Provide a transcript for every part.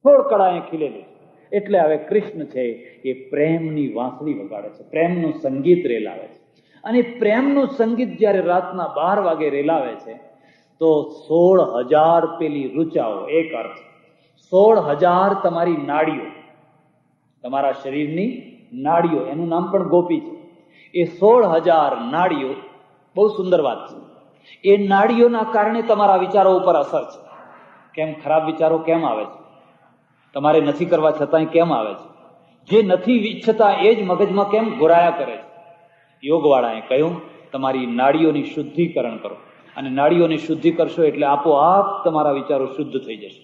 થોડ કળાએ ખીલેલી. એટલે હવે કૃષ્ણ છે એ પ્રેમની વાંસળી વગાડે છે, પ્રેમનું સંગીત રેલાવે છે. અને પ્રેમનું સંગીત જયારે રાતના 12 વાગે રેલાવે છે તો 16,000 પેલી રૂચાઓ, એક અર્થ 16,000 તમારી નાડીઓ, તમારા શરીરની નાડીઓ, એનું નામ પણ ગોપી છે. એ 16,000 નાડીઓ, બહુ સુંદર વાત છે. એ નાડીઓના કારણે તમારા વિચારો ઉપર અસર છે. કેમ ખરાબ વિચારો કેમ આવે છે? તમારે નથી કરવા છતાંય કેમ આવે છે? જે નથી ઈચ્છતા એ જ મગજમાં કેમ ઘોરાયા કરે છે? યોગવાળાએ કહ્યું તમારી નાડીઓની શુદ્ધિકરણ કરો, અને નાડીઓની શુદ્ધિ કરશો એટલે આપોઆપ તમારા વિચારો શુદ્ધ થઈ જશે.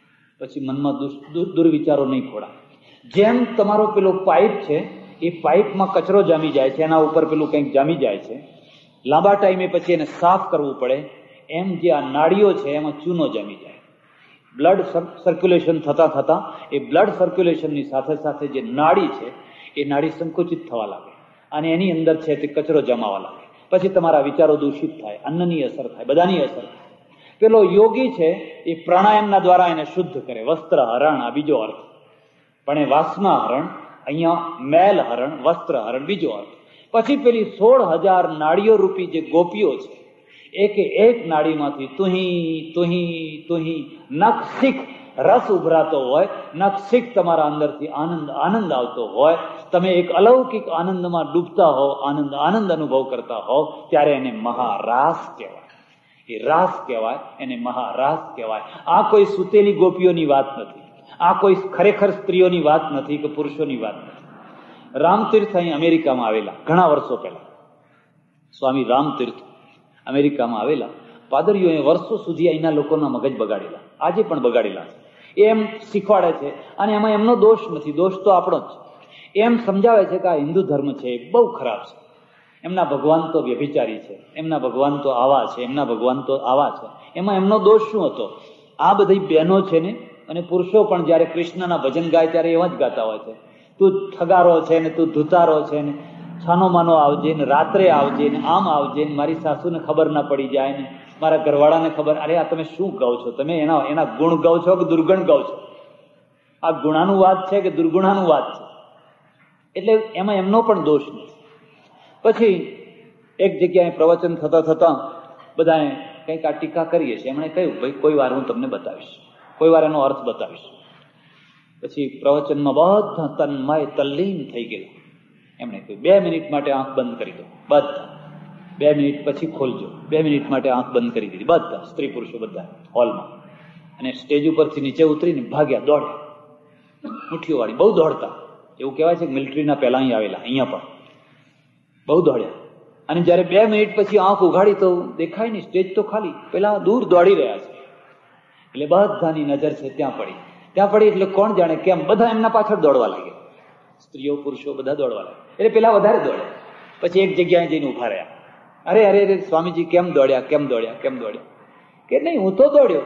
પછી મનમાં દુર્વિચારો નહીં ખોડા. જેમ તમારો પેલો પાઇપ છે, એ પાઇપમાં કચરો જામી જાય છે, એના ઉપર પેલું કંઈક જામી જાય છે, લાંબા ટાઈમે પછી એને સાફ કરવું પડે, એમ જે આ નાડીઓ છે એમાં ચૂનો જામી જાય. બ્લડ સર્ક્યુલેશન થતા થતા એ બ્લડ સર્ક્યુલેશનની સાથે સાથે જે નાડી છે એ નાડી સંકુચિત થવા લાગે, અને એની અંદર છે તે કચરો જમાવા લાગે. પછી તમારા વિચારો દૂષિત થાય, અન્નની અસર થાય, બધાની અસર થાય. પેલો યોગી છે એ પ્રાણાયામના દ્વારા એને શુદ્ધ કરે. વસ્ત્ર હરણ આ બીજો અર્થ, પણ એ વાસના હરણ, અહીંયા મેલ હરણ, વસ્ત્ર હરણ બીજો અર્થ. પછી પેલી 16,000 નાડીઓ રૂપી જે ગોપીઓ છે, એકે એક નાડીમાંથી તુહી તુહી તુહી નખશીખ રસ ઉભરાતો હોય, નખશીખ તમારા અંદરથી આનંદ આનંદ આવતો હોય, તમે એક અલૌકિક આનંદમાં ડૂબતા હો, આનંદ આનંદ અનુભવ કરતા હો, ત્યારે એને મહારાસ કહેવાય. એ રાસ કહેવાય, એને મહારાસ કહેવાય. આ કોઈ સુતેલી ગોપીઓની વાત નથી, આ કોઈ ખરેખર સ્ત્રીઓની વાત નથી કે પુરુષોની વાત નથી. રામતીર્થ અહીં અમેરિકામાં આવેલા ઘણા વર્ષો પહેલા, સ્વામી રામતીર્થ અમેરિકામાં આવેલા પાદરીઓએ વર્ષો સુધી અહીંના લોકોના મગજ બગાડેલા, આજે પણ બગાડેલા છે. એમ શીખવાડે છે, અને એમાં એમનો દોષ નથી, દોષ તો આપણો જ. એમ સમજાવે છે કે આ હિન્દુ ધર્મ છે એ બહુ ખરાબ છે, એમના ભગવાન તો વ્યભિચારી છે, એમના ભગવાન તો આવા છે, એમના ભગવાન તો આવા છે. એમાં એમનો દોષ શું હતો? આ બધી બહેનો છે ને, અને પુરુષો પણ જયારે કૃષ્ણના ભજન ગાય ત્યારે એવા જ ગાતા હોય છે, તું ઠગારો છે ને, તું ધુતારો છે ને, છાનો માનો આવજે ને, રાત્રે આવજે ને, આમ આવજે ને, મારી સાસુને ખબર ના પડી જાય ને, મારા ઘરવાળાને ખબર. અરે આ તમે શું ગાઓ છો? તમે એના ગુણ ગાઓ છો કે દુર્ગુણ ગાઓ છો? આ ગુણાનું વાત છે કે દુર્ગુણાનું વાત છે? એટલે એમાં એમનો પણ દોષ નથી. પછી એક જગ્યાએ પ્રવચન થતા થતા બધાએ કંઈક આ ટીકા કરીએ છીએ. એમણે કહ્યું ભાઈ કોઈ વાર હું તમને બતાવીશ, કોઈ વાર એનો અર્થ બતાવીશ. પછી પ્રવચનમાં બધા તન્મય તલ્લીન થઈ ગયેલા. એમણે કહ્યું 2 મિનિટ માટે આંખ બંધ કરી દો, બધા 2 મિનિટ પછી ખોલજો. 2 મિનિટ માટે આંખ બંધ કરી દીધી બધા, સ્ત્રી પુરુષો બધા હોલમાં. અને સ્ટેજ ઉપરથી નીચે ઉતરીને ભાગ્યા, દોડ્યા, મુઠ્ઠીઓ વાળી, બહુ દોડતા. એવું કહેવાય છે કે મિલિટરીના પહેલા અહીં આવેલા, અહીંયા પણ બહુ દોડ્યા. અને જયારે 2 મિનિટ પછી આંખ ઉઘાડી તો દેખાય નહીં, સ્ટેજ તો ખાલી, પેલા દૂર દોડી રહ્યા છે. એટલે બધાની નજર છે ત્યાં પડી. ત્યાં પડી એટલે કોણ જાણે કેમ બધા એમના પાછળ દોડવા લાગ્યા, સ્ત્રીઓ પુરુષો બધા દોડવા લાગ્યા. એટલે પેલા વધારે દોડ્યા. પછી એક જગ્યાએ જઈને ઉભા રહ્યા. અરે અરે અરે સ્વામીજી કેમ દોડ્યા, કેમ દોડ્યા, કેમ દોડ્યા? કે નહીં હું તો દોડ્યો,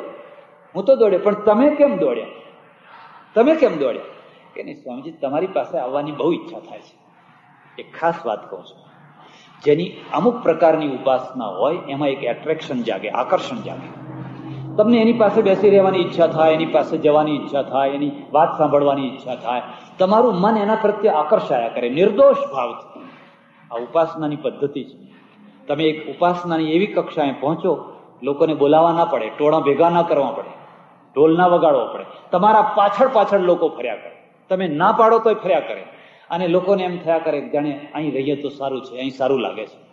પણ તમે કેમ દોડ્યા, તમે કેમ દોડ્યા? કે નહીં સ્વામીજી તમારી પાસે આવવાની બહુ ઈચ્છા થાય છે. એક ખાસ વાત કહું છું, જેની અમુક પ્રકારની ઉપાસના હોય એમાં એક એટ્રેક્શન જાગે, આકર્ષણ જાગે. તમને એની પાસે બેસી રહેવાની ઈચ્છા થાય, એની પાસે જવાની ઈચ્છા થાય, એની વાત સાંભળવાની ઈચ્છા થાય, તમારું મન એના પ્રત્યે આકર્ષાયા કરે નિર્દોષ ભાવથી. આ ઉપાસનાની પદ્ધતિ છે. તમે એક ઉપાસનાની એવી કક્ષાએ પહોંચો, લોકોને બોલાવવા ના પડે, ટોળા ભેગા ના કરવા પડે, ઢોલ ના વગાડવો પડે, તમારા પાછળ પાછળ લોકો ફર્યા કરે, તમે ના પાડો તોય ફર્યા કરે, અને લોકોને એમ થયા કરે જાણે અહીં રહીએ તો સારું છે, અહીં સારું લાગે છે.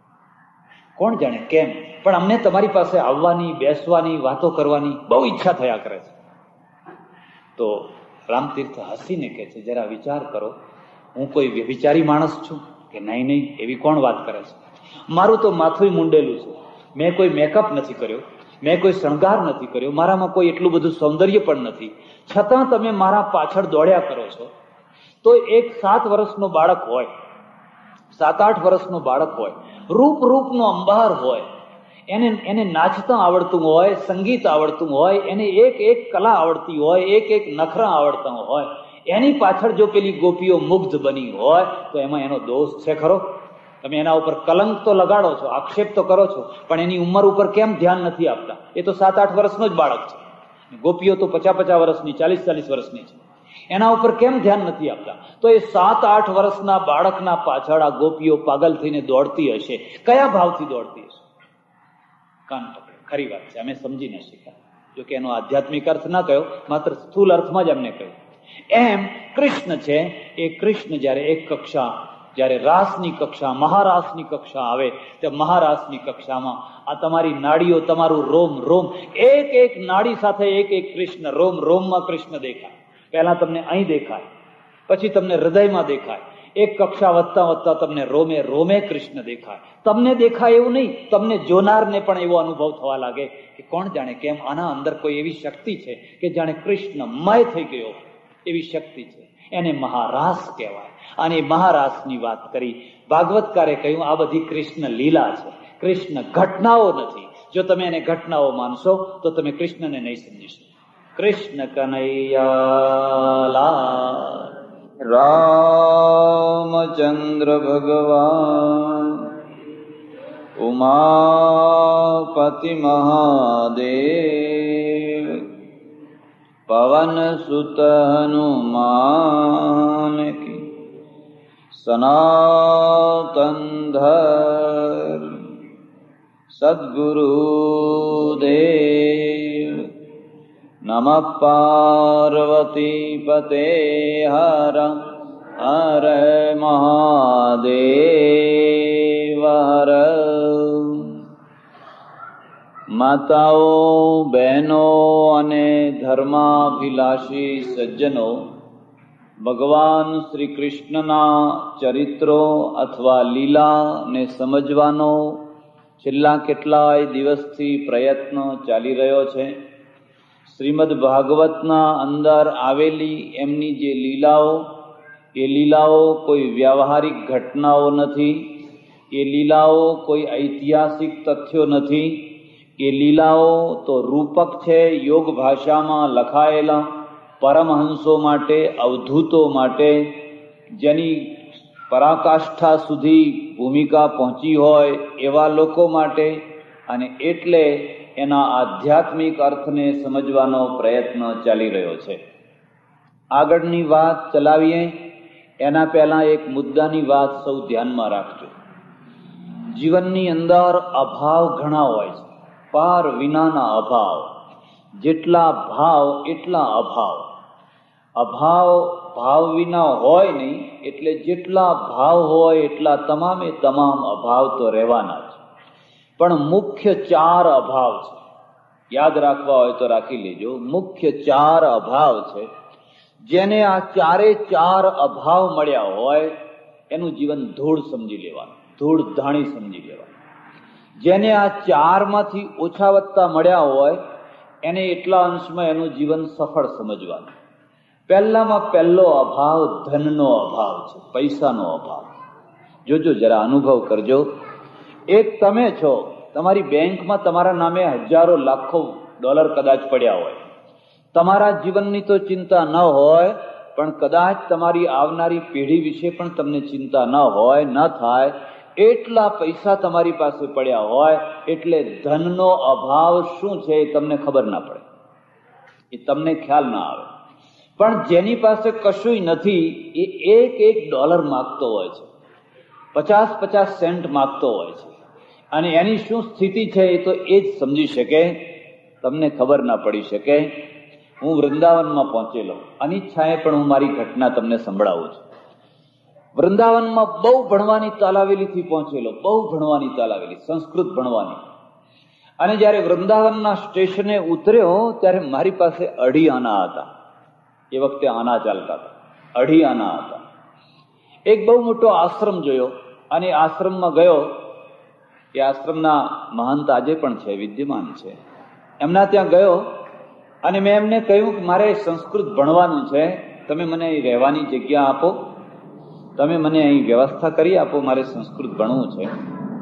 કોણ જાણે કેમ, પણ અમને તમારી પાસે આવવાની, બેસવાની, વાતો કરવાની બહુ ઈચ્છા થયા કરે છે. તો રામતીર્થ હસીને કહે છે જરા વિચાર કરો, હું કોઈ વ્યભિચારી માણસ છું કે નહીં? નહીં, એવી કોણ વાત કરે છે? મારું તો માથું મુંડેલું છે, મેં કોઈ મેકઅપ નથી કર્યો, મેં કોઈ શણગાર નથી કર્યો, મારામાં કોઈ એટલું બધું સૌંદર્ય પણ નથી, છતાં તમે મારા પાછળ દોડ્યા કરો છો. તો એક 7 વર્ષનો બાળક હોય, 7-8 વર્ષનો બાળક હોય, રૂપનો અંબાર હોય, એને નાચતા આવડતું હોય, સંગીત આવડતું હોય, એને એક કલા આવડતી હોય, એક નખરા આવડતા હોય, એની પાછળ જો પેલી ગોપીઓ મુગ્ધ બની હોય તો એમાં એનો દોષ છે ખરો? તમે એના ઉપર કલંક તો લગાડો છો, આક્ષેપ તો કરો છો, પણ એની ઉંમર ઉપર કેમ ધ્યાન નથી આપતા? એ તો 7-8 વર્ષનો જ બાળક છે, ગોપીઓ તો 50-50 વર્ષની, 40-40 વર્ષની છે. એના ઉપર કેમ ધ્યાન નથી આપતા? તો એ 7-8 વર્ષના બાળકના પાછળ આ ગોપીઓ પાગલ થઈને દોડતી હશે. કયા ભાવથી દોડતી હશે? કાન પકડે. ખરી વાત છે, અમે સમજી ન શક્યા. જોકે એનો આધ્યાત્મિક અર્થ ના કહ્યો, માત્ર સ્થૂલ અર્થમાં જ અમને કહ્યું. એમ કૃષ્ણ છે, એ કૃષ્ણ જયારે એક કક્ષા, જયારે રાસની કક્ષા, મહારાસની કક્ષા આવે, તે મહારાસની કક્ષામાં આ તમારી નાડીઓ, તમારું રોમ રોમ, એક એક નાડી સાથે એક એક કૃષ્ણ, રોમ રોમમાં કૃષ્ણ દેખાય. પહેલા તમને અહીં દેખાય, પછી તમને હૃદયમાં દેખાય. એક કક્ષા વધતા વધતા તમને રોમે રોમે કૃષ્ણ દેખાય. તમને દેખાય એવું નહીં, તમને જોનારને પણ એવો અનુભવ થવા લાગે કે કોણ જાણે કેમ આના અંદર કોઈ એવી શક્તિ છે કે જાણે કૃષ્ણમય થઈ ગયો, એવી શક્તિ છે. એને મહારાસ કહેવાય. અને મહારાસની વાત કરી ભાગવતકારે કહ્યું આ બધી કૃષ્ણ લીલા છે, કૃષ્ણ ઘટનાઓ નથી. જો તમે એને ઘટનાઓ માનશો તો તમે કૃષ્ણને નહીં સમજી શકો. કૃષ્ણ કનૈયા લાલ. રામચંદ્ર ભગવાન ઉમાપતિ મહાદેવ પવન સુત હનુમાન કી સનાતન ધર્મ સદ્ગુરુદેવ નમઃ પાર્વતી પતે હર હર મહાદેવ હર. માતાઓ, બહેનો અને ધર્માભિલાષી સજ્જનો, ભગવાન શ્રી કૃષ્ણના ચરિત્રો અથવા લીલાને સમજવાનો છેલ્લા કેટલાય દિવસથી પ્રયત્ન ચાલી રહ્યો છે. શ્રીમદ ભાગવતના અંદર આવેલી એમની જે લીલાઓ, એ લીલાઓ કોઈ વ્યાવહારિક ઘટનાઓ નથી, એ લીલાઓ કોઈ ઐતિહાસિક તથ્યો નથી. એ લીલાઓ તો રૂપક છે, યોગ ભાષામાં લખાયેલા પરમહંસો માટે, અવધૂતો માટે, જેની પરાકાષ્ઠા સુધી ભૂમિકા પહોંચી હોય એવા લોકો માટે. અને એટલે એના આધ્યાત્મિક અર્થને સમજવાનો પ્રયત્ન ચાલી રહ્યો છે. આગળની વાત ચલાવીએ એના પહેલા એક મુદ્દાની વાત સૌ ધ્યાનમાં રાખજો. જીવનની અંદર અભાવ ઘણા હોય છે, પાર વિનાના અભાવ. જેટલા ભાવ એટલા અભાવ. અભાવ ભાવ વિના હોય નહીં, એટલે જેટલા ભાવ હોય એટલા તમામે તમામ અભાવ તો રહેવાના છે. પણ મુખ્ય 4 અભાવ છે. યાદ રાખવા હોય તો રાખી લેજો. મુખ્ય 4 અભાવ છે. જેને આ 4 અભાવ મળ્યા હોય એનું જીવન ધૂળ સમજી લેવાનું, ધૂળ ધાણી સમજી લેવાનું. જેને આ 4માંથી ઓછા વધતા મળ્યા હોય એને એટલા અંશમાં એનું જીવન સફળ સમજવાનું. પહેલામાં પહેલો અભાવ ધનનો અભાવ છે, પૈસાનો અભાવ. જોજો, જરા અનુભવ કરજો. એક તમે છો, તમારી બેંકમાં તમારા નામે હજારો લાખો ડોલર કદાચ પડ્યા હોય. તમારા જીવનની તો ચિંતા ન હોય, પણ કદાચ તમારી આવનારી પેઢી વિશે પણ તમને ચિંતા ન હોય, ન થાય એટલા પૈસા તમારી પાસે પડ્યા હોય. એટલે ધનનો અભાવ શું છે એ તમને ખબર ના પડે, એ તમને ખ્યાલ ના આવે. પણ જેની પાસે કશુંય નથી એ એક ડોલર માગતો હોય છે, 50 સેન્ટ માગતો હોય છે. અને એની શું સ્થિતિ છે એ તો એ જ સમજી શકે, તમને ખબર ના પડી શકે. હું વૃંદાવનમાં પહોંચેલો, અનિચ્છાએ પણ હું મારી ઘટના તમને સંભળાવું છું. વૃંદાવનમાં બહુ ભણવાની તાલાવેલીથી પહોંચેલો, બહુ ભણવાની તાલાવેલી, સંસ્કૃત ભણવાની. અને જયારે વૃંદાવનના સ્ટેશને ઉતર્યો ત્યારે મારી પાસે 2.5 આના હતા. એ વખતે આના ચાલતા હતા, 2.5 આના હતા. એક બહુ મોટો આશ્રમ જોયો અને આશ્રમમાં ગયો. એ આશ્રમના મહંત આજે પણ છે, વિદ્યમાન છે. એમના ત્યાં ગયો અને મેં એમને કહ્યું કે મારે સંસ્કૃત ભણવાનું છે, તમે મને અહીં રહેવાની જગ્યા આપો, તમે મને અહીં વ્યવસ્થા કરી આપો, મારે સંસ્કૃત ભણવું છે.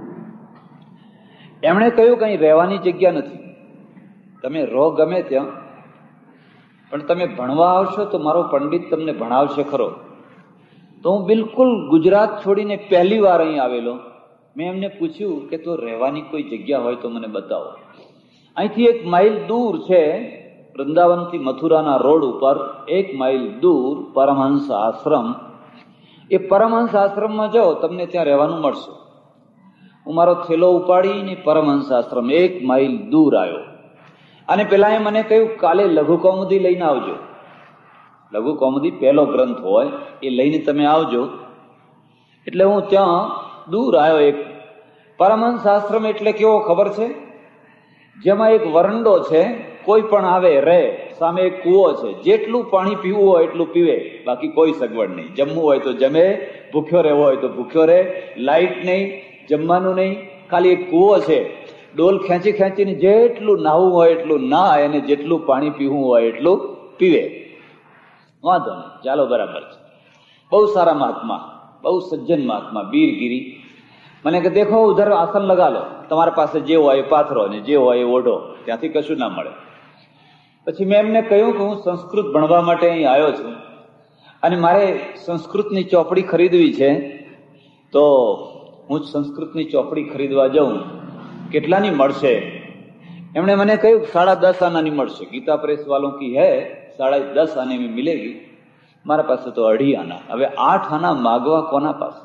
એમણે કહ્યું કે અહીં રહેવાની જગ્યા નથી, તમે રહો ગમે ત્યાં, પણ તમે ભણવા આવશો તો મારો પંડિત તમને ભણાવશે ખરો. તો હું બિલકુલ ગુજરાત છોડીને પહેલી વાર અહીં આવેલો. મેં એમને પૂછ્યું કે તો રહેવાની કોઈ જગ્યા હોય તો મને બતાવો. અહીંથી 1 માઇલ દૂર છે વૃંદાવનથી મથુરાના રોડ ઉપર 1 માઇલ દૂર પરમહંસ આશ્રમ. એ પરમહંસ આશ્રમમાં જાઓ, તમને ત્યાં રહેવાનું મળશે. હું મારો થેલો ઉપાડીને પરમહંસ આશ્રમ 1 માઇલ દૂર આવ્યો. અને પેલા એ મને કહ્યું, કાલે લઘુ કૌમુદી લઈને આવજો. લઘુ કૌમુદી પહેલો ગ્રંથ હોય એ લઈને તમે આવજો. એટલે હું ત્યાં દૂર આવ્યો. એક પરમહંસ આશ્રમ એટલે કેવો ખબર છે? જેમાં એક વરંડો છે, કોઈ પણ આવે રહે, સામે એક કૂવો છે, જેટલું પાણી પીવું હોય એટલું પીવે, બાકી કોઈ સગવડ નહીં. જમવું હોય તો જમે, ભૂખ્યો રહેવો હોય તો ભૂખ્યો રહે, લાઇટ નહીં, જમવાનું નહીં, ખાલી એક કૂવો છે. ડોલ ખેંચી ખેંચીને જેટલું નાહવું હોય એટલું નાય અને જેટલું પાણી પીવું હોય એટલું પીવે. વાંધો નહીં, ચાલો બરાબર છે. બહુ સારા મહાત્મા, બહુ સજ્જન મહાત્મા, વીરગીરી. મને કે દેખો ઉધર આસન લગા લો, તમારા પાસે જે હોય એ પાથરો ને જે હોય એ ઓઢો, ત્યાંથી કશું ના મળે. પછી મેં એમને કહ્યું કે હું સંસ્કૃત ભણવા માટે અહીં આવ્યો છું અને મારે સંસ્કૃતની ચોપડી ખરીદવી છે, તો હું સંસ્કૃતની ચોપડી ખરીદવા જાઉં, કેટલાની મળશે? એમણે મને કહ્યું 10.5 આનાની મળશે. ગીતા પ્રેસ વાलों की है 10.5 आने में मिलेगी. મારા પાસે તો 2.5 આના. હવે 8 આના માગવા કોના પાસે?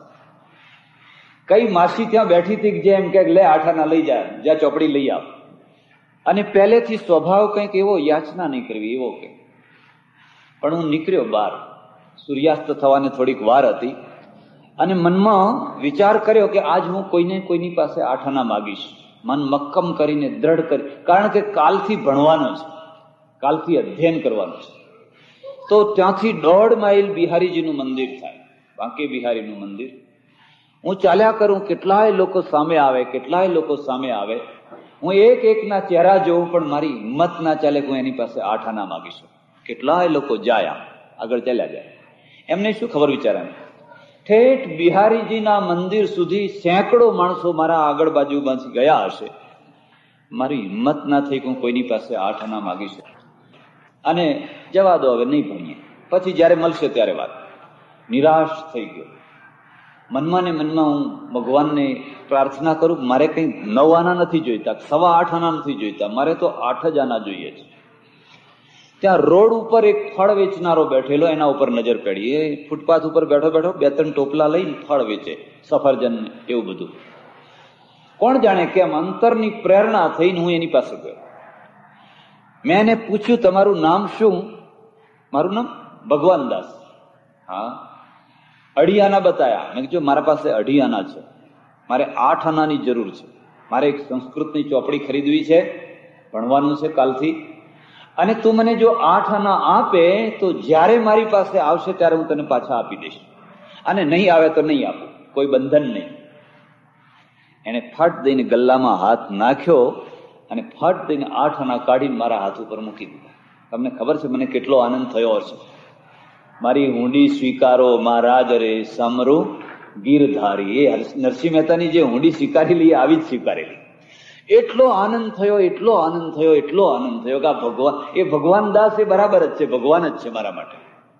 કઈ માસી ત્યાં બેઠી હતી જે એમ કે લે 8 આના લઈ જાય, જ્યાં ચોપડી લઈ આવ. અને પહેલેથી સ્વભાવ કંઈક એવો, યાચના નહીં કરવી એવો કે. પણ હું નીકળ્યો બહાર, સૂર્યાસ્ત થવાને થોડીક વાર હતી, અને મનમાં વિચાર કર્યો કે આજ હું કોઈની પાસે 8 આના માગીશ. મન મક્કમ કરીને દ્રઢ કરી, કારણ કે કાલથી ભણવાનું છે, કાલથી અધ્યયન કરવાનું છે. તો ત્યાંથી 1.5 માઇલ બિહારીજીનું મંદિર થાય, બાંકે બિહારીનું મંદિર. હું ચાલ્યા કરું, કેટલાય લોકો સામે આવે, કેટલાય લોકો સામે આવે. હું એકના ચહેરા જોઉં, પણ મારી હિંમત ના ચાલે કે હું એની પાસે 8 આના માગીશું. કેટલાય લોકો જાય, આગળ ચાલ્યા જાય. એમને શું ખબર વિચારાને, ઠેઠ બિહારીજીના મંદિર સુધી સેંકડો માણસો મારા આગળ બાજુમાંથી ગયા હશે. મારી હિંમત ના થઈ કે હું કોઈની પાસે 8 આના માગીશું. અને જવા દો, હવે નહીં ભણીએ, પછી જયારે મળશે ત્યારે વાત. નિરાશ થઈ ગયો. મનમાં ને મનમાં હું ભગવાનને પ્રાર્થના કરું, મારે કંઈ 9 આના નથી જોઈતા, 8.25 આના નથી જોઈતા, મારે તો 8 જ આના જોઈએ છે. ત્યાં રોડ ઉપર એક ફળ વેચનારો બેઠેલો, એના ઉપર નજર પડી. એ ફૂટપાથ ઉપર બેઠો બેઠો 2-3 ટોપલા લઈને ફળ વેચે, સફરજન એવું બધું. કોણ જાણે કેમ અંતરની પ્રેરણા થઈને હું એની પાસે ગયો. મેં એને પૂછ્યું, તમારું નામ શું? મારું નામ ભગવાનદાસ. હા. 2.5 આના બતાયા. મેં કીધું મારા પાસે 2.5 આના છે, મારે 8 આનાની જરૂર છે. મારે એક સંસ્કૃતની ચોપડી ખરીદવી છે, ભણવાનું છે કાલથી. અને તું મને જો 8 આના આપે તો જ્યારે મારી પાસે આવશે ત્યારે હું તને પાછા આપી દઈશ, અને નહીં આવે તો નહીં આપું, કોઈ બંધન નહીં. એને ફટ દઈને ગલ્લામાં હાથ નાખ્યો અને ફટ દઈને 8 આના કાઢીને મારા હાથ ઉપર મૂકી દીધા. તમને ખબર છે મને કેટલો આનંદ થયો હશે. મારી હુંડી સ્વીકારો મહારાજ રે સમરુ ગીરધારી. એ નરસિંહ મહેતાની જે હુંડી સ્વીકારેલી આવી જ સ્વીકારેલી. એટલો આનંદ થયો, એટલો આનંદ થયો, એટલો આનંદ થયો કે આ ભગવાન, એ ભગવાન દાસ એ બરાબર જ છે, ભગવાન જ છે મારા માટે.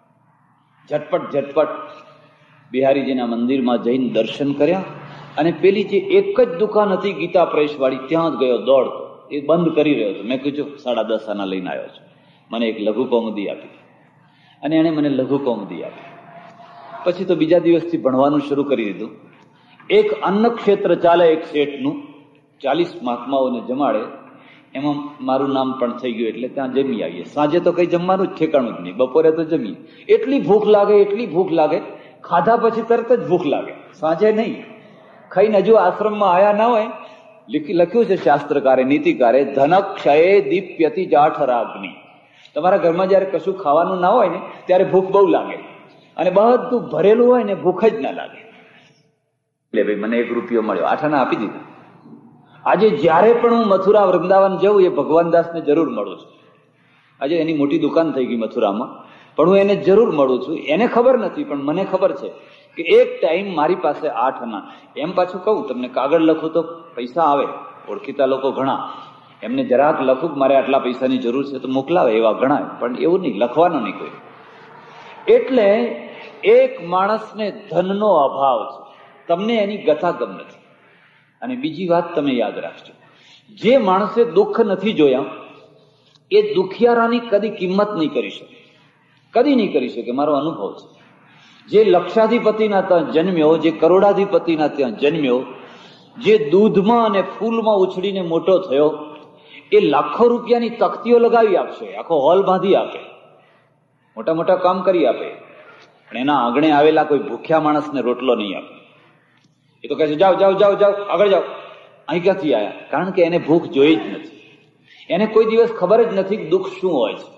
ઝટપટ બિહારીજીના મંદિરમાં જઈને દર્શન કર્યા. અને પેલી જે એક જ દુકાન હતી ગીતા પ્રેસ વાળી, ત્યાં જ ગયો દોડતો. એ બંધ કરી રહ્યો હતો. મેં કીધું 10.5 આના લઈને આવ્યો છું. મને એક લઘુ કૌમુદી આપી, અને એને મને લઘુ કૌમુદી આપી. પછી તો બીજા દિવસથી ભણવાનું શરૂ કરી દીધું. એક અન્ન ક્ષેત્ર ચાલે એક શેઠનું, 40 મહાત્માઓને જમાડે, એમાં મારું નામ પણ થઈ ગયું. એટલે ત્યાં જમી આવીએ. સાંજે તો કઈ જમવાનું જ ઠેકાણું જ નહીં, બપોરે તો જમીએ. એટલી ભૂખ લાગે, એટલી ભૂખ લાગે, ખાધા પછી તરત જ ભૂખ લાગે, સાંજે નહીં. ખાઈને હજુ આશ્રમમાં આયા ના હોય. લખ્યું છે શાસ્ત્રકારે, નીતિકારે, ધનક્ષયે દીપ્યતિ જાઠરાગ્નિ. તમારા ઘરમાં જયારે કશું ખાવાનું ના હોય ને ત્યારે ભૂખ બહુ લાગે, અને બધું ભરેલું હોય ને ભૂખ જ ના લાગે. એટલે ભાઈ મને 1 રૂપિયો મળ્યો, 8 આના આપી દીધા. આજે જયારે પણ હું મથુરા વૃંદાવન જઉં, એ ભગવાનદાસને જરૂર મળું છું. આજે એની મોટી દુકાન થઈ ગઈ મથુરામાં, પણ હું એને જરૂર મળું છું. એને ખબર નથી, પણ મને ખબર છે કે એક ટાઈમ મારી પાસે 8 આના. એમ પાછું કહું તમને, કાગળ લખું તો પૈસા આવે, ઓળખીતા લોકો ઘણા, એમને જરાક લખું કે મારે આટલા પૈસાની જરૂર છે તો મોકલાવે, એવા ઘણા. પણ એવું નહીં, લખવાનું નહીં કોઈ. એટલે એક માણસને ધનનો અભાવ છે, તમને એની ગતાગમ નથી. અને બીજી વાત તમે યાદ રાખજો, જે માણસે દુઃખ નથી જોયા એ દુખિયારાની કદી કિંમત નહીં કરી શકે, કદી નહીં કરી શકે. મારો અનુભવ છે. જે લક્ષાધિપતિના ત્યાં જન્મ્યો, જે કરોડાધિપતિના ત્યાં જન્મ્યો, જે દૂધમાં અને ફૂલમાં ઉછળીને મોટો થયો, એ લાખો રૂપિયાની તકતીઓ લગાવી આપશે, આખો હોલ બાંધી આપે, મોટા મોટા કામ કરી આપે, પણ એના આંગણે આવેલા કોઈ ભૂખ્યા માણસને રોટલો નહીં આપે. એ તો કહે છે જાઓ જાઓ જાઓ જાઓ, આગળ જાઓ. અહીં ક્યાંથી આવ્યા? કારણ કે એને ભૂખ જોઈ જ નથી. એને કોઈ દિવસ ખબર જ નથી કે દુઃખ શું હોય છે.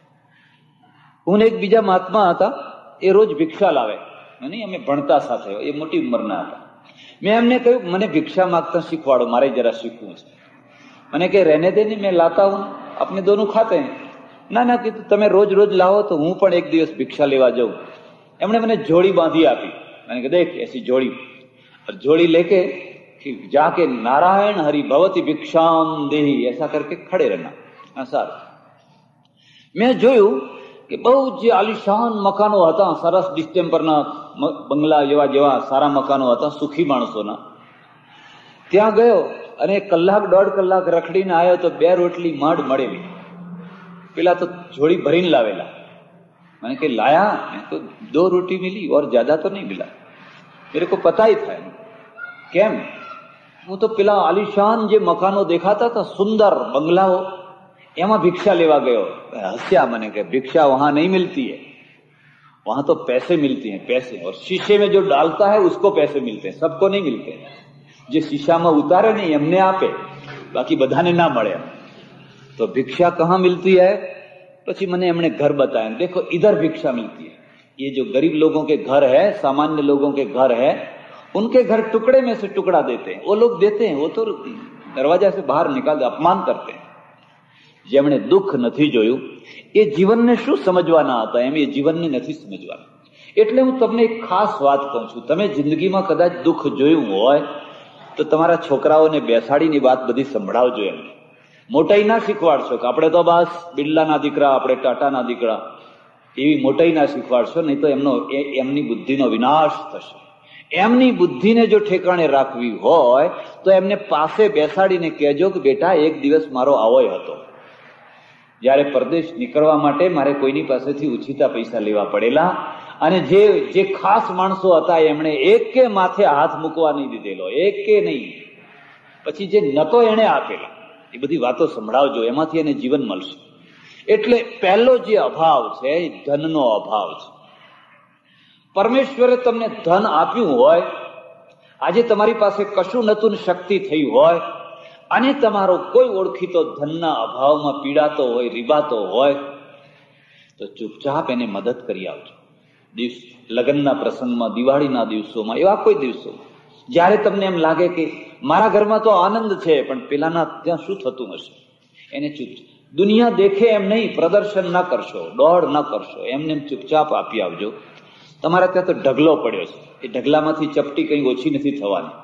હું એક બીજા મહાત્મા હતા, એ રોજ ભિક્ષા લાવે. નહીં, અમે ભણતા સાથે, એ મોટી ઉંમરના હતા. મેં એમને કહ્યું મને ભિક્ષા માગતા શીખવાડો, મારે જરા શીખવું છે. મને કે રહેને દે નહીં, મેં લાતા હું, આપને દોનું ખાતે हैं. ના ના કીધું, તમે રોજ રોજ લાવો તો હું પણ એક દિવસ ભિક્ષા લેવા જાઉં. એમણે મને જોડી બાંધી આપી. मैंने कहा देख ऐसी जोड़ी, और जोड़ी लेके जाके नारायण हरि भवती भिक्षाम देही ऐसा करके खड़े रहना. हाँ सार. મેં જોયું કે બહુ જે આલિશાન મકાનો હતા, સરસ ડિસ્ટેમ્પરના બંગલા જેવા જેવા સારા મકાનો હતા, સુખી માણસોના. ત્યાં ગયો અને કલાક દોઢ કલાક રખડીને આવ્યો તો 2 રોટલી માંડ મળેલી. પેલા તો જોડી ભરીને લાવેલા. मैंने कहा लाया? मैं तो 2 रोटी मिली और ज्यादा तो नहीं मिला. मेरे को पता ही था. કેમ? હું તો પેલા આલિશાન જે મકાનો દેખાતા હતા, સુંદર બંગલાઓ, એમાં भिक्षा लेवा गयो. हंस्या. मैंने कहा भिक्षा वहां नहीं मिलती है, वहां तो पैसे मिलती हैं, पैसे. और शीशे में जो डालता है उसको पैसे मिलते हैं, सबको नहीं मिलते. જે શીશામાં ઉતારે નહીં એમને આપે, બાકી બધાને ના મળે. તો भिक्षा कहाँ मिलती है? પછી મને એમણે घर बताया, देखो इधर भिक्षा मिलती है. ये जो गरीब लोगों के घर है, सामान्य लोगों के घर है, उनके घर टुकड़े में से टुकड़ा देते हैं. वो लोग देते हैं, वो तो दरवाजा से बाहर निकाल अपमान करते हैं. જેમણે દુઃખ નથી જોયું એ જીવનને શું સમજવાના હતા, એમ એ જીવનને નથી સમજવાના. એટલે હું તમને એક ખાસ વાત કહું છું. તમે જિંદગીમાં કદાચ દુઃખ જોયું હોય તો તમારા છોકરાઓને બેસાડીની વાત બધી સંભળાવજો. એમને મોટાઈ ના શીખવાડશો કે આપણે તો બસ બિરલાના દીકરા, આપણે ટાટાના દીકરા, એવી મોટાઈ ના શીખવાડશો, નહીં તો એમની બુદ્ધિનો વિનાશ થશે. એમની બુદ્ધિને જો ઠેકાણે રાખવી હોય તો એમને પાસે બેસાડીને કહેજો કે બેટા એક દિવસ મારો આવોય હતો, જયારે પરદેશ નીકળવા માટે મારે કોઈની પાસેથી ઉછીતા પૈસા લેવા પડેલા, અને જે ખાસ માણસો હતા એમણે એકે માથે હાથ મૂકવા નહીં દીધેલો, એકે નહીં. પછી જે નતો એને આપેલા. એ બધી વાતો સંભળાવજો, એમાંથી એને જીવન મળશે. એટલે પહેલો જે અભાવ છે એ ધનનો અભાવ છે. પરમેશ્વરે તમને ધન આપ્યું હોય, આજે તમારી પાસે કશું નતું, શક્તિ થઈ હોય, અને તમારો કોઈ ઓળખીતો ધનના અભાવમાં પીડાતો હોય, રીબાતો હોય, તો ચૂપચાપ એને મદદ કરી આવજો. લગ્નના પ્રસંગમાં, દિવાળીના દિવસોમાં, એવા કોઈ દિવસોમાં જયારે તમને એમ લાગે કે મારા ઘરમાં તો આનંદ છે પણ પેલાના ત્યાં શું થતું હશે, એને ચૂપચાપ, દુનિયા દેખે એમ નહીં, પ્રદર્શન ના કરશો, દોડ ના કરશો, એમને ચૂપચાપ આપી આવજો. તમારા ત્યાં તો ઢગલો પડ્યો છે, એ ઢગલામાંથી ચપટી કઈ ઓછી નથી થવાની.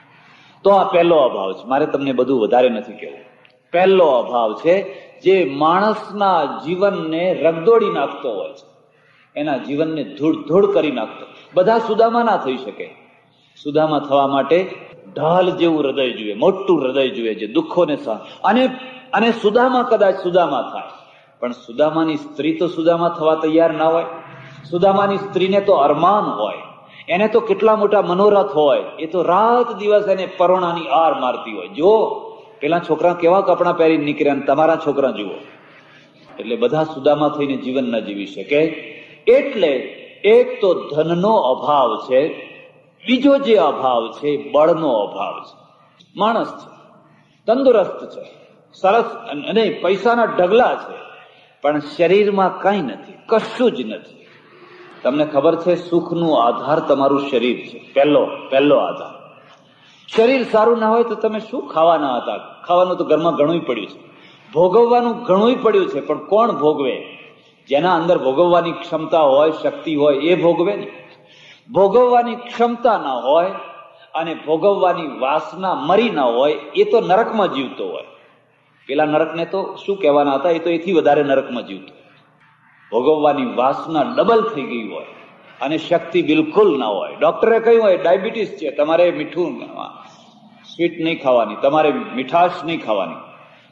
તો આ પહેલો અભાવ છે. મારે તમને બધું વધારે નથી કહેવું. પહેલો અભાવ છે જે માણસના જીવનને રગદોડી નાખતો હોય છે, એના જીવનને ધૂળ ધૂળ કરી નાખતો. બધા સુદામા ના થઈ શકે. સુદામા થવા માટે ઢાલ જેવું હૃદય જોઈએ, મોટું હૃદય જોઈએ, જે દુઃખોને સહન. અને સુદામા કદાચ સુદામા થાય, પણ સુદામાની સ્ત્રી તો સુદામા થવા તૈયાર ના હોય. સુદામાની સ્ત્રીને તો અરમાન હોય, એને તો કેટલા મોટા મનોરથ હોય, એ તો રાત દિવસ એને પરોણાની આર મારતી હોય. જો પેલા છોકરા કેવા કપડા પહેરીને નીકળ્યા, તમારા છોકરા જુઓ. એટલે બધા સુદામા થઈને જીવન ન જીવી શકે. એટલે એક તો ધનનો અભાવ છે, બીજો જે અભાવ છે બળનો અભાવ છે. માણસ છે, તંદુરસ્ત છે, સરસ, અને પૈસાના ઢગલા છે, પણ શરીરમાં કઈ નથી, કશું જ નથી. તમને ખબર છે સુખનો આધાર તમારું શરીર છે. પહેલો આધાર. શરીર સારું ના હોય તો તમે શું ખાવાના હતા? ખાવાનું તો ઘરમાં ઘણું પડ્યું છે, ભોગવવાનું ઘણું પડ્યું છે, પણ કોણ ભોગવે? જેના અંદર ભોગવવાની ક્ષમતા હોય, શક્તિ હોય, એ ભોગવે ને. ભોગવવાની ક્ષમતા ના હોય અને ભોગવવાની વાસના મરી ના હોય, એ તો નરકમાં જીવતો હોય. પેલા નરકને તો શું કહેવાના હતા, એ તો એથી વધારે નરકમાં જીવતો. ભોગવવાની વાસના ડબલ થઈ ગઈ હોય અને શક્તિ બિલકુલ ના હોય. ડોક્ટરે કહ્યું હોય ડાયાબિટીસ છે, તમારે મીઠું સ્વીટ નહીં ખાવાની, તમારે મીઠાશ નહીં ખાવાની,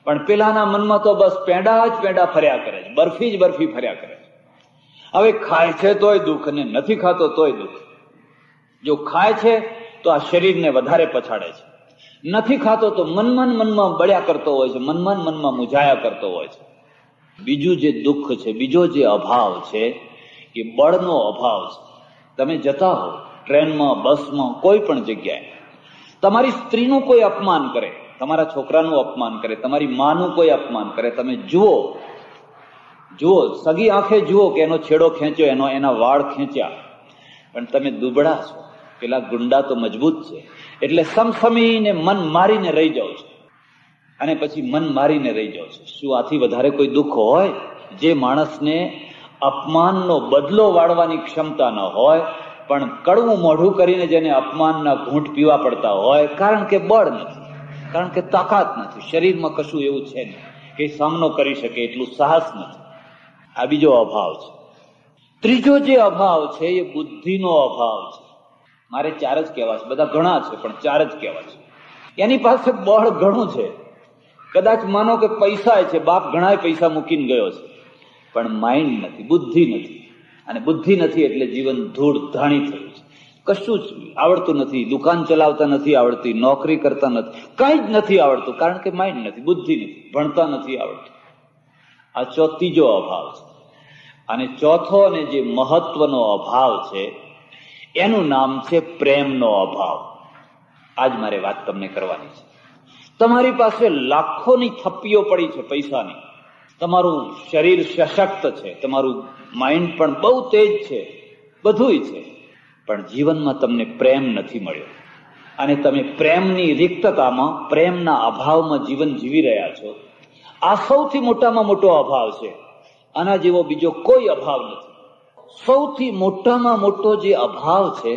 પણ પેલાના મનમાં તો બસ પેંડા જ પેંડા ફર્યા કરે છે, બરફી જ બરફી ફર્યા કરે છે. હવે ખાય છે તોય દુઃખ ને નથી ખાતો તોય દુઃખ. જો ખાય છે તો આ શરીરને વધારે પછાડે છે, નથી ખાતો તો મનમાં બળ્યા કરતો હોય છે, મનમાં મૂંઝાયા કરતો હોય છે. બીજું જે દુઃખ છે, બીજો જે અભાવ છે એ બળનો અભાવ છે. તમે જતા હો ટ્રેનમાં, બસમાં, કોઈ પણ જગ્યાએ, તમારી સ્ત્રીનું કોઈ અપમાન કરે, તમારા છોકરાનું અપમાન કરે, તમારી માનું કોઈ અપમાન કરે, તમે જુઓ સગી આંખે જુઓ કે એનો છેડો ખેંચ્યો, એના વાળ ખેંચ્યા, પણ તમે દુબળા છો, પેલા ગુંડા તો મજબૂત છે, એટલે સમસમીને મન મારીને રહી જાઓ છો. અને પછી મન મારીને રહી જાઓ છો. શું આથી વધારે કોઈ દુઃખ હોય? જે માણસને અપમાનનો બદલો વાળવાની ક્ષમતા ન હોય, પણ કડવું મોઢું કરીને જેને અપમાનના ઘૂંટ પીવા પડતા હોય, કારણ કે બળ નથી, કારણ કે તાકાત નથી, શરીરમાં કશું એવું છે નહીં કે સામનો કરી શકે એટલું સાહસ નથી. આ બીજો અભાવ છે. ત્રીજો જે અભાવ છે એ બુદ્ધિનો અભાવ છે. મારે 4 જ કહેવા છે, બધા ઘણા છે પણ 4 જ કહેવા છે. એની પાસે બળ ઘણું છે, કદાચ માનો કે પૈસા છે, બાપ ઘણા પૈસા મૂકીને ગયો છે, પણ માઇન્ડ નથી, બુદ્ધિ નથી. અને બુદ્ધિ નથી એટલે જીવન ધૂળ ધાણી થયું છે. કશું જ આવડતું નથી, દુકાન ચલાવતા નથી આવડતી, નોકરી કરતા નથી, કંઈ જ નથી આવડતું, કારણ કે માઇન્ડ નથી, બુદ્ધિ નથી, ભણતા નથી આવડતું. આ ત્રીજો અભાવ છે. અને ચોથો અને જે મહત્વનો અભાવ છે એનું નામ છે પ્રેમનો અભાવ. આજ મારે વાત તમને કરવાની છે. તમારી પાસે લાખોની થપ્પીઓ પડી છે પૈસાની, તમારું શરીર સશક્ત છે, તમારું માઇન્ડ પણ બહુ તેજ છે, બધુંય છે, પણ જીવનમાં તમને પ્રેમ નથી મળ્યો. અને તમે પ્રેમની રિક્તતામાં, પ્રેમના અભાવમાં જીવન જીવી રહ્યા છો. આ સૌથી મોટામાં મોટો અભાવ છે. આના જેવો બીજો કોઈ અભાવ નથી. સૌથી મોટામાં મોટો જે અભાવ છે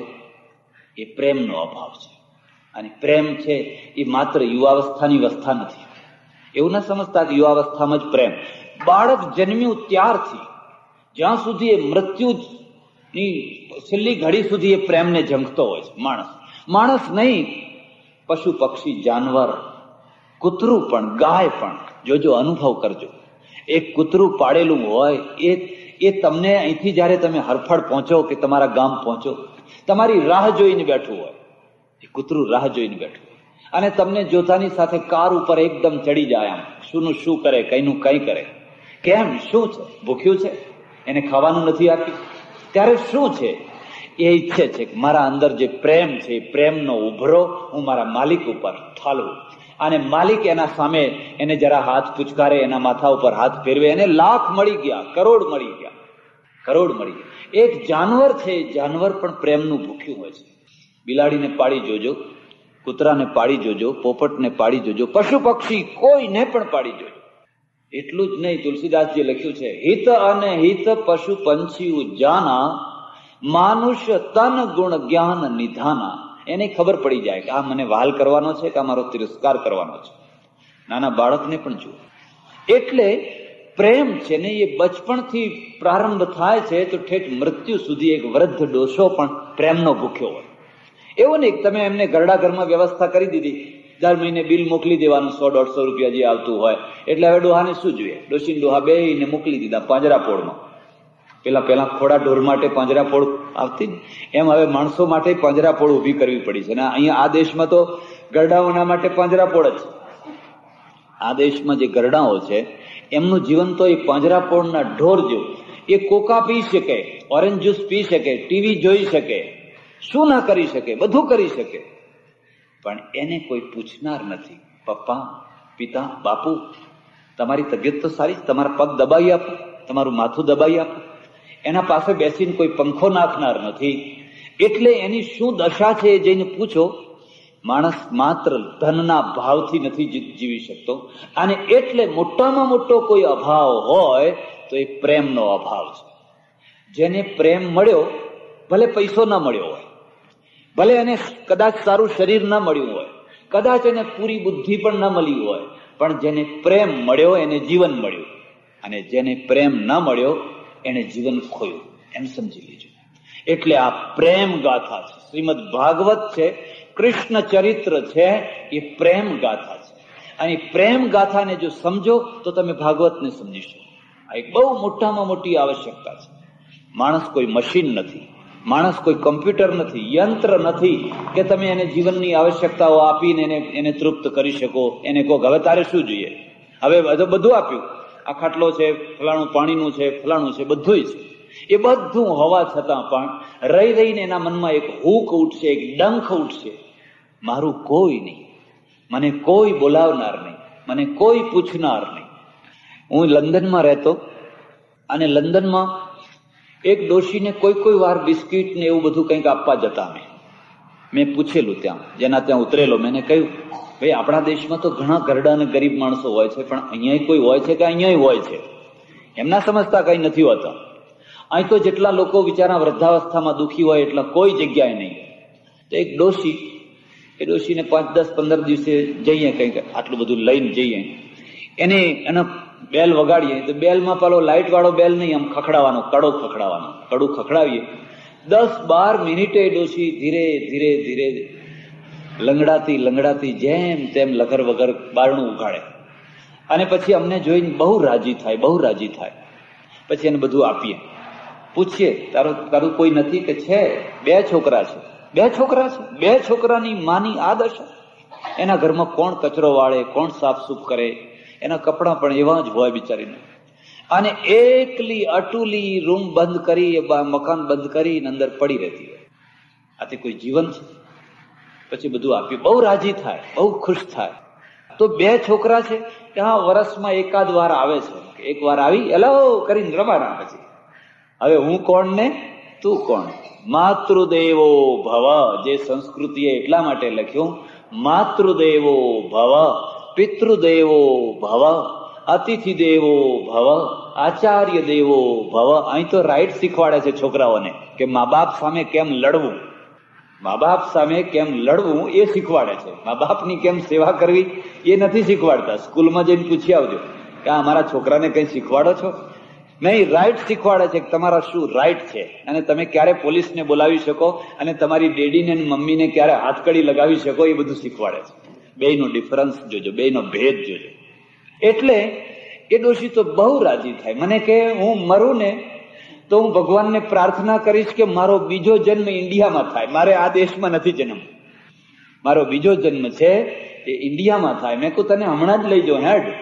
એ પ્રેમનો અભાવ છે. અને પ્રેમ છે એ માત્ર યુવાવસ્થાની અવસ્થા નથી. એવું ના સમજતા કે યુવાવસ્થામાં જ પ્રેમ. બાળક જન્મ્યું ત્યારથી જ્યાં સુધી એ મૃત્યુની છેલ્લી ઘડી સુધી એ પ્રેમને ઝંખતો હોય છે. માણસ નહીં, પશુ પક્ષી, જાનવર, કૂતરું પણ, ગાય પણ. જોજો, અનુભવ કરજો. એક કૂતરું પાડેલું હોય એ તમને અહીંથી જયારે તમે હરફળ પહોંચો કે તમારા ગામ પહોંચો, તમારી રાહ જોઈને બેઠું હોય. એ કૂતરું રાહ જોઈને બેઠું હોય અને તમને જોતાની સાથે કાર ઉપર એકદમ ચડી જાય. આમ શુંનું શું કરે, કઈનું કઈ કરે. કેમ? શું છે? ભૂખ્યું છે, એને ખાવાનું નથી આપ્યું, ત્યારે શું છે? એ ઈચ્છે છે કે મારા અંદર જે પ્રેમ છે એ પ્રેમનો ઉભરો હું મારા માલિક ઉપર ઠાલવું. અને માલિક એના સામે એને જરા હાથ પુચકારે, એના માથા ઉપર હાથ ફેરવે, એને લાખ મળી ગયા, કરોડ મળી ગયા. એક જાનવર છે, જાનવર પણ પ્રેમનું ભૂખ્યું હોય છે. બિલાડીને પાડી જોજો, કૂતરાને પાડી જોજો, પોપટને પાડી જોજો, પશુ પક્ષી કોઈને પણ પાડી જોજો. એટલું જ નહીં, તુલસીદાસજી લખ્યું છે, હિત અને હિત પશુ પંછી જાના, માનુષ તન ગુણ જ્ઞાન નિધાના. એને ખબર પડી જાય કે આ મને વહાલ કરવાનો છે કે આ મારો તિરસ્કાર કરવાનો છે. નાના બાળકને પણ જુઓ. એટલે પ્રેમ છે ને એ બચપણથી પ્રારંભ થાય છે તો ઠેઠ મૃત્યુ સુધી એક વૃદ્ધ ડોસો પણ પ્રેમનો ભૂખ્યો હોય. એવું નહીં તમે એમને ઘરડા ઘરમાં વ્યવસ્થા કરી દીધી, દર મહિને બિલ મોકલી દેવાનું 100-150 રૂપિયા જે આવતું હોય, એટલે હવે ડોહાને શું જોઈએ? ડોશીને ડોહા બેયને મોકલી દીધા પાંજરાપોળમાં. પેલા ખોડા ઢોર માટે પાંજરાપોળ આવતી, એમ હવે માણસો માટે પાંજરાપોળ ઉભી કરવી પડી છે. અને અહીંયા આ દેશમાં તો ગરડાઓના માટે પાંજરાપોળ જ છે. આ દેશમાં જે ગરડાઓ છે એમનું જીવન તો એ પાંજરાપોળના ઢોર જેવું. એ કોકા પી શકે, ઓરેન્જ જ્યુસ પી શકે, ટીવી જોઈ શકે, શું ના કરી શકે, બધું કરી શકે, પણ એને કોઈ પૂછનાર નથી. પપ્પા, પિતા, બાપુ, તમારી તબિયત તો સારી, તમારા પગ દબાવી આપો, તમારું માથું દબાવી આપો. એના પાસે બેસીને કોઈ પંખો નાખનાર નથી. એટલે એની શું દશા છે એ જઈને પૂછો. માણસ માત્ર ધનના ભાવથી નથી જીવી શકતો. અને એટલે મોટામાં મોટો કોઈ અભાવ હોય તો એ પ્રેમનો અભાવ છે. જેને પ્રેમ મળ્યો, ભલે પૈસો ના મળ્યો હોય, ભલે એને કદાચ સારું શરીર ના મળ્યું હોય, કદાચ એને પૂરી બુદ્ધિ પણ ના મળી હોય, પણ જેને પ્રેમ મળ્યો એને જીવન મળ્યું. અને જેને પ્રેમ ના મળ્યો એને જીવન ખોયું, એમ સમજી લેજો. એટલે આ પ્રેમ ગાથા છે. શ્રીમદ ભાગવત છે, કૃષ્ણ ચરિત્ર છે, એ પ્રેમ ગાથા છે. અને પ્રેમ ગાથાને જો સમજો તો તમે ભાગવતને સમજી શકો. આ એક બહુ મોટામાં મોટી આવશ્યકતા છે. માણસ કોઈ મશીન નથી, માણસ કોઈ કમ્પ્યુટર નથી, યંત્ર નથી કે તમે એને જીવનની આવશ્યકતાઓ આપીને એને તૃપ્ત કરી શકો. એને કહો હવે તારે શું જોઈએ, હવે બધું આપ્યું, આ ખાટલો છે, ફલાણું પાણીનું છે, ફલાણું છે, બધું છે. એ બધું હોવા છતાં પણ રહી રહીને એના મનમાં એક હૂક ઉઠશે, એક ડંખ ઉઠશે, મારું કોઈ નહીં, મને કોઈ બોલાવનાર નહીં, મને કોઈ પૂછનાર નહીં. હું લંડનમાં રહેતો અને લંડનમાં એક ડોશીને કોઈ વાર બિસ્કીટ ને એવું બધું કંઈક આપવા જતા મેં પૂછેલું ત્યાં, જેના ત્યાં ઉતરેલો. મેં કહ્યું ભાઈ આપણા દેશમાં તો ઘણા ગરડા અને ગરીબ માણસો હોય છે, પણ અહીંયા કોઈ હોય છે કે અહીંયા હોય છે? એમના સમજતા કઈ નથી હોતા. અહીં તો જેટલા લોકો બિચારા વૃદ્ધાવસ્થામાં દુઃખી હોય એટલા કોઈ જગ્યાએ નહીં. તો એક ડોશી, એ ડોશીને 5, 10, 15 દિવસે જઈએ, કંઈક આટલું બધું લઈને જઈએ, એના બેલ વગાડીએ તો બેલમાં પેલો લાઇટ વાળો બેલ નહીં, આમ ખખડાવાનો, કડું ખખડાવીએ. 10-12 મિનિટે ડોશી ધીરે ધીરે ધીરે લંગડાતી જેમ તેમ લગર વગર બારણું ઉઘાડે અને પછી અમને જોઈને બહુ રાજી થાય. પછી એને બધું આપીએ, પૂછીએ તારું કોઈ નથી કે છે? 2 છોકરા છે. 2 છોકરા છે? 2 છોકરાની માની આ દશા. એના ઘરમાં કોણ કચરો વાળે, કોણ સાફસૂફ કરે, એના કપડાં પણ એવા જ હોય બિચારીને. અને એકલી અટુલી રૂમ બંધ કરી, મકાન બંધ કરીને અંદર પડી રહેતી હોય. આથી કોઈ જીવન છે? પછી બધું આપ્યું, બહુ રાજી થાય, બહુ ખુશ થાય. તો 2 છોકરા છે, ત્યાં વર્ષમાં એકાદ વાર આવે છે. એક વાર આવી હેલો કરીને રમાના. પછી હવે હું કોણ ને તું કોણ? માતૃદેવો ભવ, જે સંસ્કૃતિએ એટલા માટે લખ્યું માતૃદેવો ભવ, પિતૃદેવો ભવ, અતિથિ દેવો ભવ, આચાર્ય દેવો ભવ. અહીં તો રાઈટ શીખવાડે છે છોકરાઓને કે મા બાપ સામે કેમ લડવું, એ શીખવાડે છે. મા બાપની કેમ સેવા કરવી એ નથી શીખવાડતા. સ્કૂલમાં જઈને પૂછી આવજો કે અમારા છોકરાને કઈ શીખવાડો છો? નહીં, રાઈટ શીખવાડે છે કે તમારા શું રાઈટ છે, અને તમે ક્યારે પોલીસને બોલાવી શકો અને તમારી ડેડીને અને મમ્મીને ક્યારે હાથકડી લગાવી શકો, એ બધું શીખવાડે છે. બેયનો ડિફરન્સ જોજો, બેયનો ભેદ જોજો. એટલે એ ડોશી તો બહુ રાજી થાય. મને કે હું મરું ને તો હું ભગવાનને પ્રાર્થના કરીશ કે મારો બીજો જન્મ ઇન્ડિયામાં થાય, મારે આ દેશમાં નથી જન્મ, મારો બીજો જન્મ છે એ ઇન્ડિયામાં થાય. મેં કહું તને હમણાં જ લઈ જાઉં,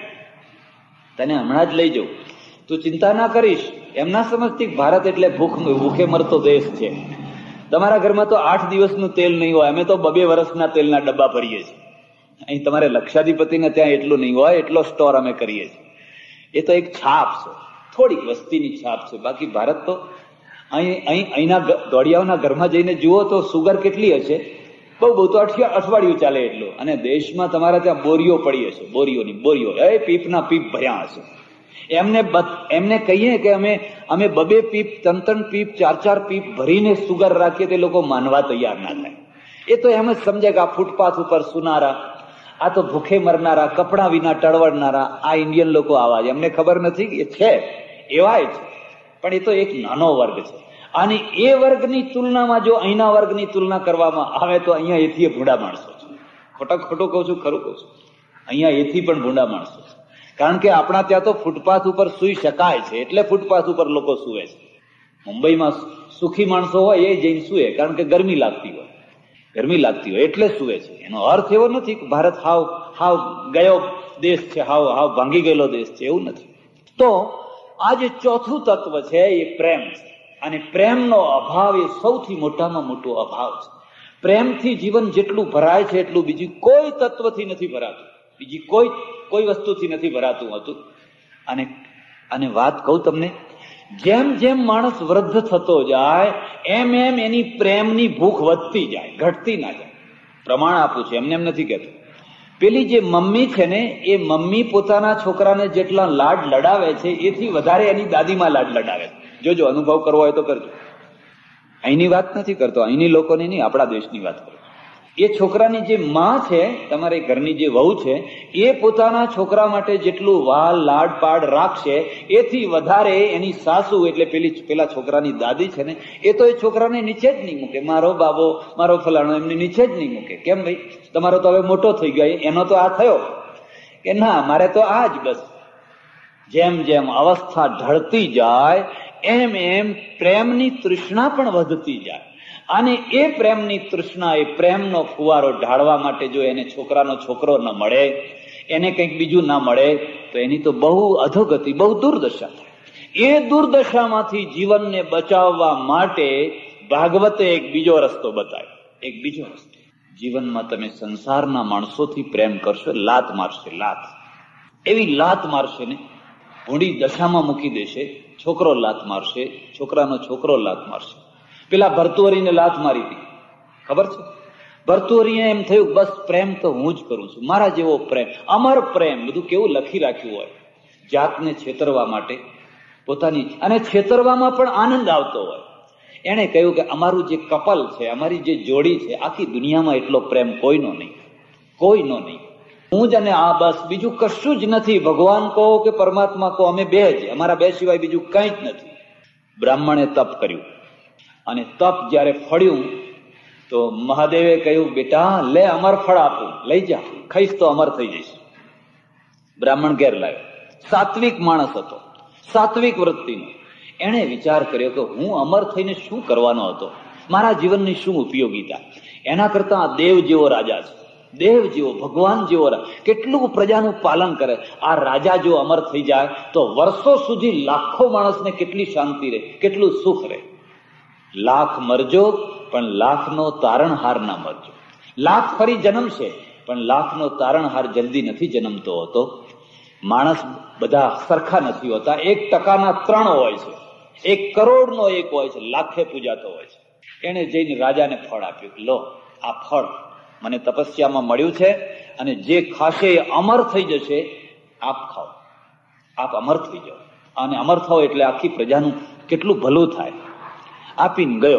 તને હમણાં જ લઈ જાઉં, તું ચિંતા ના કરીશ. એમ ના સમજતી ભારત એટલે ભૂખે મરતો દેશ છે. તમારા ઘરમાં તો 8 દિવસનું તેલ નહીં હોય, અમે તો 2 વર્ષના તેલના ડબ્બા ભરીએ છીએ. અહીં તમારે લક્ષાધિપતિને ત્યાં એટલું નહીં હોય, એટલો સ્ટોર અમે કરીએ છીએ. એ તો એક છાપ છે, થોડીક વસ્તીની છાપ છે. બાકી ભારત તો અહીંના દોડિયાઓના ઘરમાં જઈને જુઓ તો સુગર કેટલી હશે, બહુ તો અઠવાડિયું ચાલે એટલું. અને દેશમાં તમારા ત્યાં બોરીઓ પડી હશે, બોરીઓ પીપના પીપ ભર્યા હશે. એમને કહીએ કે અમે 2 પીપ, 3 પીપ, 4 પીપ ભરીને સુગર રાખીએ, તે લોકો માનવા તૈયાર ના થાય. એ તો એમ જ સમજે કે આ ફૂટપાથ ઉપર સુનારા, આ તો ભૂખે મરનારા, કપડા વિના ટળવડનારા, આ ઇન્ડિયન લોકો આવા છે. એમને ખબર નથી કે છે એવાય છે, પણ એ તો એક નાનો વર્ગ છે. અને એ વર્ગની તુલનામાં જો અહીંના વર્ગની તુલના કરવામાં આવે તો અહીંયા એથી ભૂંડા માણસો છે. ખોટું કહું છું, ખરું કહું છું. અહીંયા એથી પણ ભૂંડા માણસો છે. કારણ કે આપણા ત્યાં તો ફૂટપાથ ઉપર સુઈ શકાય છે, એટલે ફૂટપાથ ઉપર લોકો સુવે છે. મુંબઈમાં સુખી માણસો હોય એ જઈને સુવે, કારણ કે ગરમી લાગતી હોય એટલે સુવે છે. એનો અર્થ એવો નથી કે ભારત હાવ ગયો દેશ છે, હાવ ભાંગી ગયેલો દેશ છે, એવું નથી. તો આ જે ચોથું તત્વ છે એ પ્રેમ છે. અને પ્રેમનો અભાવ એ સૌથી મોટામાં મોટો અભાવ છે. પ્રેમથી જીવન જેટલું ભરાય છે એટલું બીજી કોઈ તત્વથી નથી ભરાતું, બીજી કોઈ વસ્તુથી નથી ભરાતું હતું. અને વાત કહું તમને, જેમ જેમ માણસ વૃદ્ધ થતો જાય એમ એની પ્રેમની ભૂખ વધતી જાય, ઘટતી ના જાય. પ્રમાણ આપું છું, એમ નથી કહેતો. પેલી જે મમ્મી છે ને, એ મમ્મી પોતાના છોકરાને જેટલા લાડ લડાવે છે એથી વધારે એની દાદીમાં લાડ લડાવે છે. જોજો, અનુભવ કરવો હોય તો કરજો. અહીંની વાત નથી કરતો, અહીંની લોકોની નહીં, આપણા દેશની વાત કરું. એ છોકરાની જે માં છે, તમારે ઘરની જે વહુ છે, એ પોતાના છોકરા માટે જેટલું વાલ લાડ પાડ રાખશે એથી વધારે એની સાસુ એટલે પેલા છોકરાની દાદી છે ને, એ તો એ છોકરાને નીચે જ નહીં મૂકે. મારો બાબો, મારો ફલાણો એમને નીચે જ નહીં મૂકે. કેમ ભાઈ, તમારો તો હવે મોટો થઈ ગયો, એનો તો આ થયો. કે ના, મારે તો આ જ બસ. જેમ જેમ અવસ્થા ઢળતી જાય એમ એમ પ્રેમની તૃષ્ણા પણ વધતી જાય. અને એ પ્રેમની તૃષ્ણા, એ પ્રેમનો ફુવારો ઢાળવા માટે જો એને છોકરાનો છોકરો ન મળે, એને કંઈક બીજું ના મળે, તો એની તો બહુ અધોગતિ, બહુ દુર્દશા થાય. એ દુર્દશામાંથી જીવનને બચાવવા માટે ભાગવતે એક બીજો રસ્તો બતાવ્યો. એક બીજો રસ્તો, જીવનમાં તમે સંસારના માણસોથી પ્રેમ કરશો, લાત મારશે, લાત એવી લાત મારશે ને, ભૂંડી દશામાં મૂકી દેશે. છોકરો લાત મારશે, છોકરાનો છોકરો લાત મારશે. પેલા ભર્તુહરીને લાત મારી હતી, ખબર છે? ભર્તુહરીને એમ થયું, બસ પ્રેમ તો હું જ કરું છું, મારા જેવો પ્રેમ, અમર પ્રેમ, બધું કેવું લખી રાખ્યું હોય, જાતને છેતરવા માટે પોતાની, અને છેતરવામાં પણ આનંદ આવતો હોય. એને કહ્યું કે અમારું જે કપલ છે, અમારી જે જોડી છે, આખી દુનિયામાં એટલો પ્રેમ કોઈનો નહીં, કોઈનો નહીં. હું જ અને આ, બસ બીજું કશું જ નથી. ભગવાન કહો કે પરમાત્મા કહો, અમે બે જ, અમારા બે સિવાય બીજું કંઈ જ નથી. બ્રાહ્મણે તપ કર્યું, અને તપ જ્યારે ફળ્યું તો મહાદેવે કહ્યું, બેટા લે, અમર ફળ આપું, લઈ જા, ખાઈશ તો અમર થઈ જઈશ. બ્રાહ્મણ ઘેર લાવ્યો. સાત્વિક માણસ હતો, સાત્વિક વૃત્તિનો. એણે વિચાર કર્યો કે હું અમર થઈને શું કરવાનો હતો, મારા જીવનની શું ઉપયોગિતા. એના કરતા આ દેવ જેવો રાજા છે, દેવ જેવો, ભગવાન જેવો, કેટલું પ્રજાનું પાલન કરે. આ રાજા જો અમર થઈ જાય તો વર્ષો સુધી લાખો માણસને કેટલી શાંતિ રહે, કેટલું સુખ રહે. લાખ મરજો પણ લાખનો તારણહાર ના મરજો. લાખ ફરી જન્મશે પણ લાખનો તારણહાર જલ્દી નથી જન્મતો હોતો. માણસ બધા સરખા નથી હોતા. 1% 3 હોય છે, 1 કરોડનો 1 હોય છે, લાખે પૂજાતો હોય છે. એને જઈને રાજાને ફળ આપ્યું, લો આ ફળ મને તપસ્યામાં મળ્યું છે, અને જે ખાશે એ અમર થઈ જશે, આપ ખાઓ, આપ અમર થઈ જાઓ. અને અમર થાઓ એટલે આખી પ્રજાનું કેટલું ભલું થાય. આપીને ગયો.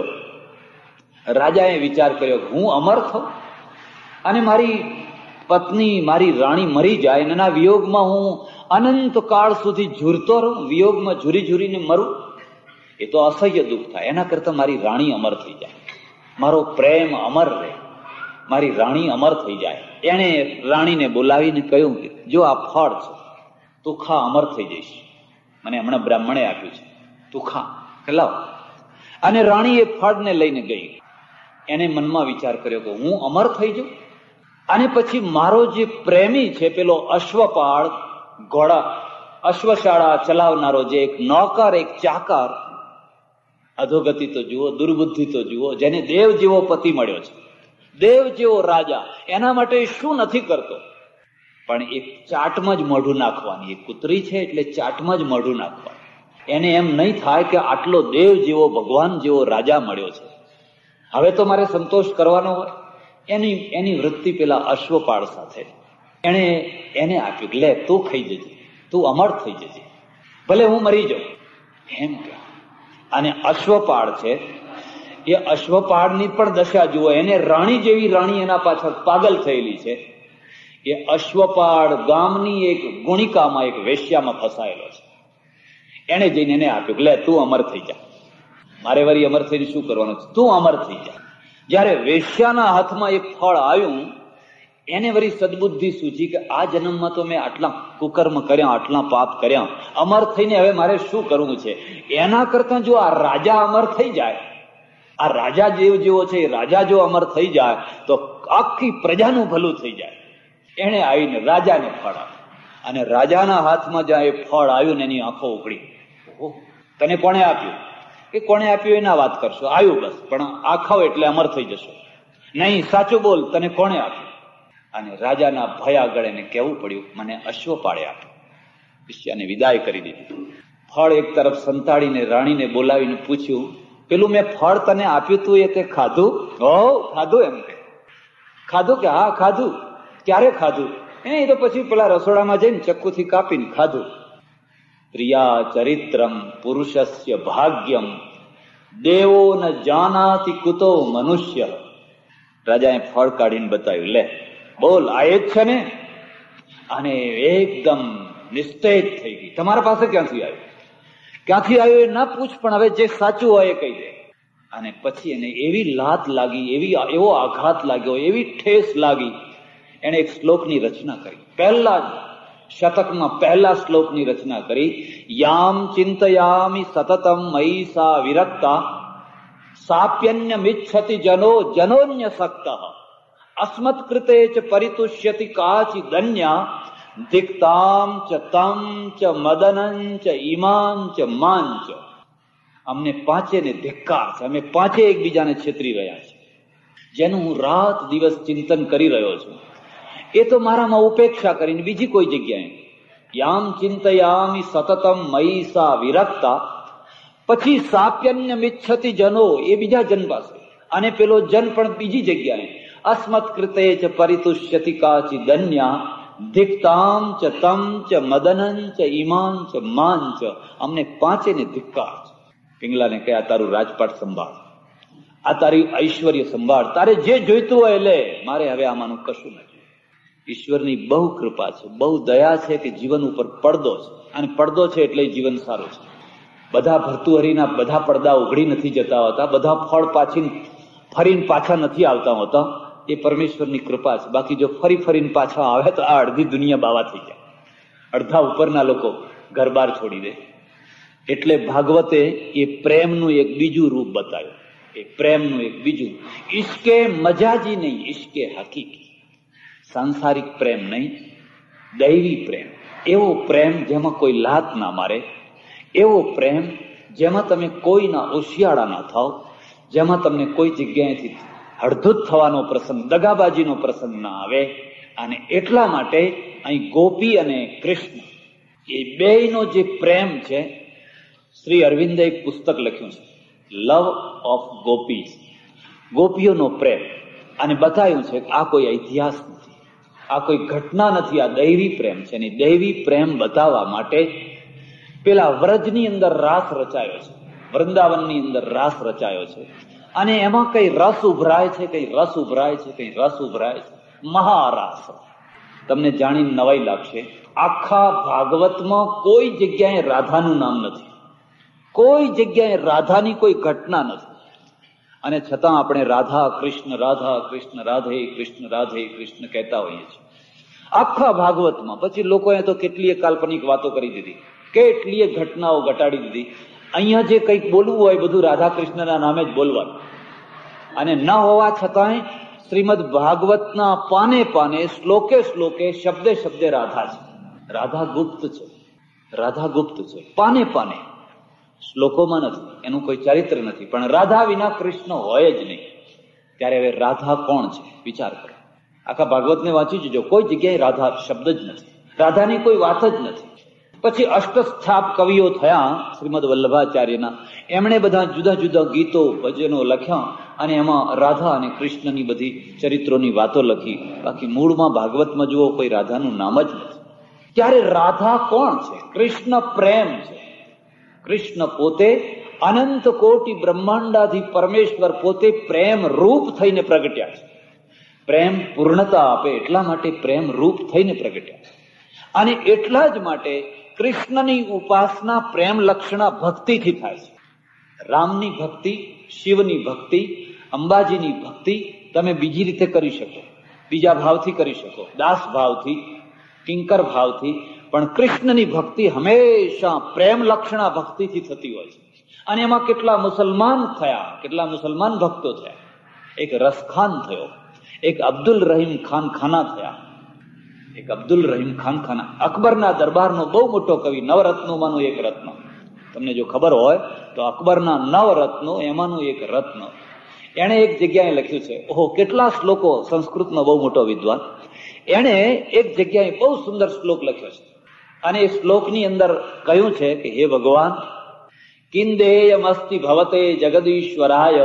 રાજાએ વિચાર કર્યો, હું અમર થાઉં અને મારી પત્ની, મારી રાણી મરી જાય, અને એના વિયોગમાં હું અનંત કાળ સુધી ઝૂરતો રહું, વિયોગમાં ઝૂરી ઝૂરીને મરું, એ તો અસહ્ય દુઃખ થાય. એના કરતા મારી રાણી અમર થઈ જાય, મારો પ્રેમ અમર રહે, મારી રાણી અમર થઈ જાય. એણે રાણીને બોલાવીને કહ્યું કે જો આ ફળ છે, તું ખા, અમર થઈ જઈશ. મને હમણાં બ્રાહ્મણે આપ્યું છે, તું ખા, લાવ. અને રાણી એ ફળને લઈને ગઈ. એને મનમાં વિચાર કર્યો કે હું અમર થઈ જાઉં, અને પછી મારો જે પ્રેમી છે, પેલો અશ્વપાળ, ઘોડા, અશ્વશાળા ચલાવનારો જે એક નોકર, એક ચાકર, અધોગતિ તો જુઓ, દુર્બુદ્ધિ તો જુઓ, જેને દેવ જેવો પતિ મળ્યો છે, દેવ જેવો રાજા, એના માટે શું નથી કરતો. પણ એક ચાટમાં જ મોઢું નાખવાની, એક કૂતરી છે એટલે ચાટમાં જ મોઢું નાખવાનું. એને એમ નહીં થાય કે આટલો દેવ જેવો, ભગવાન જેવો રાજા મળ્યો છે, હવે તો મારે સંતોષ કરવાનો હોય. એની વૃત્તિ પેલા અશ્વપાળ સાથે એને આપ્યું, લે તું ખાઈ જજે, તું અમર થઈ જજે, ભલે હું મરી જાઉં, એમ કે. અને અશ્વપાળ છે, એ અશ્વપાળની પણ દશા જુઓ. એને રાણી જેવી રાણી એના પાછળ પાગલ થયેલી છે. એ અશ્વપાળ ગામની એક ગુણિકામાં, એક વેશ્યામાં ફસાયેલો છે. એને જઈને એને આપ્યું, લે તું અમર થઈ જા, મારે વળી અમર થઈને શું કરવાનું છે, તું અમર થઈ જા. જયારે વેશ્યાના હાથમાં એક ફળ આવ્યું, એને વળી સદબુદ્ધિ સૂચી કે આ જન્મમાં તો મેં આટલા કુકર્મ કર્યા, આટલા પાપ કર્યા, અમર થઈને હવે મારે શું કરવું છે. એના કરતા જો આ રાજા અમર થઈ જાય, આ રાજા જેવો છે, એ રાજા જો અમર થઈ જાય તો આખી પ્રજાનું ભલું થઈ જાય. એને આવીને રાજાને ફળ આપ્યું, અને રાજાના હાથમાં જ્યાં એ ફળ આવ્યું ને એની આંખો ઉઘડી. તને કોણે આપ્યું? કે કોણે આપ્યું એના વાત કરશો, આવ્યું બસ, પણ આ ખાઓ એટલે અમર થઈ જશો. નહીં, સાચું બોલ, તને કોણે આપ્યું? અને રાજાના ભય આગળ એને કહેવું પડ્યું, મને અશ્વપાળે આપ્યું. શિષ્યાને વિદાય કરી દીધી. ફળ એક તરફ સંતાડીને રાણીને બોલાવીને પૂછ્યું, પેલું મેં ફળ તને આપ્યું તું એ તે ખાધું? હો, ખાધું. એમ કે ખાધું? કે હા ખાધું. ક્યારે ખાધું? એ તો પછી પેલા રસોડામાં જઈને ચક્કુથી કાપીને ખાધું. પ્રિયા ચરિત્રમ પુરુષસ્ય ભાગ્યમ દેવો ન જાનાતિ કુતો મનુષ્ય. રાજાએ ફળ કાઢીને બતાવ્યું, લે બોલ, આ એ જ છે ને? અને એકદમ નિસ્તેજ થઈ ગઈ. તમારા પાસે ક્યાંથી આવ્યું? ક્યાંથી આવ્યું એ ના પૂછ, પણ હવે જે સાચું હોય એ કહી દે. અને પછી એને એવી લાત લાગી, એવો આઘાત લાગ્યો, એવી ઠેસ લાગી, એને એક શ્લોકની રચના કરી. પહેલા જ શતકમાં પહેલા શ્લોકની રચના કરી. યામ ચિંતયામિ સતતમ મયી સા વિરક્તા સાપ્યન્યમિચ્છતિ જનો જનોન્યસક્તઃ અસ્મત્કૃતે ચ પરિતુષ્યતિ કાચિ દન્યા દિક્તામ ચ તમ ચ મદનં ચ ઈમાન ચ માન ચ. અમને પાંચેને ધિક્કાર છે, અમે પાંચે એકબીજાને છેતરી રહ્યા છે. જેનું હું રાત દિવસ ચિંતન કરી રહ્યો છું એ તો મારામાં ઉપેક્ષા કરીને બીજી કોઈ જગ્યાએ. યામ ચિંતયામિ સતતમ મયી સા વિરક્તા, પછી સાપ્યન્યમિચ્છતિ જનો એ બીજા જન પાસે, અને પેલો જન પણ બીજી જગ્યાએ. અસ્મત્કૃતે ચ પરિતુષ્યતિ કાચિ દન્યા ધિક્તામ ચ તમ ચ મદનં ચ ઈમાન ચ માન ચ. અમને પાંચેને ધિક્કાર છે. પિંગલાને કહે, આ તારું રાજપાટ સંભાળ, આ તારી ઐશ્વર્ય સંભાળ, તારે જે જોઈતું હોય લે, મારે હવે આમાંનું કશું નથી. ઈશ્વરની બહુ કૃપા છે, બહુ દયા છે કે જીવન ઉપર પડદો છે, અને પડદો છે એટલે જીવન સારું છે. બધા ભર્તુહરીના બધા પડદા ઉઘડી નથી જતા હોતા, બધા ફળ ફરીને પાછા નથી આવતા હોતા. એ પરમેશ્વરની કૃપા છે. બાકી જો ફરીને પાછા આવે તો આ અડધી દુનિયા બાવા થઈ જાય, અડધા ઉપરના લોકો ઘર બાર છોડી દે. એટલે ભાગવતે એ પ્રેમનું એક બીજું રૂપ બતાવ્યું. એ પ્રેમનું એક બીજું, ઈશ્કે મજાજી નહીં, ઈશ્કે હકીકી. સાંસારિક પ્રેમ નહીં, દૈવી પ્રેમ. એવો પ્રેમ જેમાં કોઈ લાત ના મારે, એવો પ્રેમ જેમાં તમે કોઈના ઓશિયાળા ના થાવ, જેમાં તમને કોઈ જગ્યાએથી હળધૂત થવાનો પ્રસંગ, દગાબાજીનો પ્રસંગ ના આવે. અને એટલા માટે અહીં ગોપી અને કૃષ્ણ એ બેયનો જે પ્રેમ છે, શ્રી અરવિંદે એક પુસ્તક લખ્યું છે, લવ ઓફ ગોપીઝ, ગોપીઓનો પ્રેમ. અને બતાવ્યું છે કે આ કોઈ ઇતિહાસ નથી, આ કોઈ ઘટના નથી, આ દૈવી પ્રેમ છે. અને દૈવી પ્રેમ બતાવવા માટે પેલા વ્રજની અંદર રાસ રચાયો છે, વૃંદાવનની અંદર રાસ રચાયો છે. અને એમાં કઈ રસ ઉભરાય છે, કઈ રસ ઉભરાય છે, કઈ રસ ઉભરાય છે. મહારાસ. તમને જાણીને નવાઈ લાગશે, આખા ભાગવતમાં કોઈ જગ્યાએ રાધાનું નામ નથી, કોઈ જગ્યાએ રાધાની કોઈ ઘટના નથી. અને છતાં આપણે રાધા કૃષ્ણ રાધે કૃષ્ણ કહેતા હોઈએ છીએ આખા ભાગવતમાં. પછી લોકોએ તો કેટલીય કાલ્પનિક વાતો કરી દીધી, કેટલીય ઘટનાઓ ઘટાડી દીધી. અહીંયા જે કંઈક બોલવું હોય બધું રાધા કૃષ્ણના નામે જ બોલવાનું. અને ન હોવા છતાંય શ્રીમદ ભાગવતના પાને પાને, શ્લોકે શ્લોકે, શબ્દે શબ્દે રાધા છે. રાધા ગુપ્ત છે, રાધા ગુપ્ત છે, પાને પાને, શ્લોકોમાં નથી, એનું કોઈ ચરિત્ર નથી. પણ રાધા વિના કૃષ્ણ હોય જ નહીં. ત્યારે હવે રાધા કોણ છે વિચાર કરો. આખા ભાગવતને વાંચી જજો, કોઈ જગ્યાએ રાધા શબ્દ જ નથી, રાધાની કોઈ વાત જ નથી. પછી અષ્ટસ્થાપ કવિઓ થયા શ્રીમદ વલ્લભાચાર્યના, એમણે બધા જુદા જુદા ગીતો ભજનો લખ્યા અને એમાં રાધા અને કૃષ્ણની બધી ચરિત્રોની વાતો લખી. બાકી મૂળમાં ભાગવતમાં જુઓ કોઈ રાધાનું નામ જ નથી. ત્યારે રાધા કોણ છે? કૃષ્ણ પ્રેમ છે. કૃષ્ણ પોતે અનંત કોટી બ્રહ્માંડાથી પરમેશ્વર પોતે પ્રેમ રૂપ થઈને પ્રગટ્યા છે. પ્રેમ પૂર્ણતા આપે એટલા માટે પ્રેમ રૂપ થઈને પ્રગટ્યા છે. અને એટલા જ માટે કૃષ્ણની ઉપાસના પ્રેમ લક્ષણા ભક્તિથી થાય છે. રામની ભક્તિ, શિવની ભક્તિ, અંબાજીની ભક્તિ તમે બીજી રીતે કરી શકો, બીજા ભાવથી કરી શકો, દાસ ભાવથી, કિંકર ભાવથી. પણ કૃષ્ણની ભક્તિ હંમેશા પ્રેમ લક્ષણા ભક્તિથી થતી હોય છે. અને એમાં કેટલા મુસલમાન થયા, કેટલા મુસલમાન ભક્તો થયા. એક રસખાન થયો, એક અબ્દુલ રહીમ ખાન ખાના થયા. એક અબ્દુલ રહીમ ખાન ખાના અકબરના દરબારનો બહુ મોટો કવિ, નવરત્નોમાંનું એક રત્ન. તમને જો ખબર હોય તો અકબરના નવરત્નો એમાંનું એક રત્ન. એણે એક જગ્યાએ લખ્યું છે, ઓહો કેટલા શ્લોકો, સંસ્કૃતનો બહુ મોટો વિદ્વાન. એણે એક જગ્યાએ બહુ સુંદર શ્લોક લખ્યો છે. અને એ શ્લોકની અંદર કહ્યું છે કે હે ભગવાન, કિંદેયમસ્તિ ભવતે જગદીશ્વરાય,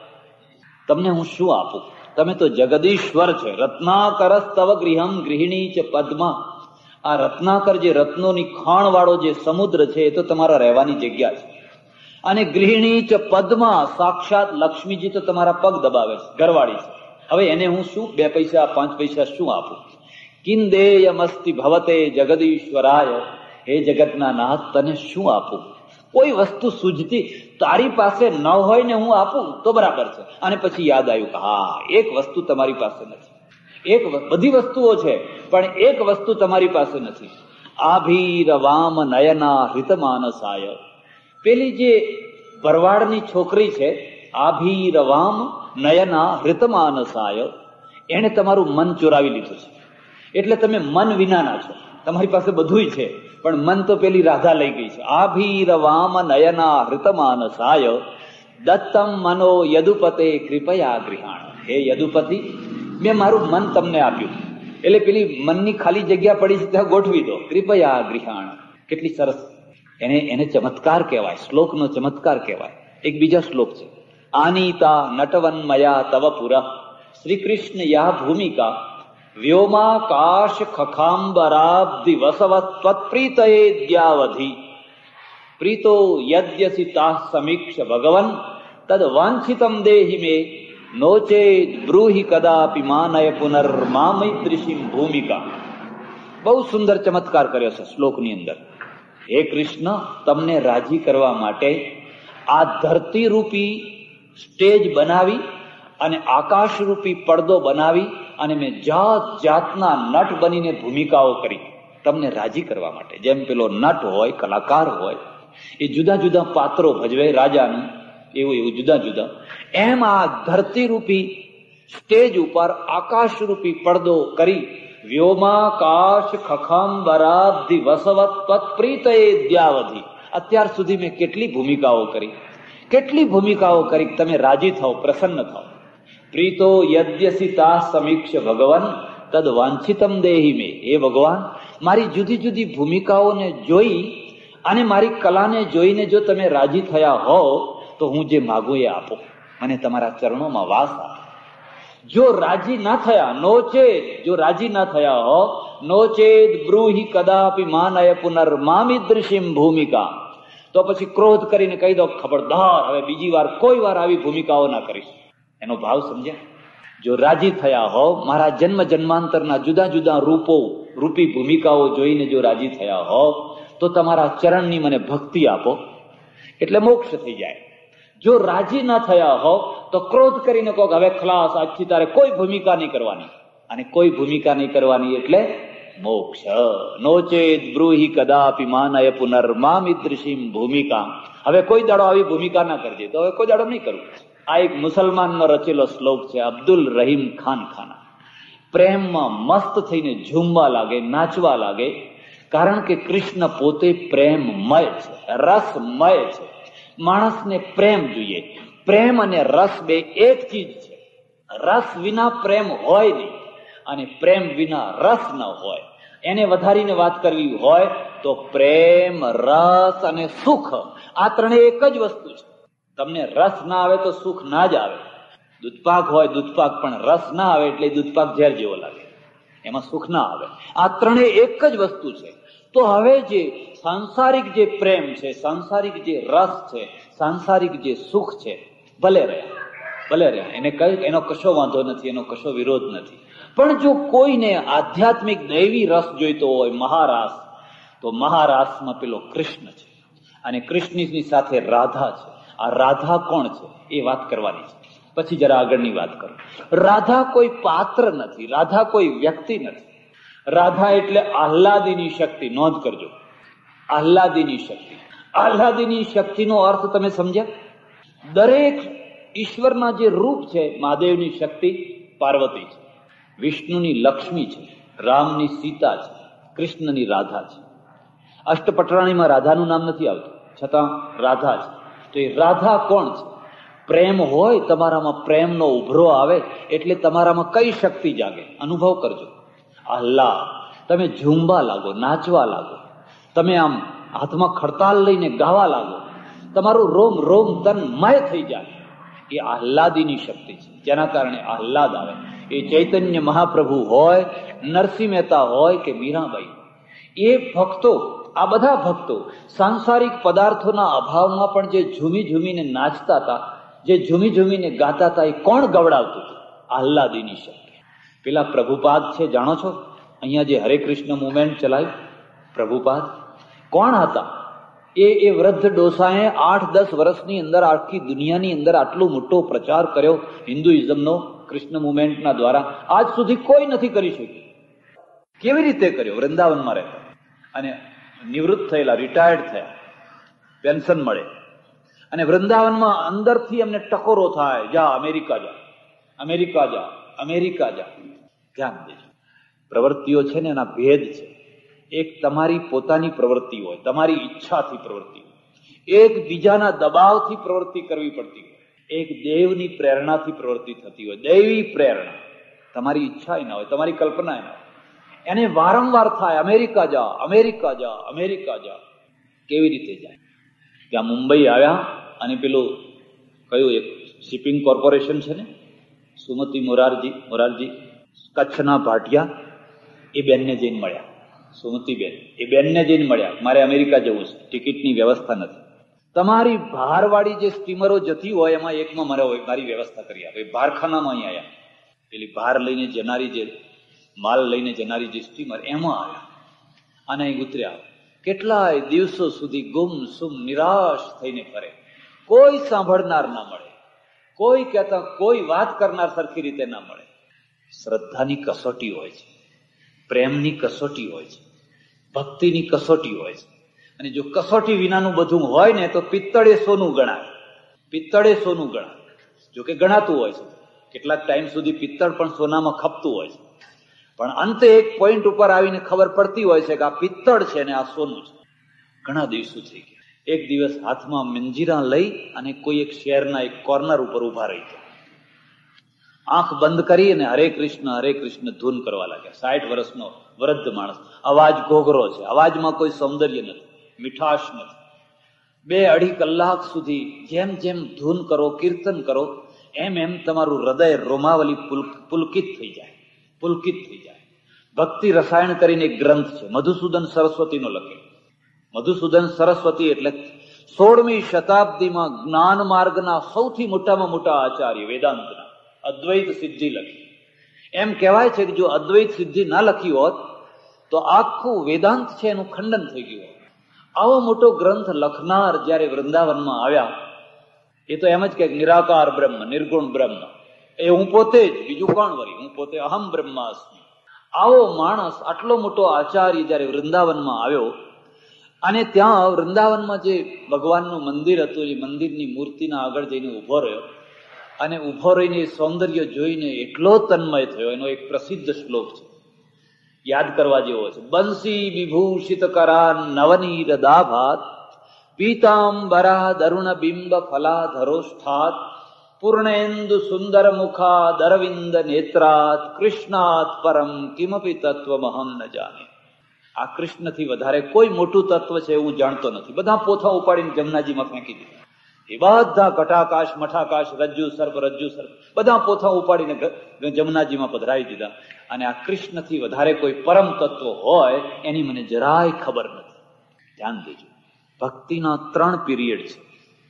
તમને હું શું આપું? તમે તો જગદીશ્વર છે. રત્નાકરસ્તવ ગૃહમ ગૃહિણી ચ પદ્મા. આ રત્નાકર જે રત્નોની ખાણ વાળો જે સમુદ્ર છે એ તો તમારા રહેવાની જગ્યા છે. અને ગૃહિણી ચ પદ્મા, સાક્ષાત લક્ષ્મીજી તો તમારા પગ દબાવે છે, ઘરવાળી છે. હવે એને હું શું 2 પૈસા 5 પૈસા શું આપું? કિંદેયમસ્તિ ભવતે જગદીશ્વરાય, હે જગતના નાથ તને શું આપું? કોઈ વસ્તુ સૂઝતી તારી પાસે ન હોય ને હું આપું તો બરાબર છે. અને પછી યાદ આવ્યું કે હા, એક વસ્તુ તમારી પાસે નથી. બધી વસ્તુઓ છે પણ એક વસ્તુ તમારી પાસે નથી. આભીરવામ નયના હૃતમાનસાય. પેલી જે ભરવાડની છોકરી છે, આભીરવામ નયના હૃતમાનસાય, એને તમારું મન ચોરાવી લીધું છે. એટલે તમે મન વિનાના છો. તમારી પાસે બધુંય છે, પણ મન તો પેલી રાધા લઈ ગઈ છે. આભીરવામ નયના હૃતમાનસાય દત્તમ મનો યદુપતે કૃપયા ગૃહાણ. હે યદુપતિ, મેં મારું મન તમને આપ્યું, એટલે પેલી મનની ખાલી જગ્યા પડી છે ત્યાં ગોઠવી દો. કૃપયા ગૃહાણ. કેટલી સરસ! એને ચમત્કાર કહેવાય, શ્લોકનો ચમત્કાર કહેવાય. એક બીજા શ્લોક છે, આનીતા નટવન્મયા તવ પુર શ્રી કૃષ્ણ યા ભૂમિકા વ્યોમાકાશ ખખાંબરાબ્ધિ વસવત ત્વત્પ્રીતયે દ્યાવધિ પ્રીતો યદ્યસી તાઃ સમીક્ષ ભગવન તદ વાંછિતમ દેહિ મે નોચે બ્રૂહિ કદાપી માનય પુનર્મામૈદૃશીમ ભૂમિકા. બહુ સુંદર ચમત્કાર કર્યો છે શ્લોકની અંદર. હે કૃષ્ણ, તમને રાજી કરવા માટે આ ધરતી રૂપી સ્ટેજ બનાવી અને આકાશ રૂપી પડદો બનાવી અને મેં જાત જાતના નટ બનીને ભૂમિકાઓ કરી તમને રાજી કરવા માટે. જેમ પેલો નટ હોય, કલાકાર હોય, એ જુદા જુદા પાત્રો ભજવે રાજાનું, એવું જુદા જુદા, એમ આ ધરતી રૂપી સ્ટેજ ઉપર આકાશ રૂપી પડદો કરી વ્યોમાકાશ ખખાંબરાબ્ધિ વસવત તત્પ્રીતયે દ્યાવધિ. અત્યાર સુધી મેં કેટલી ભૂમિકાઓ કરી, તમે રાજી થાઓ, પ્રસન્ન થાઓ. પ્રીતો યદ્યસી તાઃ સમીક્ષ ભગવન તદ વાંછિતમ દેહિ મે. એ ભગવાન, મારી જુદી જુદી ભૂમિકાઓને જોઈ અને મારી કલાને જોઈને જો તમે રાજી થયા હો તો હું જે માગું એ આપો, મને તમારા ચરણોમાં વાસ આપો. જો રાજી ના થયા, જો રાજી ના થયા હો, નોચેદ બ્રૂહિ કદાપી માનય પુનર્મામિદૃશીમ ભૂમિકા, તો પછી ક્રોધ કરીને કહી દો, ખબરદાર, હવે બીજી વાર કોઈ વાર આવી ભૂમિકાઓ ના કરીશ. એનો ભાવ સમજ્યા? જો રાજી થયા હો, મારા જન્મ જન્માંતરના જુદા જુદા રૂપી ભૂમિકાઓ જોઈને જો રાજી થયા હો તો તમારા ચરણની મને ભક્તિ આપો, એટલે મોક્ષ થઈ જાય. જો રાજી ના થયા હો તો ક્રોધ કરીને કહો, હવે ખલાસ, આજથી તારે કોઈ ભૂમિકા નહીં કરવાની. અને કોઈ ભૂમિકા નહીં કરવાની એટલે મોક્ષ. નોચેદ બ્રૂહિ કદાપી માનય પુનર્મામિદૃશીમ ભૂમિકા. હવે કોઈ દાડો આવી ભૂમિકા ના કરજે, તો હવે કોઈ દાડો નહીં કરું. આ એક મુસલમાનનો રચેલો શ્લોક છે, અબ્દુલ રહીમ ખાન ખાના. પ્રેમમાં મસ્ત થઈને ઝૂમવા લાગે, નાચવા લાગે, કારણ કે કૃષ્ણ પોતે પ્રેમમય છે, રસમય છે. માણસને પ્રેમ જોઈએ. પ્રેમ અને રસ બે એક ચીજ છે. રસ વિના પ્રેમ હોય નહીં અને પ્રેમ વિના રસ ન હોય. એને વધારીને વાત કરવી હોય તો પ્રેમ, રસ અને સુખ, આ ત્રણેય એક જ વસ્તુ છે. તમને રસ ના આવે તો સુખ ના જ આવે. દૂધપાક હોય, દૂધપાક પણ રસ ના આવે એટલે દૂધપાક ઝેર જેવો લાગે, એમાં સુખ ના આવે. આ ત્રણેય એક જ વસ્તુ છે. તો હવે જે સાંસારિક જે પ્રેમ છે, સાંસારિક જે રસ છે, સાંસારિક જે સુખ છે, ભલે રહ્યા, એનો કશો વાંધો નથી, એનો કશો વિરોધ નથી. પણ જો કોઈને આધ્યાત્મિક દૈવી રસ જોઈતો હોય, મહારાસ, તો મહારાસમાં પેલો કૃષ્ણ છે અને કૃષ્ણની સાથે રાધા છે. આ રાધા કોણ છે એ વાત કરવાની છે, પછી જરા આગળની વાત કરું. રાધા કોઈ પાત્ર નથી, રાધા કોઈ વ્યક્તિ નથી. રાધા એટલે આહ્લાદીની શક્તિ. નોંધ કરજો, આહ્લાદીની શક્તિ. આહ્લાદીની શક્તિનો અર્થ તમે સમજ્યા? દરેક ઈશ્વરના જે રૂપ છે, મહાદેવની શક્તિ પાર્વતી છે, વિષ્ણુની લક્ષ્મી છે, રામની સીતા છે, કૃષ્ણની રાધા છે. અષ્ટપટરાણીમાં રાધાનું નામ નથી આવતું, છતાં રાધા છે. તો એ રાધા કોણ છે? પ્રેમ હોય તમારામાં, પ્રેમનો ઉભરો આવે એટલે તમારામાં કઈ શક્તિ જાગે? અનુભવ કરજો. આહ્લાદ. તમે ઝૂમવા લાગો, નાચવા લાગો, તમે આમ હાથમાં ખડતાલ લઈને ગાવા લાગો, તમારું રોમ રોમ તન મય થઈ જાય. એ આહ્લાદીની શક્તિ છે, જેના કારણે આહ્લાદ આવે. એ ચૈતન્ય મહાપ્રભુ હોય, નરસિંહ મહેતા હોય કે મીરાબાઈ, એ ભક્તો, આ બધા ભક્તો સાંસારિક પદાર્થોના અભાવમાં પણ જે ઝૂમી ઝૂમીને નાચતા હતા, જે ઝૂમી ઝૂમીને ગાતા હતા, એ કોણ ગવડાવતું હતું? આહ્લાદીની શક્તિ. પેલા પ્રભુપાદ છે, જાણો છો? અહીંયા જે હરે કૃષ્ણ મુવમેન્ટ ચલાવ્યું, પ્રભુપાદ કોણ હતા? એ વૃદ્ધ ડોસાએ 8-10 વર્ષની અંદર આખી દુનિયાની અંદર આટલો મોટો પ્રચાર કર્યો હિન્દુઇઝમનો, કૃષ્ણ મુવમેન્ટના દ્વારા. આજ સુધી કોઈ નથી કરી શક્યું. કેવી રીતે કર્યો? વૃંદાવનમાં રહેતા. અને નિવૃત્ત થયેલા, રિટાયર્ડ થયા, પેન્શન મળે, અને વૃંદાવનમાં અંદરથી એમને ટકોરો થાય, જા અમેરિકા જા, અમેરિકા જા, અમેરિકા જા. ધ્યાન દેજો, પ્રવૃત્તિઓ છે ને એના ભેદ છે. એક તમારી પોતાની પ્રવૃત્તિ હોય, તમારી ઈચ્છાથી પ્રવૃત્તિ હોય, એક બીજાના દબાવથી પ્રવૃત્તિ કરવી પડતી હોય, એક દેવની પ્રેરણાથી પ્રવૃત્તિ થતી હોય, દૈવી પ્રેરણા. તમારી ઈચ્છા ના હોય, તમારી કલ્પના ના હોય, એને વારંવાર થાય, અમેરિકા જા, અમેરિકા જા, અમેરિકા જા. કેવી રીતે જાય? ત્યાં મુંબઈ આવ્યા અને પેલું કયું એક શિપિંગ કોર્પોરેશન છે ને, સુમતિ મોરારજી કચ્છના ભાટિયા, એ બેનને જઈને મળ્યા. સુમતિબેન એ બેનને જઈને મળ્યા, મારે અમેરિકા જવું છે, ટિકિટની વ્યવસ્થા નથી. તમારી ભારવાળી જે સ્ટીમરો જતી હોય એમાં એકમાં મારી વ્યવસ્થા કરી આપે. ભારખાનામાં અહીં આવ્યા, પેલી ભાર લઈને જનારી, જે માલ લઈને જનારી જે સ્ટીમર, એમાં આવ્યા અને અહીં ઉતર્યા. કેટલાય દિવસો સુધી ગુમસુમ નિરાશ થઈને ફરે, કોઈ સાંભળનાર ના મળે, કોઈ કહેતા, કોઈ વાત કરનાર સરખી રીતે ના મળે. શ્રદ્ધાની કસોટી હોય છે, પ્રેમની કસોટી હોય છે, ભક્તિની કસોટી હોય છે. અને જો કસોટી વિનાનું બધું હોય ને તો પિત્તળે સોનું ગણાય, પિત્તળે સોનું ગણાય. જોકે ગણાતું હોય છે, કેટલાક ટાઈમ સુધી પિત્તળ પણ સોનામાં ખપતું હોય છે, પણ અંતે એક પોઈન્ટ ઉપર આવીને ખબર પડતી હોય છે કે આ પિત્તળ છે ને આ સોનું છે. ઘણા દિવસો થઈ ગયા. એક દિવસ હાથમાં મંજીરા લઈ અને કોઈ એક શહેરના એક કોર્નર ઉપર ઉભા રહી ગયા, આંખ બંધ કરી અને હરે કૃષ્ણ ધૂન કરવા લાગ્યા. 60 વર્ષનો વૃદ્ધ માણસ, અવાજ ઘોઘરો છે, અવાજમાં કોઈ સૌંદર્ય નથી, મીઠાશ નથી. 2-2.5 કલાક સુધી જેમ જેમ ધૂન કરો, કીર્તન કરો, એમ એમ તમારું હૃદય રોમાવલી પુલકિત થઈ જાય, પુલકિત થઈ જાય. ભક્તિ રસાયણ કરીને એક ગ્રંથ છે, મધુસૂદન સરસ્વતીનો લખેલો. મધુસૂદન સરસ્વતી એટલે 16મી શતાબ્દીમાં જ્ઞાન માર્ગના સૌથી મોટામાં મોટા આચાર્ય, વેદાંતના અદ્વૈત સિદ્ધિ લખી. એમ કહેવાય છે કે જો અદ્વૈત સિદ્ધિ ના લખી હોત તો આખું વેદાંત છે એનું ખંડન થઈ ગયું હોત. આવો મોટો ગ્રંથ લખનાર જયારે વૃંદાવનમાં આવ્યા, એ તો એમ જ કે નિરાકાર બ્રહ્મ, નિર્ગુણ બ્રહ્મ, એ હું પોતે જ, બીજું કોણ વળી, હું પોતે અહમ બ્રહ્માસ્મિ. આવો માણસ, આટલો મોટો આચાર્ય જયારે વૃંદાવનમાં આવ્યો અને ત્યાં વૃંદાવનમાં જે ભગવાનનું મંદિર હતું, એ મંદિરની મૂર્તિના આગળ જઈને ઉભો રહ્યો અને ઉભો રહીને સૌંદર્ય જોઈને એટલો તન્મય થયો. એનો એક પ્રસિદ્ધ શ્લોક છે, યાદ કરવા જેવો છે. બંસી વિભૂષિત કરા નવનીર દાભાત પીતાંબરા દરુણ બિંબ ફલાધરોષ્ઠાત પૂર્ણેન્દુ સુંદર મુખા દરવિંદ નેત્રાત કૃષ્ણાત પરમ કિમપી તત્વમહમ ન જાને. આ કૃષ્ણથી વધારે કોઈ મોટું તત્વ છે એવું જાણતો નથી. બધા પોથા ઉપાડીને જમનાજીમાં ફેંકી દીધા. એ બધા ઘટાકાશ, મઠાકાશ, રજ્જુ સર્પ, બધા પોથા ઉપાડીને જમનાજીમાં પધરાવી દીધા. અને આ કૃષ્ણથી વધારે કોઈ પરમ તત્વ હોય એની મને જરાય ખબર નથી. ધ્યાન દેજો, ભક્તિના 3 પીરિયડ છે.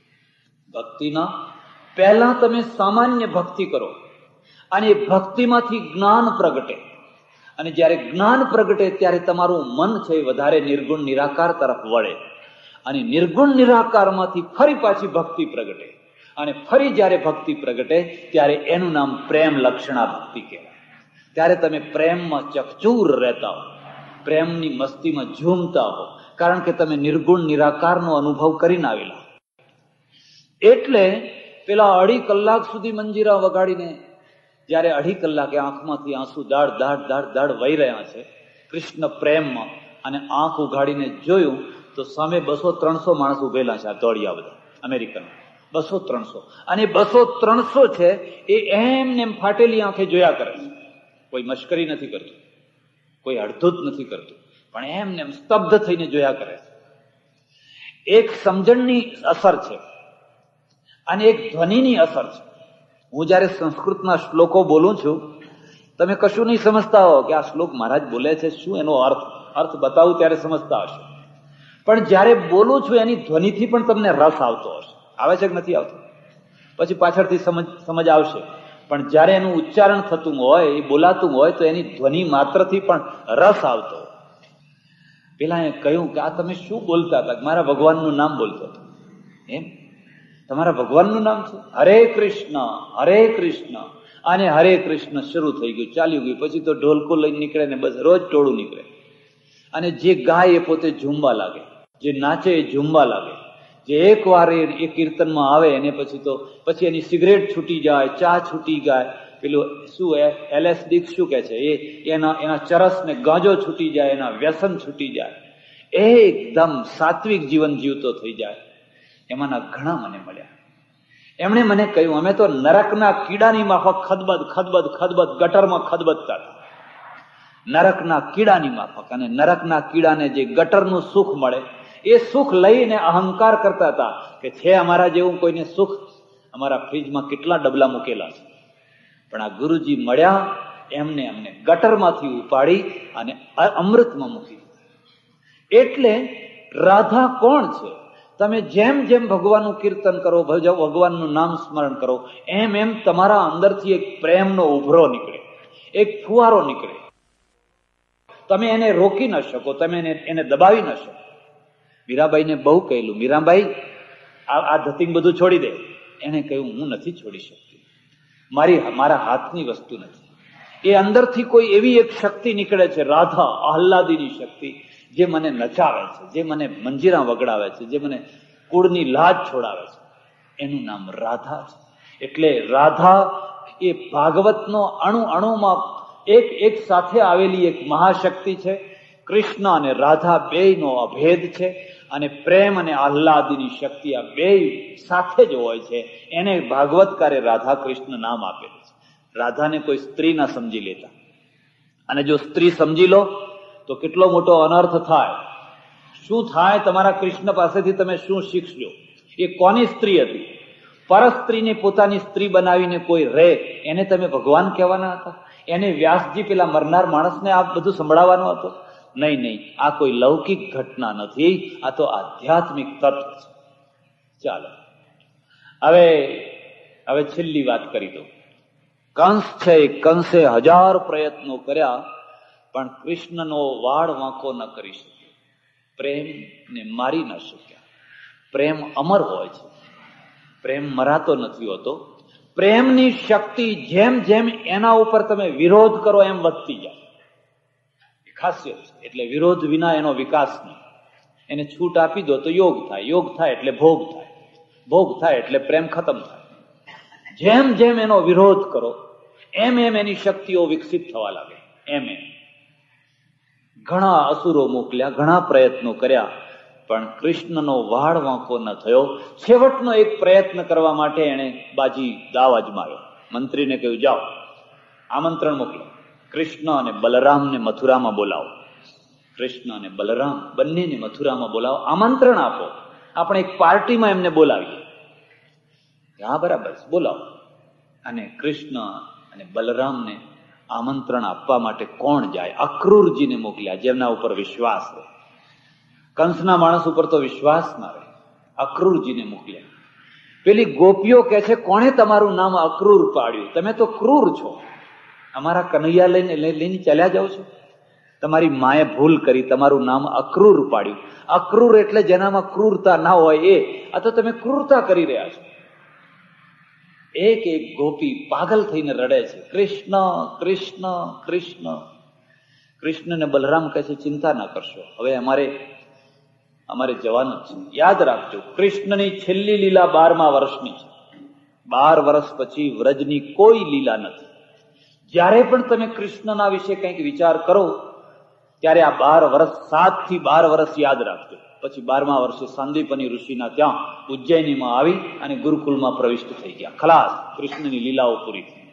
ભક્તિના પહેલા તમે સામાન્ય ભક્તિ કરો અને ભક્તિમાંથી જ્ઞાન પ્રગટે, અને જયારે જ્ઞાન પ્રગટે ત્યારે તમારું મન છે વધારે નિર્ગુણ નિરાકાર તરફ વળે, અને નિર્ગુણ નિરાકારમાંથી ફરી પાછી ભક્તિ પ્રગટે, અને ફરી જયારે ભક્તિ પ્રગટે ત્યારે એનું નામ પ્રેમ લક્ષણા ભક્તિ કહેવાય. ત્યારે તમે પ્રેમમાં ચકચૂર રહેતા હો, પ્રેમની મસ્તીમાં ઝૂમતા હો, કારણ કે તમે નિર્ગુણ નિરાકારનો અનુભવ કરીને આવેલા. એટલે પેલા 2.5 કલાક સુધી મંજીરા વગાડીને જયારે 2.5 કલાકે આંખમાંથી આંસુ દાડ દાડ દાડ દાડ વહી રહ્યા છે કૃષ્ણ પ્રેમમાં, અને આંખ ઉઘાડીને જોયું તો સામે 200-300 માણસ ઉભેલા છે, આ દોડિયા બધા અમેરિકન, 200-300. અને 200-300 છે એ એમને એમ ફાટેલી આંખે જોયા કરે છે. કોઈ મશ્કરી નથી કરતું, કોઈ અડધૂત નથી કરતું, પણ એમને એમ સ્તબ્ધ થઈને જોયા કરે છે. એક સમજણની અસર છે અને એક ધ્વનિની અસર છે. હું જયારે સંસ્કૃતના શ્લોકો બોલું છું, તમે કશું નહીં સમજતા હો કે આ શ્લોક મહારાજ બોલે છે, શું એનો અર્થ બતાવું ત્યારે સમજતા હશો. પણ જયારે બોલું છું એની ધ્વનિથી પણ તમને રસ આવતો હશે. આવે છે કે નથી આવતો? પછી પાછળથી સમજ આવશે. પણ જયારે એનું ઉચ્ચારણ થતું હોય, એ બોલાતું હોય, તો એની ધ્વનિ માત્રથી પણ રસ આવતો. પેલા એ કહ્યું કે આ તમે શું બોલતા હતા? મારા ભગવાનનું નામ બોલતો હતો. એમ? તમારા ભગવાનનું નામ છે? હરે કૃષ્ણ, હરે કૃષ્ણ. અને હરે કૃષ્ણ શરૂ થઈ ગયું, ચાલ્યું ગયું. પછી તો ઢોલકો લઈને નીકળે ને બસ રોજ ટોળું નીકળે. અને જે ગાય એ પોતે ઝૂમવા લાગે, જે નાચે એ ઝૂમવા લાગે, જે એક વાર એ કીર્તનમાં આવે એને પછી એની સિગરેટ છૂટી જાય, ચા છૂટી જાય, પેલું શું LSD શું કે છે એના ચરસ ને ગાંજો છૂટી જાય, એના વ્યસન છૂટી જાય, એકદમ સાત્વિક જીવન જીવતો થઈ જાય. એમાંના ઘણા મને મળ્યા. એમણે મને કહ્યું, અમે તો નરકના કીડાની માફક ખદબદ ગટરમાં ખદબદતા હતા. નરકના કીડાની માફક. અને નરકના કીડાને જે ગટરનું સુખ મળે એ સુખ લઈને અહંકાર કરતા હતા કે છે અમારા જેવું કોઈને સુખ. અમારા ફ્રીજમાં કેટલા ડબલા મૂકેલા છે. પણ આ ગુરુજી મળ્યા, એમને અમને ગટરમાંથી ઉપાડી અને અમૃતમાં મૂકી. એટલે રાધા કોણ છે? તમે જેમ જેમ ભગવાનનું કીર્તન કરો, ભગવાનનું નામ સ્મરણ કરો, એમ એમ તમારા અંદરથી એક પ્રેમનો ઉભરો નીકળે, એક ફુવારો નીકળે. તમે એને રોકી ન શકો, તમે એને દબાવી ન શકો. મીરાબાઈને બહુ કહેલું, મીરાબાઈ આ ધતિંગ બધું છોડી દે. એને કહ્યું, હું નથી છોડી શકતી, મારા હાથની વસ્તુ નથી. એ અંદરથી કોઈ એવી એક શક્તિ નીકળે છે, રાધા આહલાદીની શક્તિ, જે મને નચાવે છે, જે મને મંજીરા વગડાવે છે, જે મને કુળની લાજ છોડાવે છે. એનું નામ રાધા છે. એટલે રાધા એ ભાગવતનો અણુમાં એક સાથે આવેલી એક મહાશક્તિ છે. કૃષ્ણ અને રાધા બેયનો અભેદ છે. અને પ્રેમ અને આહલાદીની શક્તિ આ બે સાથે જ હોય છે. એને ભાગવતકારે રાધા કૃષ્ણ નામ આપેલું છે. રાધાને કોઈ સ્ત્રી ના સમજી લેતા. અને જો સ્ત્રી સમજી લો તો કેટલો મોટો અનર્થ થાય. શું થાય? તમારા કૃષ્ણ પાસેથી તમે શું શીખશો? એ કોની સ્ત્રી હતી? પરસ્ત્રીને પોતાની સ્ત્રી બનાવીને કોઈ રહે, એને તમે ભગવાન કહેવાના હતા? એને વ્યાસજી પેલા મરનાર માણસને આ બધું સંભળાવવાનું હતું? નહીં, આ કોઈ લૌકિક ઘટના નથી, આ તો આધ્યાત્મિક તત્વ છે. ચાલો હવે છેલ્લી વાત કરી દઉં. કંસ છે, કંસે 1000 પ્રયત્નો કર્યા પણ કૃષ્ણનો વાળ વાંકો ન કરી શક્યો. પ્રેમને મારી ન શક્યા. પ્રેમ અમર હોય છે, પ્રેમ મરાતો નથી હોતો. પ્રેમની શક્તિ જેમ જેમ એના ઉપર તમે વિરોધ કરો એમ વધતી જાય. ખાસિયત છે. એટલે વિરોધ વિના એનો વિકાસ નહીં. એને છૂટ આપી દો તો યોગ થાય, યોગ થાય એટલે ભોગ થાય, ભોગ થાય એટલે પ્રેમ ખતમ થાય. જેમ જેમ એનો વિરોધ કરો એમ એની શક્તિઓ વિકસિત થવા લાગે. એમ ઘણા અસુરો મોકલ્યા, ઘણા પ્રયત્નો કર્યા પણ કૃષ્ણનો વાળ વાંકો ન થયો. છેવટનો એક પ્રયત્ન કરવા માટે એને દાવ અજમાવ્યો. મંત્રીને કહ્યું, જાઓ આમંત્રણ મોકલો, કૃષ્ણ અને બલરામને મથુરામાં બોલાવો. કૃષ્ણ અને બલરામ બંનેને મથુરામાં બોલાવો, આમંત્રણ આપો, આપણે એક પાર્ટીમાં એમને બોલાવીએ. હા બરાબર છે, બોલાવો. અને કૃષ્ણ અને બલરામને આમંત્રણ આપવા માટે કોણ જાય? અક્રૂરજીને મોકલ્યા, જેમના ઉપર વિશ્વાસ રહે. કંસના માણસ ઉપર તો વિશ્વાસ ના રહે. અક્રૂરજીને મોકલ્યા. પેલી ગોપીઓ કહે છે, કોણે તમારું નામ અક્રૂર પાડ્યું? તમે તો ક્રૂર છો. અમારા કનૈયા લઈને ચાલ્યા જાઓ છો. તમારી માએ ભૂલ કરી, તમારું નામ અક્રૂર પાડ્યું. અક્રૂર એટલે જેનામાં ક્રૂરતા ના હોય એ. આ તો તમે ક્રૂરતા કરી રહ્યા છો. એક ગોપી પાગલ થઈને રડે છે, કૃષ્ણ કૃષ્ણ કૃષ્ણ. કૃષ્ણને બલરામ કહે છે, ચિંતા ના કરશો, હવે અમારે જવાનું જ છે. યાદ રાખજો, કૃષ્ણની છેલ્લી લીલા 12મા વર્ષની છે. 12 વર્ષ પછી વ્રજની કોઈ લીલા નથી. જ્યારે પણ તમે કૃષ્ણના વિશે કંઈક વિચાર કરો ત્યારે આ 12 વર્ષ, 7 થી 12 વર્ષ યાદ રાખજો. પછી 12મા વર્ષે સાંદીપની ઋષિના ત્યાં ઉજ્જૈનીમાં આવી અને ગુરુકુલમાં પ્રવિષ્ટ થઈ ગયા. ખલાસ, કૃષ્ણની લીલાઓ પૂરી થઈ.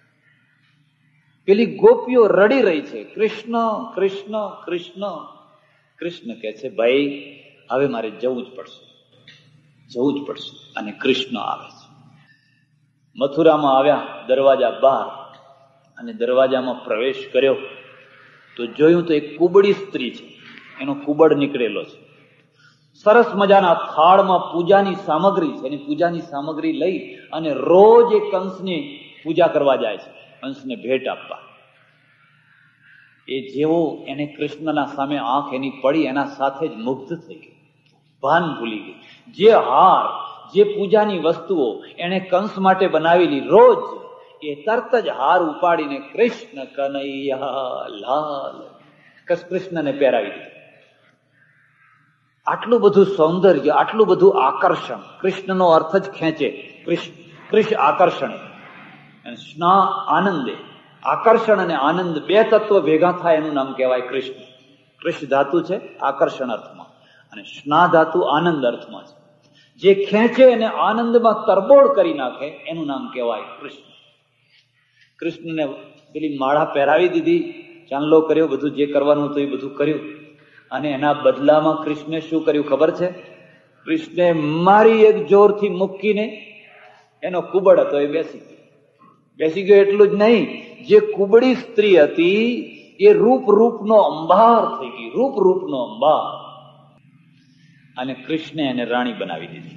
પેલી ગોપીઓ રડી રહી છે, કૃષ્ણ કૃષ્ણ કૃષ્ણ. કૃષ્ણ કહે છે, ભાઈ હવે મારે જવું જ પડશે. અને કૃષ્ણ આવે છે. મથુરામાં આવ્યા, દરવાજા બહાર, અને દરવાજામાં પ્રવેશ કર્યો તો જોયું તો એક કુબડી સ્ત્રી છે, એનો કુબડ નીકળેલો છે. સરસ મજાના થાળમાં પૂજાની સામગ્રી છે. એની પૂજાની સામગ્રી લઈ અને રોજ એ કંસની પૂજા કરવા જાય છે, કંસને ભેટ આપવા. એ જેવો એને કૃષ્ણના સામે આંખ એની પડી, એના સાથે જ મુગ્ધ થઈ ગઈ, ભાન ભૂલી ગઈ. જે હાર, જે પૂજાની વસ્તુઓ એને કંસ માટે બનાવેલી, રોજ એ તરત જ હાર ઉપાડીને કૃષ્ણ કનૈયા લાલ કૃષ્ણને પહેરાવી દીધો. આટલું બધું સૌંદર્ય, આટલું બધું આકર્ષણ. કૃષ્ણનો અર્થ જ ખેંચે. કૃષ્ણ આકર્ષણ, સ્ના આનંદે. આકર્ષણ અને આનંદ બે તત્વ ભેગા થાય એનું નામ કહેવાય કૃષ્ણ. કૃષ્ણ ધાતુ છે આકર્ષણ અર્થમાં, અને સ્ના ધાતુ આનંદ અર્થમાં છે. જે ખેંચે અને આનંદમાં તરબોળ કરી નાખે એનું નામ કહેવાય કૃષ્ણ. કૃષ્ણને પેલી માળા પહેરાવી દીધી, ચાંદલો કર્યો, બધું જે કરવાનું હતું એ બધું કર્યું, અને એના બદલામાં કૃષ્ણે શું કર્યું ખબર છે? કૃષ્ણે મારી એક જોરથી મૂકીને એનો કુબડ હતો એ બેસી ગયો. એટલું જ નહીં, જે કુબડી સ્ત્રી હતી એ રૂપનો અંબાર થઈ ગઈ, રૂપનો અંબાર. અને કૃષ્ણે એને રાણી બનાવી દીધી.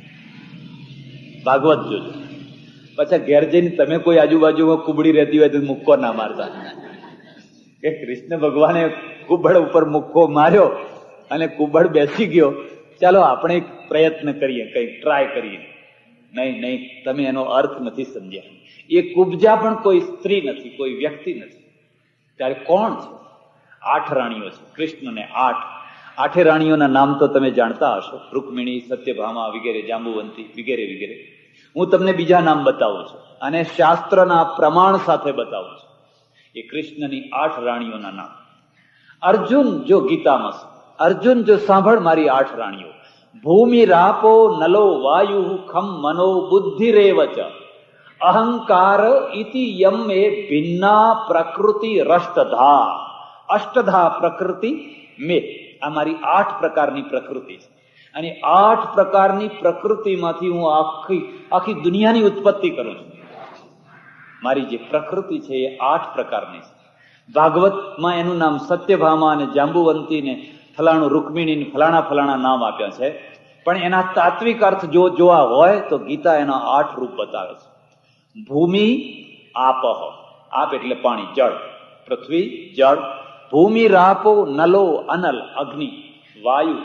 ભાગવત જોજો. પાછા ઘેર જઈને તમે કોઈ આજુબાજુમાં કુબડી રહેતી હોય તો મુક્કો ના મારતા, કે કૃષ્ણ ભગવાને કુબડ ઉપર મુક્કો માર્યો અને કુબડ બેસી ગયો, ચાલો આપણે પ્રયત્ન કરીએ, કઈ ટ્રાય કરીએ. નહીં, તમે એનો અર્થ નથી સમજ્યા. એ કુબજા પણ કોઈ સ્ત્રી નથી, કોઈ વ્યક્તિ નથી. ત્યારે કોણ છે? 8 રાણીઓ છે. કૃષ્ણને 8 રાણીઓના નામ તો તમે જાણતા હશો, રૂકમિણી, સત્યભામા વગેરે, જાંબુવંતી વગેરે વગેરે. હું તમને બીજા નામ બતાવું છું અને શાસ્ત્રના પ્રમાણ સાથે બતાવું છું. એ કૃષ્ણની 8 રાણીઓના નામ. અર્જુન જો ગીતામાં, અર્જુન જો સાંભળ મારી 8 રાણીઓ. ભૂમિ રાપો નલો વાયુ ખમ મનો બુદ્ધિ રેવચ અહંકાર ઇતિ યમે ભિન્ના પ્રકૃતિ રષ્ટધા. અષ્ટધા પ્રકૃતિ મે. આ મારી 8 પ્રકારની પ્રકૃતિ છે, અને 8 પ્રકારની પ્રકૃતિમાંથી હું આખી દુનિયાની ઉત્પત્તિ કરું છું. મારી જે પ્રકૃતિ છે એ 8 પ્રકારની છે. ભાગવતમાં એનું નામ સત્યભામા અને જાંબુવંતી ને ફલાણું રૂકમિણી ફલાણા નામ આપ્યા છે, પણ એના તાત્વિક અર્થ જો જોવા હોય તો ગીતા એના 8 રૂપ બતાવે છે. ભૂમિ આપહ, આપ એટલે પાણી, જળ, પૃથ્વી જળ. ભૂમિ રાપો નલો અનલ અગ્નિ, વાયુ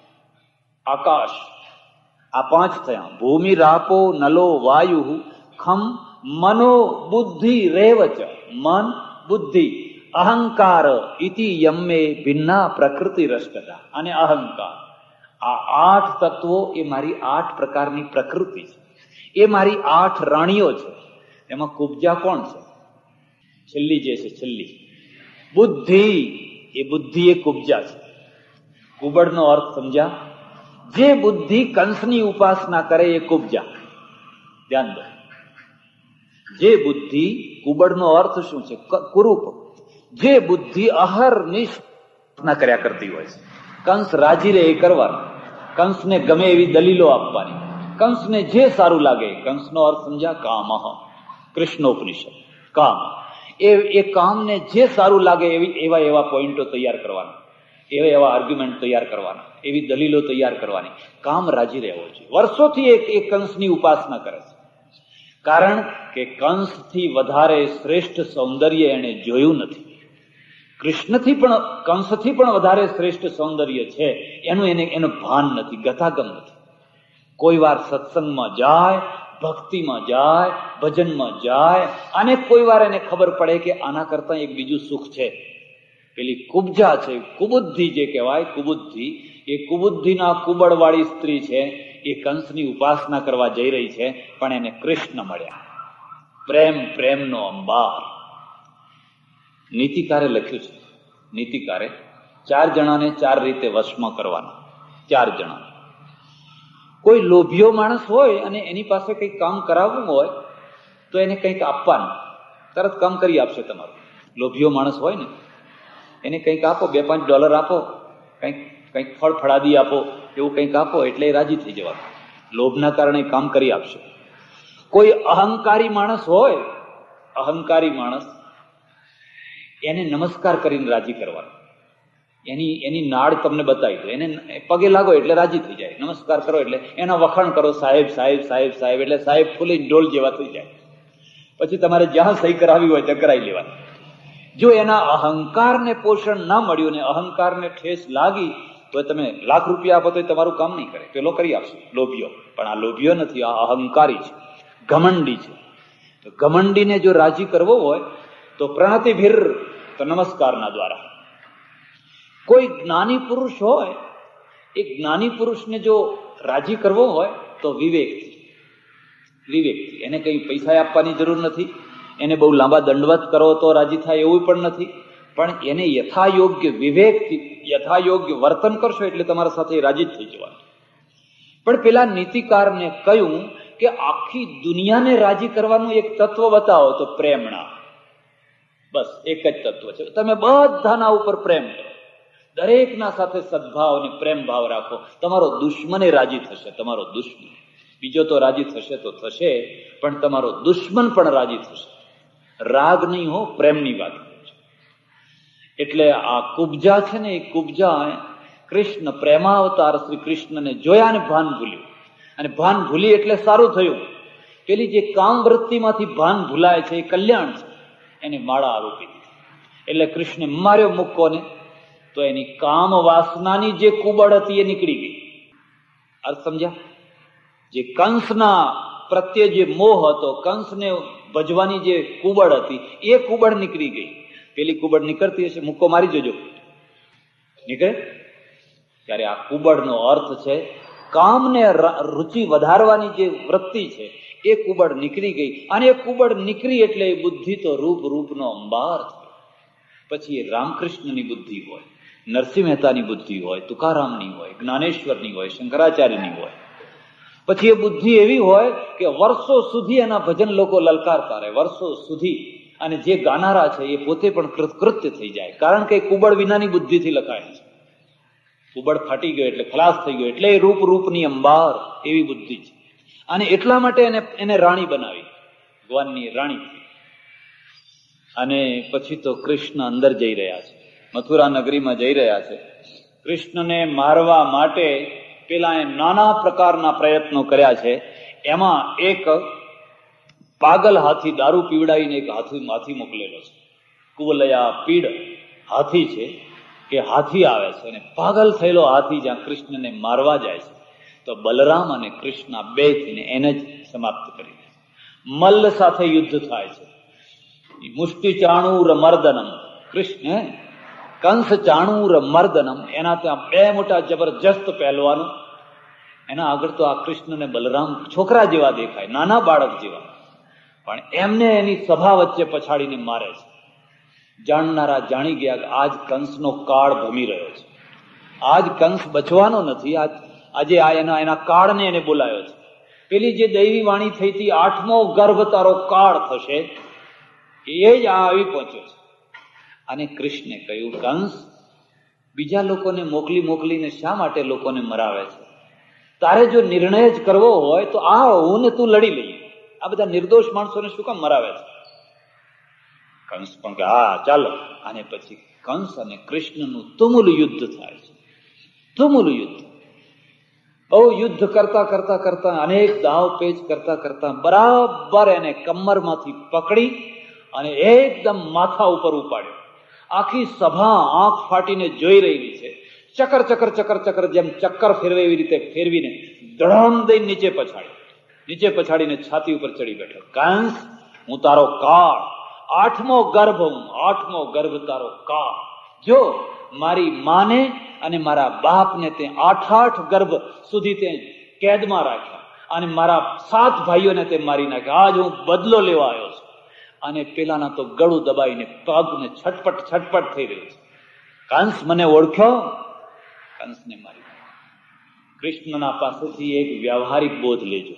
આકાશ. આ 5 થયા. ભૂમિ રાપો નલો વાયુ ખમ મનો બુદ્ધિ રેવચ, મન બુદ્ધિ. અહંકાર ઇતિ યમે ભિન્ના પ્રકૃતિ રષ્ટતા. અને અહંકાર. આ 8 તત્વો એ મારી 8 પ્રકારની પ્રકૃતિ છે. એ મારી 8 રાણીઓ છે. એમાં કુબજા કોણ છે? છેલ્લી જે છે, છેલ્લી બુદ્ધિ. એ બુદ્ધિ એ કુબજા છે. કુબડનો અર્થ સમજ્યા? જે બુદ્ધિ કંસની ઉપાસના કરે એ કુબજા. ધ્યાન દો. જે બુદ્ધિ, કુબડનો અર્થ શું છે? કુરૂપ. જે બુદ્ધિ અહર્નિશ કર્યા કરતી હોય છે. કંસ રાજી રહે એ કરવાનું, કંસને ગમે એવી દલીલો આપવાની, કંસને જે સારું લાગે. કંસનો અર્થ સમજ્યા? કામઃ. કૃષ્ણોપનિષદ. કામ. એ કામને જે સારું લાગે એવા પોઈન્ટો તૈયાર કરવાના, એવા આર્ગ્યુમેન્ટ તૈયાર કરવાના, એવી દલીલો તૈયાર કરવાની. કામ રાજી રહેવો જોઈએ. વર્ષોથી એ કંસની ઉપાસના કરે છે, કારણ કે કંસથી વધારે શ્રેષ્ઠ સૌંદર્ય એને જોયું નથી. કૃષ્ણથી પણ, કંસથી પણ વધારે શ્રેષ્ઠ સૌંદર્ય છે એનું એનું ભાન નથી, ગતાગમ નથી. કોઈ વાર સત્સંગમાં જાય, ભક્તિમાં જાય, ભજનમાં જાય, અને કોઈ વાર એને ખબર પડે કે આના કરતા એક બીજું સુખ છે. પેલી કુબજા છે, કુબુદ્ધિ જે કહેવાય, કુબુદ્ધિ. એ કુબુદ્ધિના કુબડવાળી સ્ત્રી છે, એ કંસની ઉપાસના કરવા જઈ રહી છે, પણ એને કૃષ્ણ મળ્યા. પ્રેમનો અંબાર. નીતિકારે લખ્યું છે, નીતિકારે 4 જણાને 4 રીતે વશમાં કરવાના. 4 જણા. કોઈ લોભિયો માણસ હોય અને એની પાસે કંઈક કામ કરાવવું હોય તો એને કંઈક આપવાનું, તરત કામ કરી આપશે તમારું. લોભિયો માણસ હોય ને એને કંઈક આપો, $2-5 આપો, કંઈક ફળફળાદી આપો, એવું કંઈક આપો એટલે એ રાજી થઈ જવાનું. લોભના કારણે કામ કરી આપશે. કોઈ અહંકારી માણસ હોય, અહંકારી માણસ, એને નમસ્કાર કરીને રાજી કરવાનો. એની નાડ તમને બતાવી દો, એને પગે લાગો એટલે રાજી થઈ જાય. નમસ્કાર કરો એટલે એના વખાણ કરો, સાહેબ સાહેબ સાહેબ સાહેબ, એટલે સાહેબ ફૂલી ઢોલ જેવા થઈ જાય. પછી તમારે જ્યાં સહી કરાવી હોય ત્યાં કરાવી લેવાની. જો એના અહંકારને પોષણ ના મળ્યું ને અહંકારને ઠેસ લાગી તો તમે ₹1,00,000 આપો તો તમારું કામ નહીં કરે. પેલો કરી આપશે, લોભિયો. પણ આ લોભિયો નથી, આ અહંકારી છે, ઘમંડી છે. તો ઘમંડીને જો રાજી કરવો હોય તો પ્રણતિભીર, તો નમસ્કારના દ્વારા. કોઈ જ્ઞાની પુરુષ હોય એક જ્ઞાની પુરુષને જો રાજી કરવો હોય તો વિવેકથી. એને કઈ પૈસા આપવાની જરૂર નથી, એને બહુ લાંબા દંડવત કરો તો રાજી થાય એવું પણ નથી, પણ એને યથાયોગ્ય વિવેકથી યથાયોગ્ય વર્તન કરશો એટલે તમારા સાથે રાજી જ થઈ જવાનું. પણ પેલા નીતિકારને કહ્યું કે આખી દુનિયાને રાજી કરવાનું એક તત્વ બતાવો તો પ્રેમણા. બસ એક જ તત્વ છે. તમે બધાના ઉપર પ્રેમ કરો, દરેકના સાથે સદભાવ અને પ્રેમ ભાવ રાખો. તમારો દુશ્મને રાજી થશે. તમારો દુશ્મન, બીજો તો રાજી થશે તો થશે, પણ તમારો દુશ્મન પણ રાજી થશે. રાગ નહીં હો, પ્રેમની વાત છે. એટલે આ કુબજા છે ને, એ કુબજા કૃષ્ણ પ્રેમાવતાર શ્રી કૃષ્ણને જોયા ને ભાન ભૂલ્યું. અને ભાન ભૂલી એટલે સારું થયું. પેલી જે કામ વૃત્તિમાંથી ભાન ભૂલાય છે એ કલ્યાણ છે. એને માળા આરોપી દીધી. એટલે કૃષ્ણે માર્યો મૂકોને તો એની કામ વાસનાની જે કુબળ હતી એ નીકળી ગઈ. અર્થ સમજ્યા? જે કંસના પ્રત્યે જે મોહ હતો, કંસને ભજવાની જે કુબળ હતી એ કુબળ નીકળી ગઈ. પેલી કુબળ નીકળતી હશે, મુક્કો મારી જોજો, નીકળે. ત્યારે આ કુબળનો અર્થ છે કામને રુચિ વધારવાની જે વૃત્તિ છે એ કુબળ નીકળી ગઈ. અને એ કુબળ નીકળી એટલે એ બુદ્ધિ તો રૂપનો અંબાર થયો. પછી એ રામકૃષ્ણની બુદ્ધિ હોય, નરસિંહ મહેતાની બુદ્ધિ હોય, તુકારામની હોય, જ્ઞાનેશ્વરની હોય, શંકરાચાર્યની હોય. પછી એ બુદ્ધિ એવી હોય કે વર્ષો સુધી એના ભજન લોકો લલકારતા રહે, વર્ષો સુધી. અને જે ગાનારા છે એ પોતે પણ કૃતકૃત્ય થઈ જાય, કારણ કે કુબળ વિનાની બુદ્ધિથી લખાય છે. કુબળ ફાટી ગયો એટલે ખલાસ થઈ ગયો, એટલે એ રૂપની અંબાર એવી બુદ્ધિ છે. અને એટલા માટે એને રાણી બનાવી, ભગવાનની રાણી થઈ. અને પછી તો કૃષ્ણ અંદર જઈ રહ્યા છે, મથુરા નગરીમાં જઈ રહ્યા છે. કૃષ્ણને મારવા માટે પેલા નાના પ્રકારના પ્રયત્નો કર્યા છે. એમાં એક પાગલ હાથી, દારૂ પીવડાવીને એક હાથી મોકલેલો છે. કુવલયા પીડ હાથી છે, કે હાથી આવે છે અને પાગલ થયેલો હાથી જ્યાં કૃષ્ણને મારવા જાય છે તો બલરામ અને કૃષ્ણ બે થઈને એને જ સમાપ્ત કરી દે. મલ્લ સાથે યુદ્ધ થાય છે. મુષ્ટિ ચાણૂર મર્દનમ, કૃષ્ણ કંસ ચાણૂર મર્દનમ, એના ત્યાં બે મોટા જબરજસ્ત પહેલવાનો. એના આગળ તો આ કૃષ્ણ ને બલરામ છોકરા જેવા દેખાય, નાના બાળક જેવા, પણ એમને એની સભા વચ્ચે પછાડીને મારે છે. જાણનારા જાણી ગયા કે આજ કંસનો કાળ ભમી રહ્યો છે, આજ કંસ બચવાનો નથી. આજે આ એના કાળને એને બોલાયો છે. પેલી જે દૈવી વાણી થઈ હતી, 8મો ગર્ભ તારો કાળ થશે, એ જ આવી પહોંચ્યો છે. અને કૃષ્ણે કહ્યું, કંસ બીજા લોકોને મોકલીને શા માટે લોકોને મરાવે છે? તારે જો નિર્ણય જ કરવો હોય તો આ હું ને તું લડી લઈએ. આ બધા નિર્દોષ માણસોને શું કામ મરાવે છે? કંસ પણ કે હા ચાલો. અને પછી કંસ અને કૃષ્ણનું તુમુલ યુદ્ધ થાય છે. તુમુલ યુદ્ધ, બહુ યુદ્ધ કરતા અનેક દાવ પેચ કરતા બરાબર એને કમરમાંથી પકડી અને એકદમ માથા ઉપર ઉપાડ્યો. આખી સભા આંખ ફાટીને જોઈ રહેલી છે. ચક્કર જેમ ચક્કર ફેરવે એવી રીતે ફેરવીને ધડામ દઈને નીચે પછાડીને છાતી ઉપર ચડી બેઠો. કંસ, હું તારો કાળ, 8મો ગર્ભ તારો કાળ. જો મારી માને અને મારા બાપને તે 8 ગર્ભ સુધી તે કેદમાં રાખ્યા અને મારા 7 ભાઈઓને તે મારી નાખ્યા. આજ હું બદલો લેવા આવ્યો છું. અને પેલાના તો ગળું દબાઈને પગને છટપટ થઈ રહ્યું છે. કંસ મને ઓળખ્યો? કંસને મારી નાખ્યો. કૃષ્ણના પાસેથી એક વ્યવહારિક બોધ લેજો,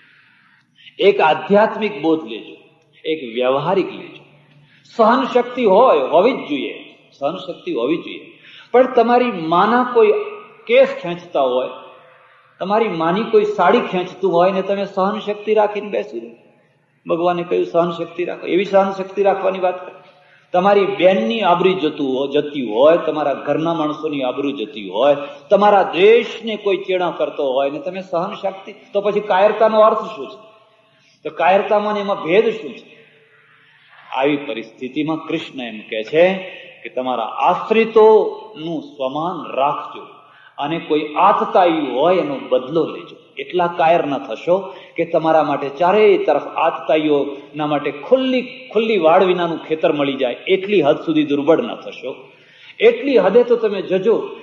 એક આધ્યાત્મિક બોધ લેજો, એક વ્યવહારિક લેજો. સહન શક્તિ હોવી જ જોઈએ, સહન શક્તિ હોવી જોઈએ. પણ તમારી માના કોઈ કેસ ખેંચતા હોય, તમારી માની કોઈ સાડી ખેંચતું હોય ને તમે સહન શક્તિ રાખીને બેસી રહો. ભગવાને કહ્યું સહન શક્તિ રાખો. એવી સહન શક્તિ રાખવાની વાત કરે. તમારી બેનની આબરૂ જતી હોય, તમારા ઘરના માણસોની આબરૂ જતી હોય, તમારા દેશને કોઈ ચેડા કરતો હોય ને તમે સહન શક્તિ, તો પછી કાયરતાનો અર્થ શું છે? તો કાયરતામાં એમાં ભેદ શું છે? આવી પરિસ્થિતિમાં કૃષ્ણ એમ કહે છે કે તમારા આશ્રિતોનું સ્વમાન રાખજો અને કોઈ આતતાઈ હોય એનો બદલો લેજો. એટલા કાયર ન થશો કે તમારા માટે ચારેય તરફ આતતાઈઓના માટે ખુલ્લી વાડ વિનાનું ખેતર મળી જાય, એટલી હદ સુધી દુર્બળ ન થશો. એટલી હદે તો તમે જજો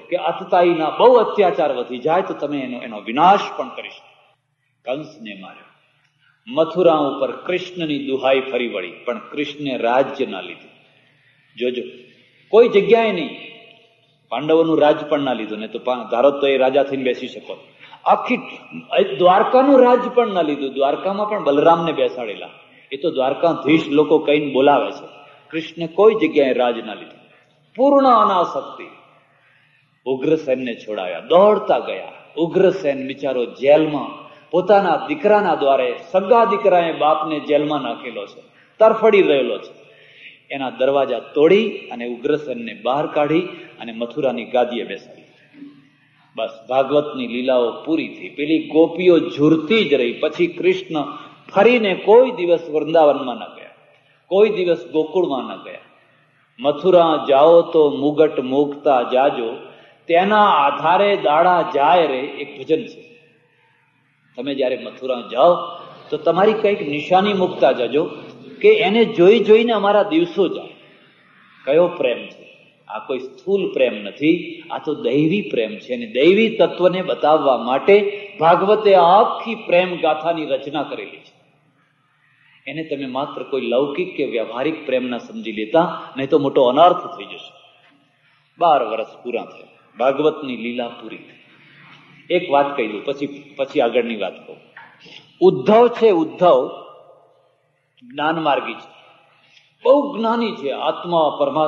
કે અતતાઈના બહુ અત્યાચાર વધી જાય તો તમે એનો વિનાશ પણ કરી શકો. કંસને માર્યો. મથુરા ઉપર કૃષ્ણની દુહાઈ ફરી વળી, પણ કૃષ્ણે રાજ્ય ના લીધું. જોજો, કોઈ જગ્યાએ નહીં. પાંડવોનું રાજ પણ ના લીધું, ને તો ધારો તો એ રાજા થઈને બેસી શકો. આખી દ્વારકાનું રાજ પણ ના લીધું. દ્વારકામાં પણ બલરામને બેસાડેલા. એ તો દ્વારકાધીશ લોકો કહીને બોલાવે છે. કૃષ્ણે કોઈ જગ્યાએ રાજ ના લીધું. પૂર્ણ અનાસક્તિ. ઉગ્રસેનને છોડાવ્યા, દોડતા ગયા. ઉગ્રસેન બિચારો જેલમાં પોતાના દીકરાના દ્વારે, સગા દીકરાએ બાપને જેલમાં નાખેલો છે, તરફડી રહેલો છે. એના દરવાજા તોડી અને ઉગ્રસેનને બહાર કાઢી અને મથુરાની ગાદીએ બેસાડી. બસ ભાગવતની લીલાઓ પૂરી થઈ. પેલી ગોપીઓ ઝૂરતી જ રહી. પછી કૃષ્ણ ફરીને કોઈ દિવસ વૃંદાવનમાં ન ગયા, કોઈ દિવસ ગોકુળમાં ન ગયા. મથુરા જાઓ તો મુગટ મૂકતા જાજો, તેના આધારે દાડા જાય રે, એક ભજન છે. તમે જયારે મથુરા જાઓ તો તમારી કંઈક નિશાની મૂકતા જજો કે એને જોઈ જોઈને અમારા દિવસો જાય. કયો પ્રેમ છે આ? કોઈ સ્થૂલ પ્રેમ નથી, આ તો દૈવી પ્રેમ છે. અને દૈવી તત્વને બતાવવા માટે ભાગવતે આખી પ્રેમ ગાથાની રચના કરેલી છે. એને તમે માત્ર કોઈ લૌકિક કે વ્યવહારિક પ્રેમ ના સમજી લેતા, નહીં તો મોટો અનર્થ થઈ જશે. 12 વર્ષ પૂરા થયા, ભાગવતની લીલા પૂરી થઈ. એક વાત કહી દઉં, પછી આગળની વાત કહું. ઉદ્ધવ છે, ઉદ્ધવ જ્ઞાન માર્ગી છે, બહુ જ્ઞાની છે. આત્મા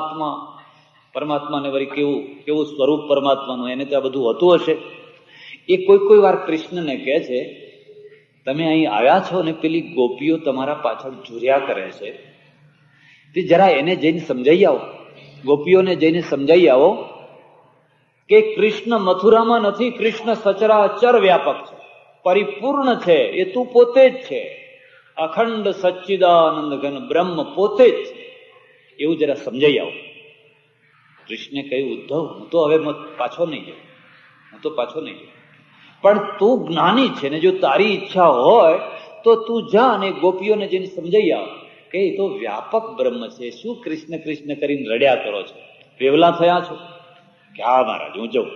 પરમાત્માને વળી કેવું સ્વરૂપ પરમાત્માનું, એને ત્યાં બધું હોતું હશે. એ કોઈ વાર કૃષ્ણને કહે છે, તમે અહીં આવ્યા છો ને પેલી ગોપીઓ તમારા પાછળ ઝૂર્યા કરે છે, તે જરા એને જઈને સમજાઈ આવો. ગોપીઓને જઈને સમજાઈ આવો કે કૃષ્ણ મથુરામાં નથી, કૃષ્ણ સચરાચર વ્યાપક છે, પરિપૂર્ણ છે, એ તું પોતે જ છે, અખંડ સચ્ચિદાનંદ ઘન બ્રહ્મ પોતે જ છે, એવું જરા સમજાઈ આવો. કૃષ્ણે કહ્યું, ઉદ્ધવ હું તો હવે પાછો નહીં જાઉં, પણ તું જ્ઞાની છે ને જો તારી ઈચ્છા હોય તો તું જા અને ગોપીઓને જઈને સમજાઈ આવ કે એ તો વ્યાપક બ્રહ્મ છે. શું કૃષ્ણ કૃષ્ણ કરીને રડ્યા કરો છો? વેવલા થયા છો? કે હા મહારાજ હું જાઉં.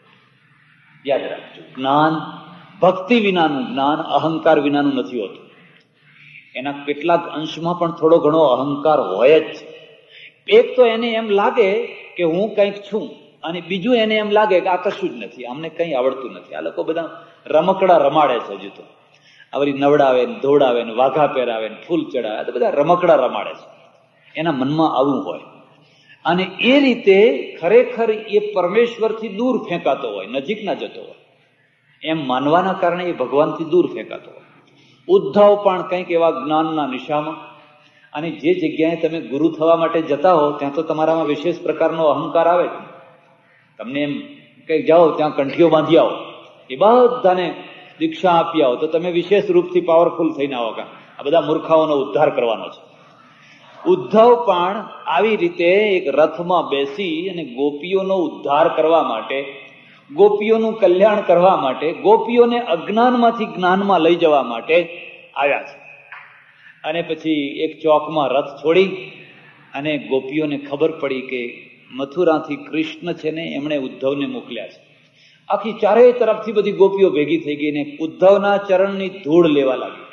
યાદ રાખજો, જ્ઞાન ભક્તિ વિનાનું જ્ઞાન અહંકાર વિનાનું નથી હોતું. એના કેટલાક અંશમાં પણ થોડો ઘણો અહંકાર હોય જ છે. એક તો એને એમ લાગે કે હું કંઈક છું, અને બીજું એને એમ લાગે કે આ કશું જ નથી, અમને કંઈ આવડતું નથી. આ લોકો બધા રમકડા રમાડે છે. હજુ તો આવરી નવડાવે ને ધોડાવે ને વાઘા પહેરાવે ને ફૂલ ચડાવે, તો બધા રમકડા રમાડે છે. એના મનમાં આવું હોય, અને એ રીતે ખરેખર એ પરમેશ્વરથી દૂર ફેંકાતો હોય, નજીક ના જતો હોય. એમ માનવાના કારણે એ ભગવાનથી દૂર ફેંકાતો હોય. ઉદ્ધવ પણ કંઈક એવા જ્ઞાનના નિશામાં, અને જે જગ્યાએ તમે ગુરુ થવા માટે જતા હો ત્યાં તો તમારામાં વિશેષ પ્રકારનો અહંકાર આવે છે. તમને એમ કઈ જાઓ ત્યાં કંઠીઓ બાંધી આવો, એ બધાને દીક્ષા આપી આવો તો તમે વિશેષ રૂપથી પાવરફુલ થઈને આવો. આ બધા મૂર્ખાઓનો ઉદ્ધાર કરવાનો છે. ઉદ્ધવ પણ આવી રીતે એક રથમાં બેસી અને ગોપીઓનો ઉદ્ધાર કરવા માટે, ગોપીઓનું કલ્યાણ કરવા માટે, ગોપીઓને અજ્ઞાનમાંથી જ્ઞાનમાં લઈ જવા માટે આવ્યા છે. અને પછી એક ચોકમાં રથ છોડી અને ગોપીઓને ખબર પડી કે મથુરાથી કૃષ્ણ છે ને એમણે ઉદ્ધવને મોકલ્યા છે. આખી ચારેય તરફથી બધી ગોપીઓ ભેગી થઈ ગઈ ને ઉદ્ધવના ચરણની ધૂળ લેવા લાગી.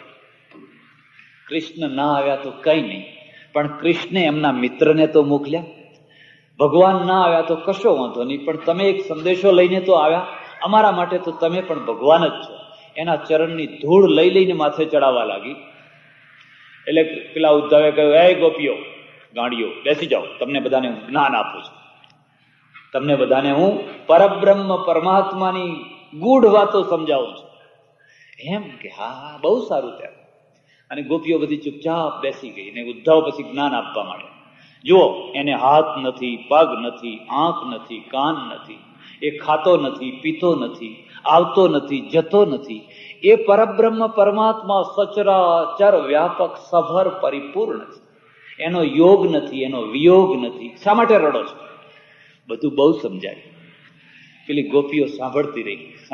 કૃષ્ણ ના આવ્યા તો કઈ નહીં, પણ કૃષ્ણે એમના મિત્રને તો મોકલ્યા. ભગવાન ના આવ્યા તો કશો વાંધો નહીં, પણ તમે એક સંદેશો લઈને તો આવ્યા, અમારા માટે તો તમે પણ ભગવાન જ છો. એના ચરણની ધૂળ લઈને માથે ચડાવવા લાગી. એટલે પેલા ઉદ્ધવે કહ્યું, એ ગોપીઓ ગાંડીઓ બેસી જાઓ, તમને બધાને હું જ્ઞાન આપું છું, તમને બધાને હું પરબ્રહ્મ પરમાત્માની ગૂઢ વાતો સમજાવું છું. એમ કે હા બહુ સારું ત્યાં. અને ગોપીઓ બધી ચૂપચાપ બેસી ગઈ ને ઉદ્ધવ પછી જ્ઞાન આપવા માંડ્યા. જુઓ, એને હાથ નથી, પગ નથી, આંખ નથી, કાન નથી, એ ખાતો નથી, પીતો નથી, આવતો નથી, જતો નથી. એ પરબ્રહ્મ પરમાત્મા સચરાચર વ્યાપક સભર પરિપૂર્ણ છે. એનો યોગ નથી, એનો વિયોગ નથી. શા માટે રડો છો? બધું બહુ સમજાય. પેલી ગોપીઓ સાંભળતી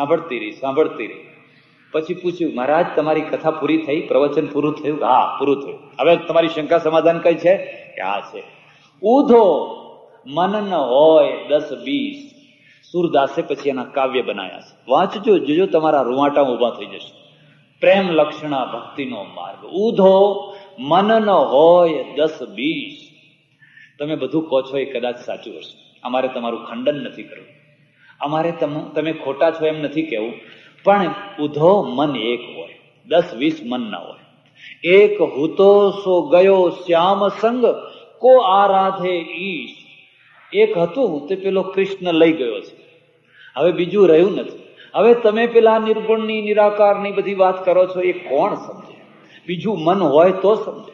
રહી. પછી પૂછ્યું, મહારાજ તમારી કથા પૂરી થઈ, પ્રવચન પૂરું થયું? હા પૂરું થયું. હવે તમારી શંકા સમાધાન કઈ છે? કે આ છે. ઉધો મન ન હોય 10-20, સુરદાસે પછી એના કાવ્ય બનાવ્યા છે. વાંચજો, જોજો તમારા રૂવાટા ઉભા થઈ જશે. પ્રેમ લક્ષણા ભક્તિનો માર્ગ, ઉધો મન ન હોય 10-20. તમે બધું કહો છો એ કદાચ સાચું હશે. અમારે તમારું ખંડન નથી કરવું, અમારે તમે ખોટા છો એમ નથી કહેવું, પણ ઉધો મન એક હોય, 10-20 મન ના હોય. એક હૂતો સો ગયો શ્યામ સંગ, કો આરાધે ઈશ. એક હતું તે પેલો કૃષ્ણ લઈ ગયો છે, હવે બીજું રહ્યું નથી. હવે તમે પેલા નિર્ગુણની નિરાકારની બધી વાત કરો છો, એ કોણ સમજે? બીજું મન હોય તો સમજે.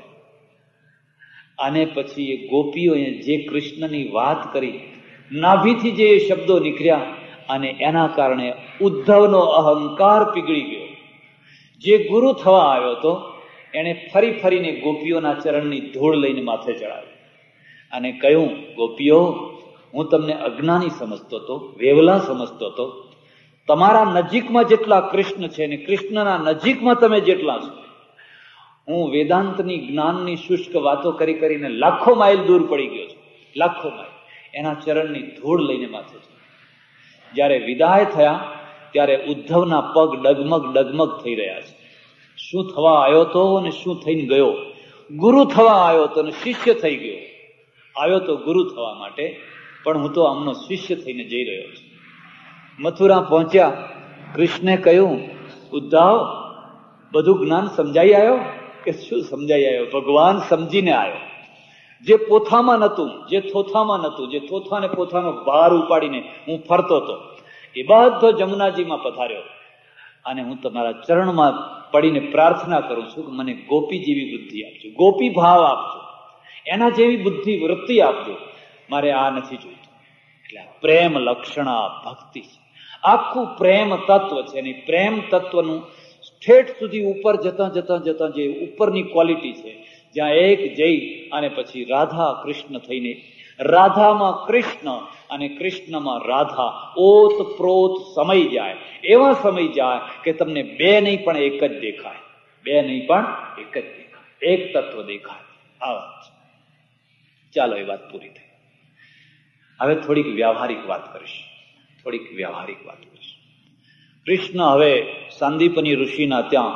અને પછી એ ગોપીઓએ જે કૃષ્ણની વાત કરી, નાભીથી જે શબ્દો નીકળ્યા, અને એના કારણે ઉદ્ધવનો અહંકાર પીગળી ગયો. જે ગુરુ થવા આવ્યો હતો એને ફરી ફરીને ગોપીઓના ચરણની ધૂળ લઈને માથે ચડાવી અને કહ્યું, ગોપીઓ, હું તમને અજ્ઞાની સમજતો હતો, વેવલા સમજતો હતો. તમારા નજીકમાં જેટલા કૃષ્ણ છે ને કૃષ્ણના નજીકમાં તમે જેટલા છો, હું વેદાંતની જ્ઞાનની શુષ્ક વાતો કરી કરીને લાખો માઇલ દૂર પડી ગયો છું, લાખો માઇલ. એના ચરણની ધૂળ લઈને માથે છે. જ્યારે વિદાય થયા ત્યારે ઉદ્ધવના પગ ડગમગ ડગમગ થઈ રહ્યા છે. શું થવા આવ્યો તો અને શું થઈને ગયો? ગુરુ થવા આવ્યો તો અને શિષ્ય થઈ ગયો. આવ્યો તો ગુરુ થવા માટે, પણ હું તો આમનો શિષ્ય થઈને જઈ રહ્યો છું. મથુરા પહોંચ્યા, કૃષ્ણે કહ્યું, ઉદ્ધવ, બધું જ્ઞાન સમજાઈ આવ્યો? કે શું સમજાઈ આવ્યો? ભગવાન સમજીને આવ્યો. જે પોથામાં નહોતું, જે થોથામાં નહોતું, જે થોથાને પોથાનો ભાર ઉપાડીને હું ફરતો હતો, એ બધો જમુનાજીમાં પધાર્યો. અને હું તમારા ચરણમાં પડીને પ્રાર્થના કરું છું કે મને ગોપી જેવી બુદ્ધિ આપજો, ગોપી ભાવ આપજો, એના જેવી બુદ્ધિ વૃત્તિ આપજો. મારે આ નથી જોઈતું. એટલે પ્રેમ લક્ષણા ભક્તિ છે, આખું પ્રેમ તત્વ છે. અને પ્રેમ તત્વનું ઠેઠ સુધી ઉપર જતા જતા જતા જે ઉપરની ક્વોલિટી છે, જ્યાં એક જઈ અને પછી રાધા કૃષ્ણ થઈને, રાધામાં કૃષ્ણ અને કૃષ્ણમાં રાધા ઓત પ્રોત સમય જાય, એવા સમય જાય કે તમને બે નહીં પણ એક જ દેખાય, બે નહીં પણ એક જ દેખાય, એક તત્વ દેખાય. આ વાત છે. ચાલો, એ વાત પૂરી થઈ. હવે થોડીક વ્યવહારિક વાત કરીશ, થોડીક વ્યવહારિક વાત કરીશ. કૃષ્ણ હવે સાંદીપની ઋષિના ત્યાં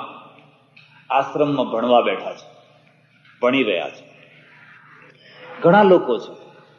આશ્રમમાં ભણવા બેઠા છે, ભણી રહ્યા છે. ઘણા લોકો છે,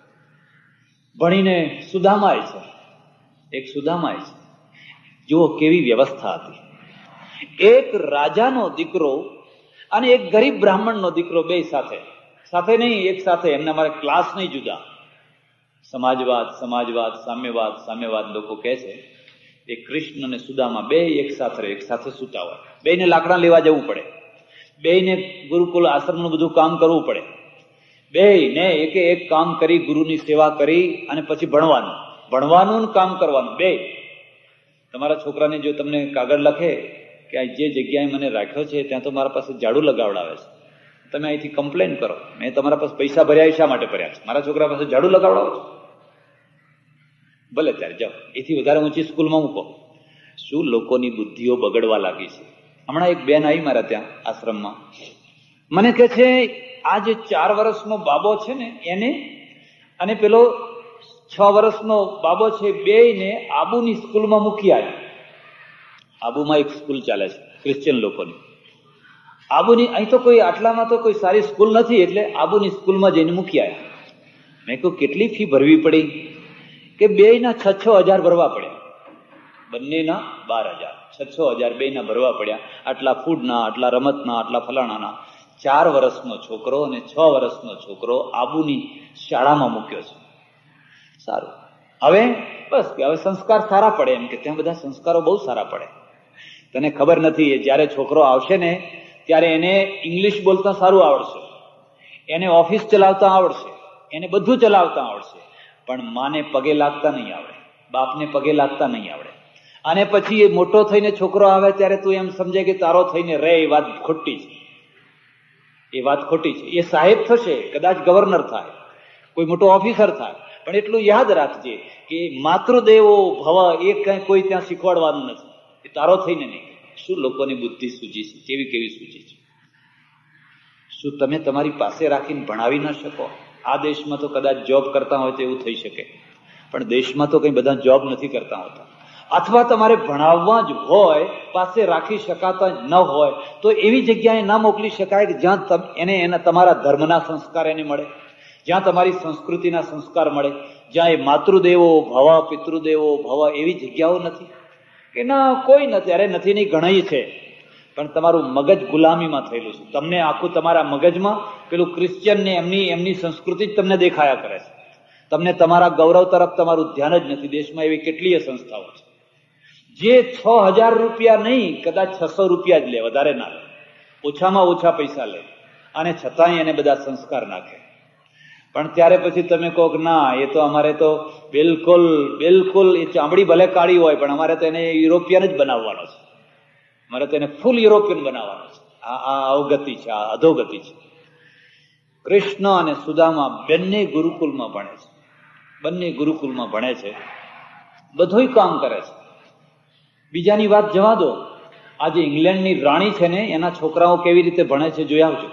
ભણીને સુદામાય છે, એક સુદામાય છે. જુઓ કેવી વ્યવસ્થા હતી. એક રાજાનો દીકરો અને એક ગરીબ બ્રાહ્મણનો દીકરો, બે સાથે, સાથે નહીં, એક સાથે. એમના મારે ક્લાસ નહીં જુદા. સમાજવાદ, સમાજવાદ, સામ્યવાદ, સામ્યવાદ લોકો કહે છે. એ કૃષ્ણ અને સુદામા બે એક સાથે રહે, એક સાથે સૂતા હોય. બેને લાકડા લેવા જવું પડે, બેને ગુરુકુલ આશ્રમનું બધું કામ કરવું પડે, બેને એકે એક કામ કરી, ગુરુની સેવા કરી અને પછી ભણવાનું, ભણવાનું કામ કરવાનું. બે. તમારા છોકરાને જો તમને કાગળ લખે કે આ જે જગ્યાએ મને રાખ્યો છે ત્યાં તો મારા પાસે ઝાડુ લગાવડાવે છે, તમે અહીંથી કમ્પ્લેન કરો, મેં તમારા પાસે પૈસા ભર્યા શા માટે ભર્યા છે? મારા છોકરા પાસે ઝાડુ લગાવડાવો છો? ભલે ત્યારે જાઓ, એથી વધારે ઊંચી સ્કૂલમાં મૂકો. શું લોકોની બુદ્ધિઓ બગડવા લાગી છે. હમણાં એક બેન આવી મારા ત્યાં આશ્રમમાં, મને કહે છે, આ જે 4 વર્ષનો બાબો છે ને એને અને પેલો 6 વર્ષનો બાબો છે, બેયને આબુની સ્કૂલમાં મૂકી આવી. આબુમાં એક સ્કૂલ ચાલે છે ક્રિશ્ચિયન લોકોની. આબુની, અહીં તો કોઈ આટલામાં તો કોઈ સારી સ્કૂલ નથી, એટલે આબુની સ્કૂલમાં જઈને મૂકી આવ્યા. મેં કહ્યું કેટલી ફી ભરવી પડી? કે બેયના 6-6 હજાર ભરવા પડ્યા, બંનેના 12,000, 6-6 હજાર બેયના ભરવા પડ્યા. આટલા ફૂડના, આટલા રમતના, આટલા ફલાણાના. 4 વર્ષનો છોકરો અને 6 વર્ષનો છોકરો આબુની શાળામાં મૂક્યો છે. સારું. હવે બસ, હવે સંસ્કાર સારા પડે, એમ કે ત્યાં બધા સંસ્કારો બહુ સારા પડે. તને ખબર નથી, જ્યારે છોકરો આવશે ને ત્યારે એને ઇંગ્લિશ બોલતા સારું આવડશે, એને ઓફિસ ચલાવતા આવડશે, એને બધું ચલાવતા આવડશે, પણ માને પગે લાગતા નહીં આવડે, બાપને પગે લાગતા નહીં આવડે. અને પછી એ મોટો થઈને છોકરો આવે ત્યારે તું એમ સમજે કે તારો થઈને રહે, એ વાત ખોટી છે. એ વાત ખોટી છે. એ સાહેબ થશે, કદાચ ગવર્નર થાય, કોઈ મોટો ઓફિસર થાય, પણ એટલું યાદ રાખજે કે માતૃદેવો ભવ એ કઈ કોઈ ત્યાં શીખવાડવાનું નથી, એ તારો થઈને નહીં. શું લોકોની બુદ્ધિ સૂજી છે, કેવી કેવી સૂજી છે. શું તમે તમારી પાસે રાખીને ભણાવી ન શકો? આ દેશમાં તો કદાચ જોબ કરતા હોય તો એવું થઈ શકે, પણ દેશમાં તો કંઈ બધા જોબ નથી કરતા હોતા, અથવા તમારે ભણાવવા જ હોય, પાસે રાખી શકાતા ન હોય તો એવી જગ્યાએ ના મોકલી શકાય કે જ્યાં એને તમારા ધર્મના સંસ્કાર એને મળે, જ્યાં તમારી સંસ્કૃતિના સંસ્કાર મળે, જ્યાં એ માતૃદેવો ભવ પિતૃદેવો ભવ એવી જગ્યાઓ નથી કે ના કોઈ નથી. અરે નથી નહીં, ઘણી છે, પણ તમારું મગજ ગુલામીમાં થયેલું છે. તમને આખું તમારા મગજમાં પેલું ક્રિશ્ચિયન ને એમની સંસ્કૃતિ જ તમને દેખાયા કરે છે. તમને તમારા ગૌરવ તરફ તમારું ધ્યાન જ નથી. દેશમાં એવી કેટલીય સંસ્થાઓ છે જે 6,000 રૂપિયા નહીં, કદાચ 600 રૂપિયા જ લે, વધારે ના લે, ઓછામાં ઓછા પૈસા લે, અને છતાંય એને બધા સંસ્કાર નાખે. પણ ત્યારે પછી તમે કહો કે ના, એ તો અમારે તો બિલકુલ એ ચામડી ભલે કાળી હોય પણ અમારે તો એને યુરોપિયન જ બનાવવાનો છે, અમારે તો એને ફૂલ યુરોપિયન બનાવવાનો છે. આ અવગતિ છે, આ અધોગતિ છે. કૃષ્ણ અને સુદામા બંને ગુરુકુલમાં ભણે છે, બંને ગુરુકુલમાં ભણે છે, બધુંય કામ કરે છે. બીજાની વાત જવા દો, આજે ઇંગ્લેન્ડની રાણી છે ને, એના છોકરાઓ કેવી રીતે ભણે છે જોઈ આવજો.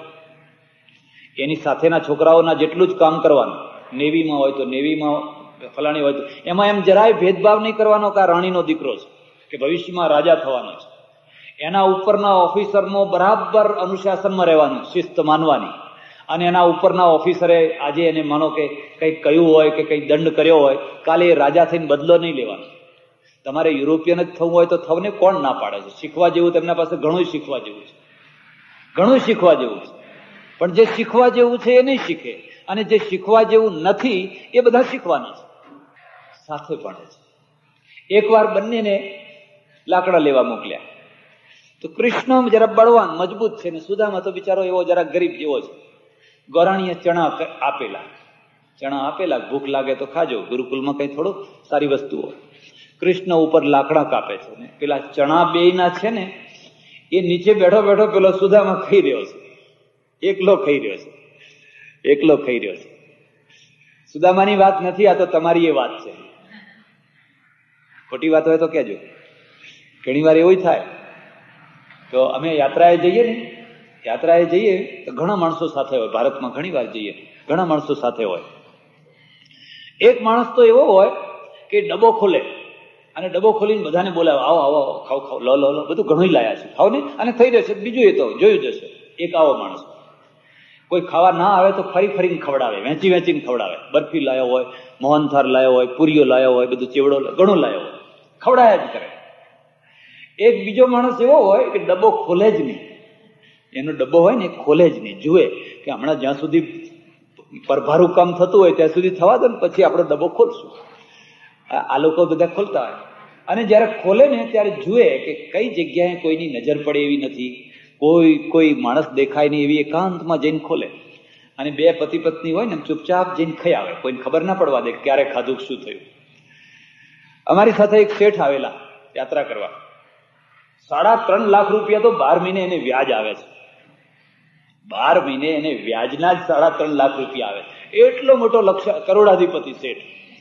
એની સાથેના છોકરાઓના જેટલું જ કામ કરવાનું. નેવીમાં હોય તો નેવીમાં, ફલાણી હોય તો એમાં એમ જરાય ભેદભાવ નહીં કરવાનો કે આ રાણીનો દીકરો છે કે ભવિષ્યમાં રાજા થવાનો છે. એના ઉપરના ઓફિસરનો બરાબર અનુશાસનમાં રહેવાનું, શિસ્ત માનવાની. અને એના ઉપરના ઓફિસરે આજે એને માનો કે કંઈક કહ્યું હોય કે કંઈક દંડ કર્યો હોય, કાલે એ રાજા થઈને બદલો નહીં લેવાનો. તમારે યુરોપિયન જ થવું હોય તો થવને કોણ ના પાડે છે? શીખવા જેવું તેમના પાસે ઘણું શીખવા જેવું છે, ઘણું શીખવા જેવું છે. પણ જે શીખવા જેવું છે એ નહીં શીખે, અને જે શીખવા જેવું નથી એ બધા શીખવાના છે, સાથે ભણે છે. એકવાર બંનેને લાકડા લેવા મોકલ્યા તો કૃષ્ણ જરા બળવાન મજબૂત છે ને સુદામા તો બિચારો એવો જરા ગરીબ જેવો છે. ગોરાણીએ ચણા આપેલા, ભૂખ લાગે તો ખાજો, ગુરુકુલમાં કઈ થોડું સારી વસ્તુ હોય. કૃષ્ણ ઉપર લાકડા કાપે છે ને પેલા ચણા બેયના છે ને એ નીચે બેઠો બેઠો પેલો સુદામા ખાઈ રહ્યો છે, એકલો ખાઈ રહ્યો છે. સુદામાની વાત નથી, આ તો તમારી એ વાત છે. ખોટી વાત હોય તો કહેજો. ઘણી વાર એવું થાય તો અમે યાત્રાએ જઈએ તો ઘણા માણસો સાથે હોય. ભારતમાં ઘણી વાર જઈએ, ઘણા માણસો સાથે હોય. એક માણસ તો એવો હોય કે ડબ્બો ખોલે અને ડબ્બો ખોલીને બધાને બોલાવે, આવો આવો ખાવ લો, બધું ઘણું લાયા છે, ખાવ ને, અને થઈ જશે. બીજું એ તો જોયું જશે. એક આવો માણસ. કોઈ ખાવા ના આવે તો ફરીને ખવડાવે, વેચીને ખવડાવે. બરફી લાયો હોય, મોહનથાળ લાયો હોય, પૂરીઓ લાયો હોય, બધું ચેવડો ઘણું લાયો હોય, ખવડાયા જ કરે. એક બીજો માણસ એવો હોય કે ડબ્બો ખોલે જ નહીં. એનો ડબ્બો હોય ને ખોલે જ નહીં, જુએ કે હમણાં જ્યાં સુધી પરભારું કામ થતું હોય ત્યાં સુધી થવા દો ને, પછી આપણો ડબ્બો ખોલશું. આ લોકો બધા ખોલતા હોય, અને જયારે ખોલે ને ત્યારે જુએ કે કઈ જગ્યાએ કોઈની નજર પડે એવી નથી, કોઈ માણસ દેખાય નહીં એવી એકાંતમાં જઈને ખોલે. અને બે પતિ પત્ની હોય ને ચૂપચાપ જઈને ખાઈ આવે, કોઈને ખબર ના પડવા દે ક્યારે ખાધું, શું થયું. અમારી સાથે એક શેઠ આવેલા યાત્રા કરવા. 3.5 લાખ રૂપિયા તો 12 મહિને એને વ્યાજ આવે છે. 12 મહિને એને વ્યાજના જ 3.5 લાખ રૂપિયા આવે. એટલો મોટો કરોડાધિપતિ શેઠ.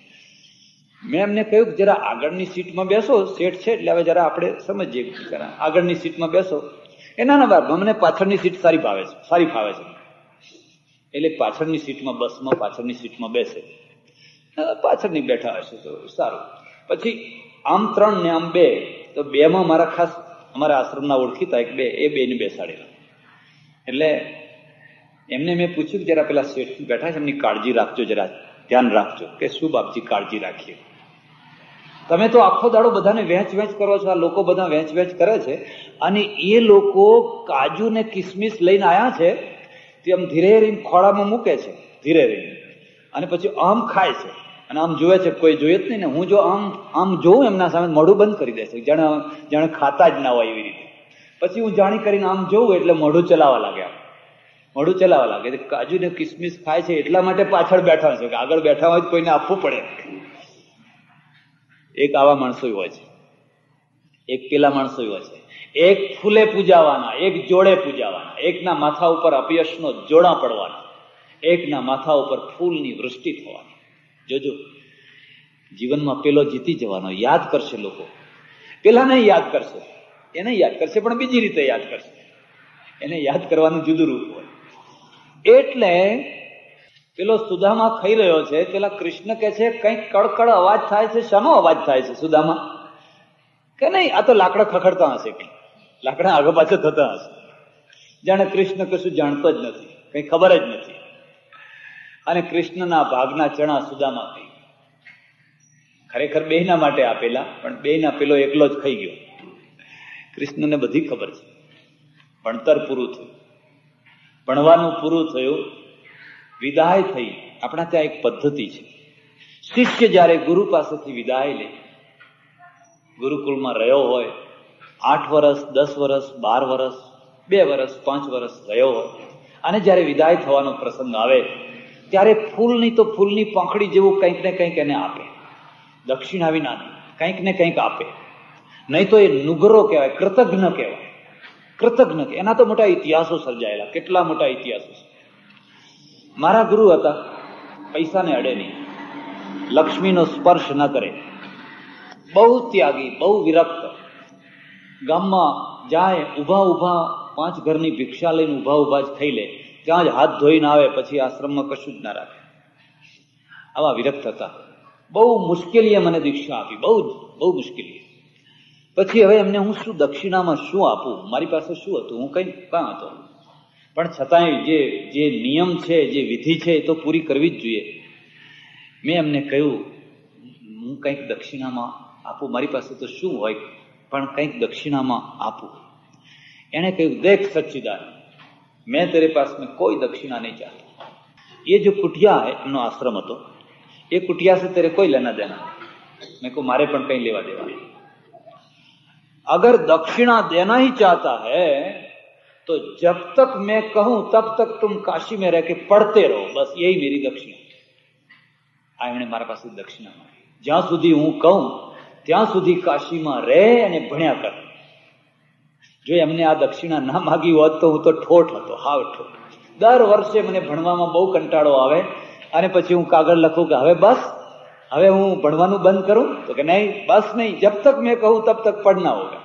મેં એમને કહ્યું કે જરા આગળની સીટમાં બેસો, શેઠ છે એટલે હવે જરા આપણે સમજીએ, આગળની સીટમાં બેસો. ના બાર, મને પાછળની સીટ સારી ફાવે છે. એટલે પાછળની સીટમાં, બસમાં પાછળની સીટમાં બેસે. પાછળની બેઠા હશે તો સારું. પછી આમ 3 ને આમ 2, તો 2માં મારા ખાસ અમારા આશ્રમના ઓળખીતા એક એ બેને બેસાડેલા. એટલે એમને મેં પૂછ્યું કે જરા પેલા શેઠ બેઠા છે એમની કાળજી રાખજો, જરા ધ્યાન રાખજો. કે શું બાપજી કાળજી રાખીએ? તમે તો આખો દાડો બધાને વેચ કરો છો. આ લોકો બધા વેચ કરે છે, અને એ લોકો કાજુ ને કિસમિસ લઈને આયા છે તે આમ ધીરે રહીને ખોળામાં મૂકે છે, ધીરે રહીને, અને પછી આમ ખાય છે અને આમ જોવે છે. કોઈ જોઈએ જ નહીં ને. હું જો આમ જોઉં એમના સામે મોઢું બંધ કરી દેશે, જાણે ખાતા જ ના હોય એવી રીતે. પછી હું જાણી કરીને આમ જોઉં એટલે મોઢું ચલાવવા લાગે. કાજુ ને કિસમિસ ખાય છે એટલા માટે પાછળ બેઠા છે કે આગળ બેઠા હોય કોઈને આપવું પડે. એક આવા માણસો હોય છે, એક પેલા માણસો હોય છે. એક ફૂલે પૂજાવાના, એક જોડે પૂજાવાના. એકના માથા ઉપર અપયશનો જોડા પડવાના, એકના માથા ઉપર ફૂલની વૃષ્ટિ થવાની. જોજો, જીવનમાં પેલો જીતી જવાનો. યાદ કરશે લોકો, પેલા નહીં યાદ કરશે, એને યાદ કરશે પણ બીજી રીતે યાદ કરશે. એને યાદ કરવાનું જુદું રૂપ હોય. એટલે પેલો સુદામા ખાઈ રહ્યો છે, પેલા કૃષ્ણ કે છે કંઈક કડકડ અવાજ થાય છે. શાનો અવાજ થાય છે સુદામા? કે નહીં, આ તો લાકડા ખખડતા હશે, કઈ લાકડા આગળ પાછળ થતા હશે. જાણે કૃષ્ણ કશું જાણતો જ નથી, કઈ ખબર જ નથી. અને કૃષ્ણના ભાગના ચણા સુદામા ખાઈ. ખરેખર બેયના માટે આપેલા, પણ બેયના પેલો એકલો જ ખાઈ ગયો. કૃષ્ણને બધી ખબર છે. ભણતર પૂરું થયું, ભણવાનું પૂરું થયું, વિદાય થઈ. આપણા ત્યાં એક પદ્ધતિ છે, શિષ્ય જયારે ગુરુ પાસેથી વિદાય લે, ગુરુકુળમાં રહ્યો હોય 8 વર્ષ, 10 વર્ષ, 12 વર્ષ, 2 વર્ષ, 5 વર્ષ રહ્યો હોય, અને જયારે વિદાય થવાનો પ્રસંગ આવે ત્યારે ફૂલની તો ફૂલની પાંખડી જેવું કંઈક ને કંઈક એને આપે. દક્ષિણા વિના નહીં, કંઈક ને કંઈક આપે. નહીં તો એ નુગરો કહેવાય, કૃતજ્ઞ કહેવાય. કૃતજ્ઞ, એના તો મોટા ઇતિહાસો સર્જાયેલા, કેટલા મોટા ઇતિહાસો છે. મારા ગુરુ હતા, પૈસાને અડે નહીં, લક્ષ્મીનો સ્પર્શ ન કરે, બહુ ત્યાગી, બહુ વિરક્ત. ગામમાં જાય, ઉભા ઉભા 5 ઘરની ભિક્ષા લઈને ઉભા ઉભા જ ખાઈ લે, ત્યાં જ હાથ ધોઈને આવે, પછી આશ્રમમાં કશું જ ના રાખે. આવા વિરક્ત હતા. બહુ મુશ્કેલીએ મને દીક્ષા આપી, બહુ મુશ્કેલી. પછી હવે એમને હું શું દક્ષિણામાં શું આપું? મારી પાસે શું હતું? હું કઈ કાં હતો, પણ છતાંય જે નિયમ છે, જે વિધિ છે, એ તો પૂરી કરવી જ જોઈએ. મેં એમને કહ્યું, હું કંઈક દક્ષિણામાં આપું, મારી પાસે તો શું હોય, પણ કંઈક દક્ષિણામાં આપું. એણે કહ્યું, દેખ સચ્ચિદાન, मैं तेरे पास में कोई दक्षिणा नहीं चाहता. ये जो कुटिया है, એમનો આશ્રમ હતો, ये कुटिया से तेरे कोई लेना देना. मैं को मारे पण कहीं लेवा देवा नहीं. अगर दक्षिणा देना ही चाहता है तो जब तक मैं कहूं तब तक तुम काशी में रह के पढ़ते रहो, बस यही मेरी दक्षिणा. આ એમણે મારા પાસે દક્ષિણા માંગી. જ્યાં સુધી હું કહું ત્યાં સુધી કાશીમાં રહે અને ભણ્યા કર. જો એમને આ દક્ષિણા ના માગી હોત તો હું તો ઠોઠ હતો, હાવ ઠોઠ. દર વર્ષે મને ભણવામાં બહુ કંટાળો આવે, અને પછી હું કાગળ લખું કે હવે બસ, હવે હું ભણવાનું બંધ કરું, તો કે નહીં, બસ નહીં, જબ તક મેં કહું તબ તક પડના હોગા.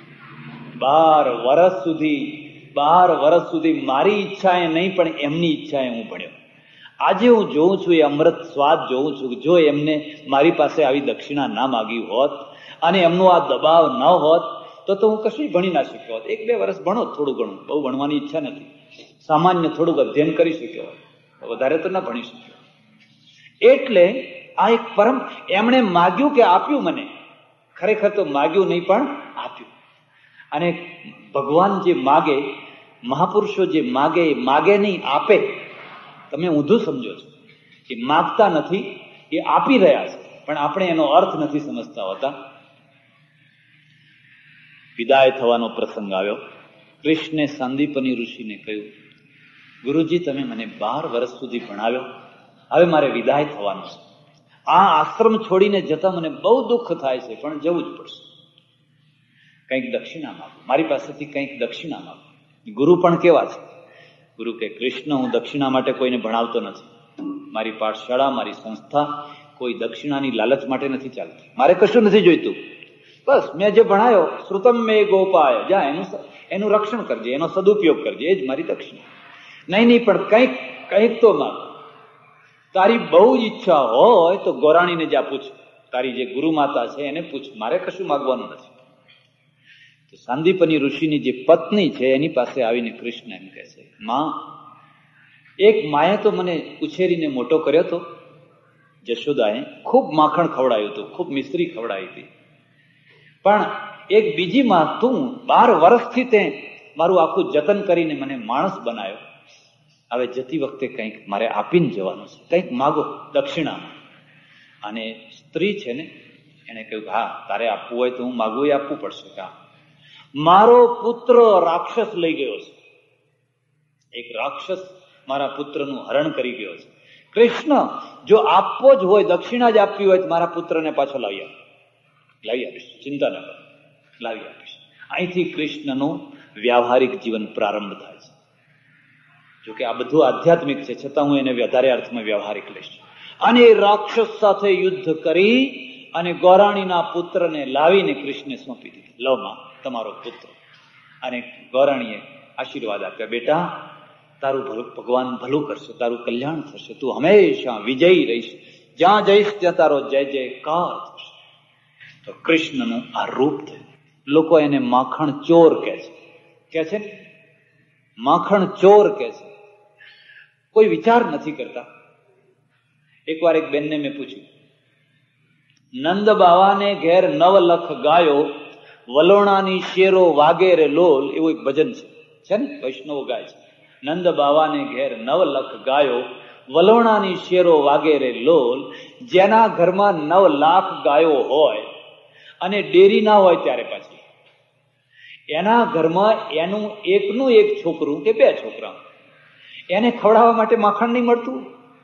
12 વર્ષ સુધી મારી ઈચ્છાએ નહીં, પણ એમની ઈચ્છાએ હું ભણ્યો. આજે હું જોઉં છું, એ અમૃત સ્વાદ જોઉં છું, જો એમને મારી પાસે આવી દક્ષિણા ના માગી હોત અને એમનો આ દબાવ ન હોત તો હું કશું ભણી ના શક્યો હોત. 1-2 વર્ષ ભણો, થોડું ઘણું, બહુ ભણવાની ઈચ્છા નથી, સામાન્ય થોડુંક અધ્યયન કરી શક્યો હોત, વધારે તો ના ભણી શક્યો. એટલે આ એક પરમ, એમણે માગ્યું કે આપ્યું મને? ખરેખર તો માગ્યું નહીં, પણ આપ્યું. અને ભગવાન જે માગે, મહાપુરુષો જે માગે, એ માગે નહીં, આપે. તમે ઊંધું સમજો છો, એ માગતા નથી, એ આપી રહ્યા છે, પણ આપણે એનો અર્થ નથી સમજતા હોતા. વિદાય થવાનો પ્રસંગ આવ્યો. કૃષ્ણે સાંદીપની ઋષિને કહ્યું, ગુરુજી, તમે મને 12 વર્ષ સુધી ભણાવ્યો, હવે મારે વિદાય થવાનું છે. આ આશ્રમ છોડીને જતા મને બહુ દુઃખ થાય છે, પણ જવું જ પડશે. કંઈક દક્ષિણા માંગો, મારી પાસેથી કંઈક દક્ષિણા માંગો. ગુરુ પણ કેવા છે? ગુરુ કે, કૃષ્ણ, હું દક્ષિણા માટે કોઈને ભણાવતો નથી. મારી પાઠશાળા, મારી સંસ્થા કોઈ દક્ષિણાની લાલચ માટે નથી ચાલતી. મારે કશું નથી જોઈતું. બસ મેં જે ભણાયો, શ્રુતમ મે ગોપાય, જા એનું રક્ષણ કરજે, એનો સદુપયોગ કરજે, એ જ મારી દક્ષિણા. નહીં, પણ કંઈક તો માગ. તારી બહુ જ ઈચ્છા હોય તો ગોરાણીને જા પૂછ, તારી જે ગુરુ માતા છે એને પૂછ, મારે કશું માગવાનું નથી. તો સાંદીપની ઋષિની જે પત્ની છે એની પાસે આવીને કૃષ્ણ એમ કહે છે, માં, એક માએ તો મને ઉછેરીને મોટો કર્યો હતો, જશોદાએ ખૂબ માખણ ખવડાવ્યું હતું, ખૂબ મિશ્રી ખવડાવી હતી, પણ એક બીજી માં, તું 12 વર્ષથી તે મારું આખું જતન કરીને મને માણસ બનાવ્યો, હવે જતી વખતે કંઈક મારે આપીને જવાનું છે, કંઈક માગો દક્ષિણામાં. અને સ્ત્રી છે ને, એને કહ્યું, હા, તારે આપવું હોય તો હું માગું એ આપવું પડશે. કા, મારો પુત્ર રાક્ષસ લઈ ગયો છે, એક રાક્ષસ મારા પુત્રનું હરણ કરી ગયો છે. કૃષ્ણ, જો આપવો જ હોય, દક્ષિણા જ આપવી હોય તો મારા પુત્રને પાછો લાવી આપીશ, ચિંતા ન કરો, લાવી આપીશ. અહીંથી કૃષ્ણનું વ્યાવહારિક જીવન પ્રારંભ થાય છે. જોકે આ બધું આધ્યાત્મિક છે, છતાં હું એને વધારે અર્થમાં વ્યવહારિક લઈશ. અને રાક્ષસ સાથે યુદ્ધ કરી અને ગોરાણીના પુત્રને લાવીને કૃષ્ણે સોંપી દીધો. લો માં, તમારો પુત્ર. અને ગોરાણીએ આશીર્વાદ આપ્યા, બેટા, તારું ભગવાન ભલું કરશે, તારું કલ્યાણ થશે, તું હંમેશા વિજયી રહીશ, જ્યાં જઈશ ત્યાં તારો જય જયકાર થશે. તો કૃષ્ણનું આ રૂપ થયું. લોકો એને માખણ ચોર કે છે ને, માખણ ચોર કે છે. કોઈ વિચાર નથી કરતા. એકવાર એક બેનને મેં પૂછ્યું, નંદ બાવાને ઘેર 9 લખ ગાયો, વલોણાની શેરો વાગે રે લોલ, એવું એક ભજન છે ને, વૈષ્ણવ ગાય છે. નંદ બાવાને ઘેર 9 લખ ગાયો, વલોણાની શેરો વાગે રે લોલ. જેના ઘરમાં 9 લાખ ગાયો હોય અને ડેરી ના હોય ત્યારે પાછી એના ઘરમાં એનું એકનું એક છોકરું કે 2 છોકરા, એને ખવડાવવા માટે માખણ નહીં મળતું,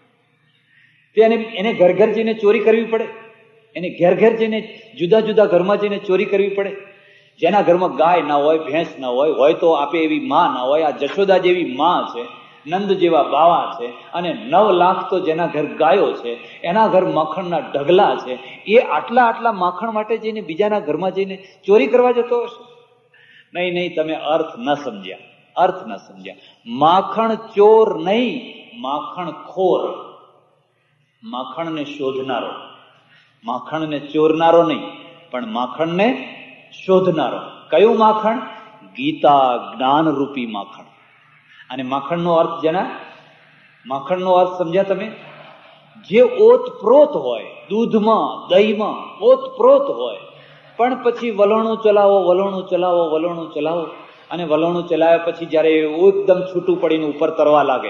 એને ઘર ઘર જઈને ચોરી કરવી પડે, એને ઘેર ઘેર જઈને જુદા જુદા ઘરમાં જઈને ચોરી કરવી પડે. જેના ઘરમાં ગાય ના હોય, ભેંસ ના હોય તો આપે એવી માં ના હોય. આ જશોદા જેવી માં છે, નંદ જેવા બાવા છે, અને 9 લાખ તો જેના ઘર ગાયો છે, એના ઘર માખણના ઢગલા છે. એ આટલા માખણ માટે જઈને બીજાના ઘરમાં જઈને ચોરી કરવા જતો હશે? નહીં, તમે અર્થ ન સમજ્યા. માખણ ચોર નહીં, માખણ ખોર, માખણને શોધનારો, માખણને ચોરનારો નહીં, પણ માખણને શોધનારો. કયું માખણ? ગીતા જ્ઞાન રૂપી માખણ. અને માખણનો અર્થ માખણનો અર્થ સમજ્યા તમે? જે ઓતપ્રોત હોય, દૂધમાં દહીંમાં ઓતપ્રોત હોય, પણ પછી વલોણું ચલાવો અને વલોણું ચલાવ્યા પછી જયારે એકદમ છૂટું પડીને ઉપર તરવા લાગે,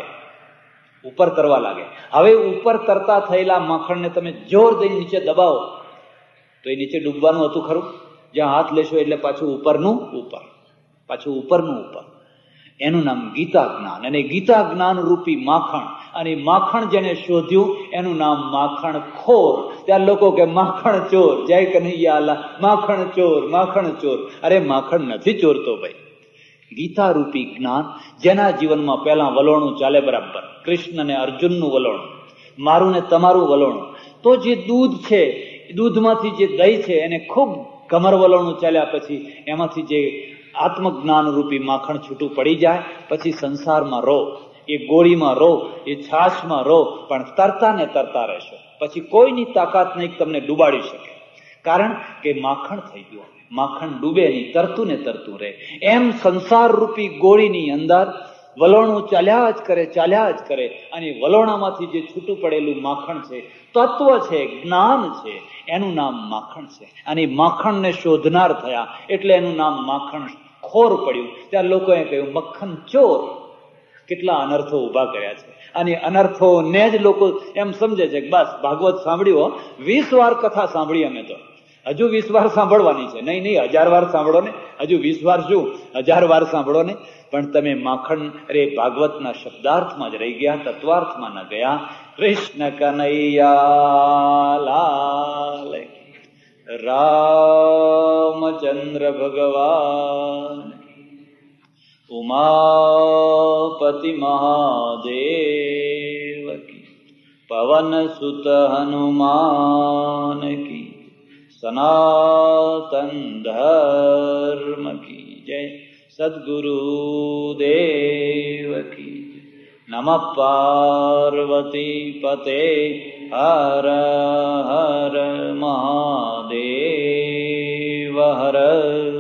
હવે ઉપર તરતા થયેલા માખણને તમે જોર દઈને નીચે દબાવો તો એ નીચે ડૂબવાનું હતું ખરું? જ્યાં હાથ લેશો એટલે પાછું ઉપરનું ઉપર. એનું નામ ગીતા જ્ઞાન. અને ગીતા જ્ઞાન રૂપી માખણ, અને માખણ જેને શોધ્યું એનું નામ માખણ ખોર. ત્યાં લોકો કે માખણ ચોર, જય કનૈયા, માખણ ચોર. અરે માખણ નથી ચોરતો ભાઈ. ગીતા રૂપી જ્ઞાન, જેના જીવનમાં પહેલા વલોણું ચાલે બરાબર, કૃષ્ણ ને અર્જુનનું વલોણું, મારું ને તમારું વલોણું, તો જે દૂધ છે, દૂધમાંથી જે દહીં છે, એને ખૂબ કમર વલોણું ચાલ્યા પછી એમાંથી જે આત્મજ્ઞાન રૂપી માખણ છૂટું પડી જાય, પછી સંસારમાં રહો, એ ગોળીમાં રહો, એ છાશમાં રહો, પણ તરતા રહેશો. પછી કોઈની તાકાત નહીં તમને ડૂબાડી શકે, કારણ કે માખણ થઈ ગયું. માખણ ડૂબે નહીં, તરતું ને તરતું રહે. એમ સંસાર રૂપી ગોળીની અંદર વલોણું ચાલ્યા જ કરે, અને વલોણામાંથી જે છૂટું પડેલું માખણ છે, તત્વ છે, જ્ઞાન છે, એનું નામ માખણ છે. અને માખણને શોધનાર થયા એટલે એનું નામ માખણ ખોર પડ્યું. ત્યાં લોકોએ કહ્યું મક્ખન ચોર. કેટલા અનર્થો ઉભા કર્યા છે, અને અનર્થોને જ લોકો એમ સમજે છે કે બસ ભાગવત સાંભળ્યું, 20 વાર કથા સાંભળી અમે તો, હજુ 20 વાર સાંભળવાની છે. નહીં 1000 વાર સાંભળો ને, હજુ 20 વાર શું, 1000 વાર સાંભળો ને. પણ તમે માખણ ભાગવતના શબ્દાર્થમાં જ રહી ગયા, તત્વાર્થમાં ન ગયા. કૃષ્ણ કનૈયા લાલ, રામચંદ્ર ભગવાન, ઉમાપતિ મહાદેવ કી, પવન સુત હનુમાન કી, સનાતન ધર્મ કી જય, સદગુરુદેવ કી. નમઃ પાર્વતી પતે, હર હર મહાદેવ, હર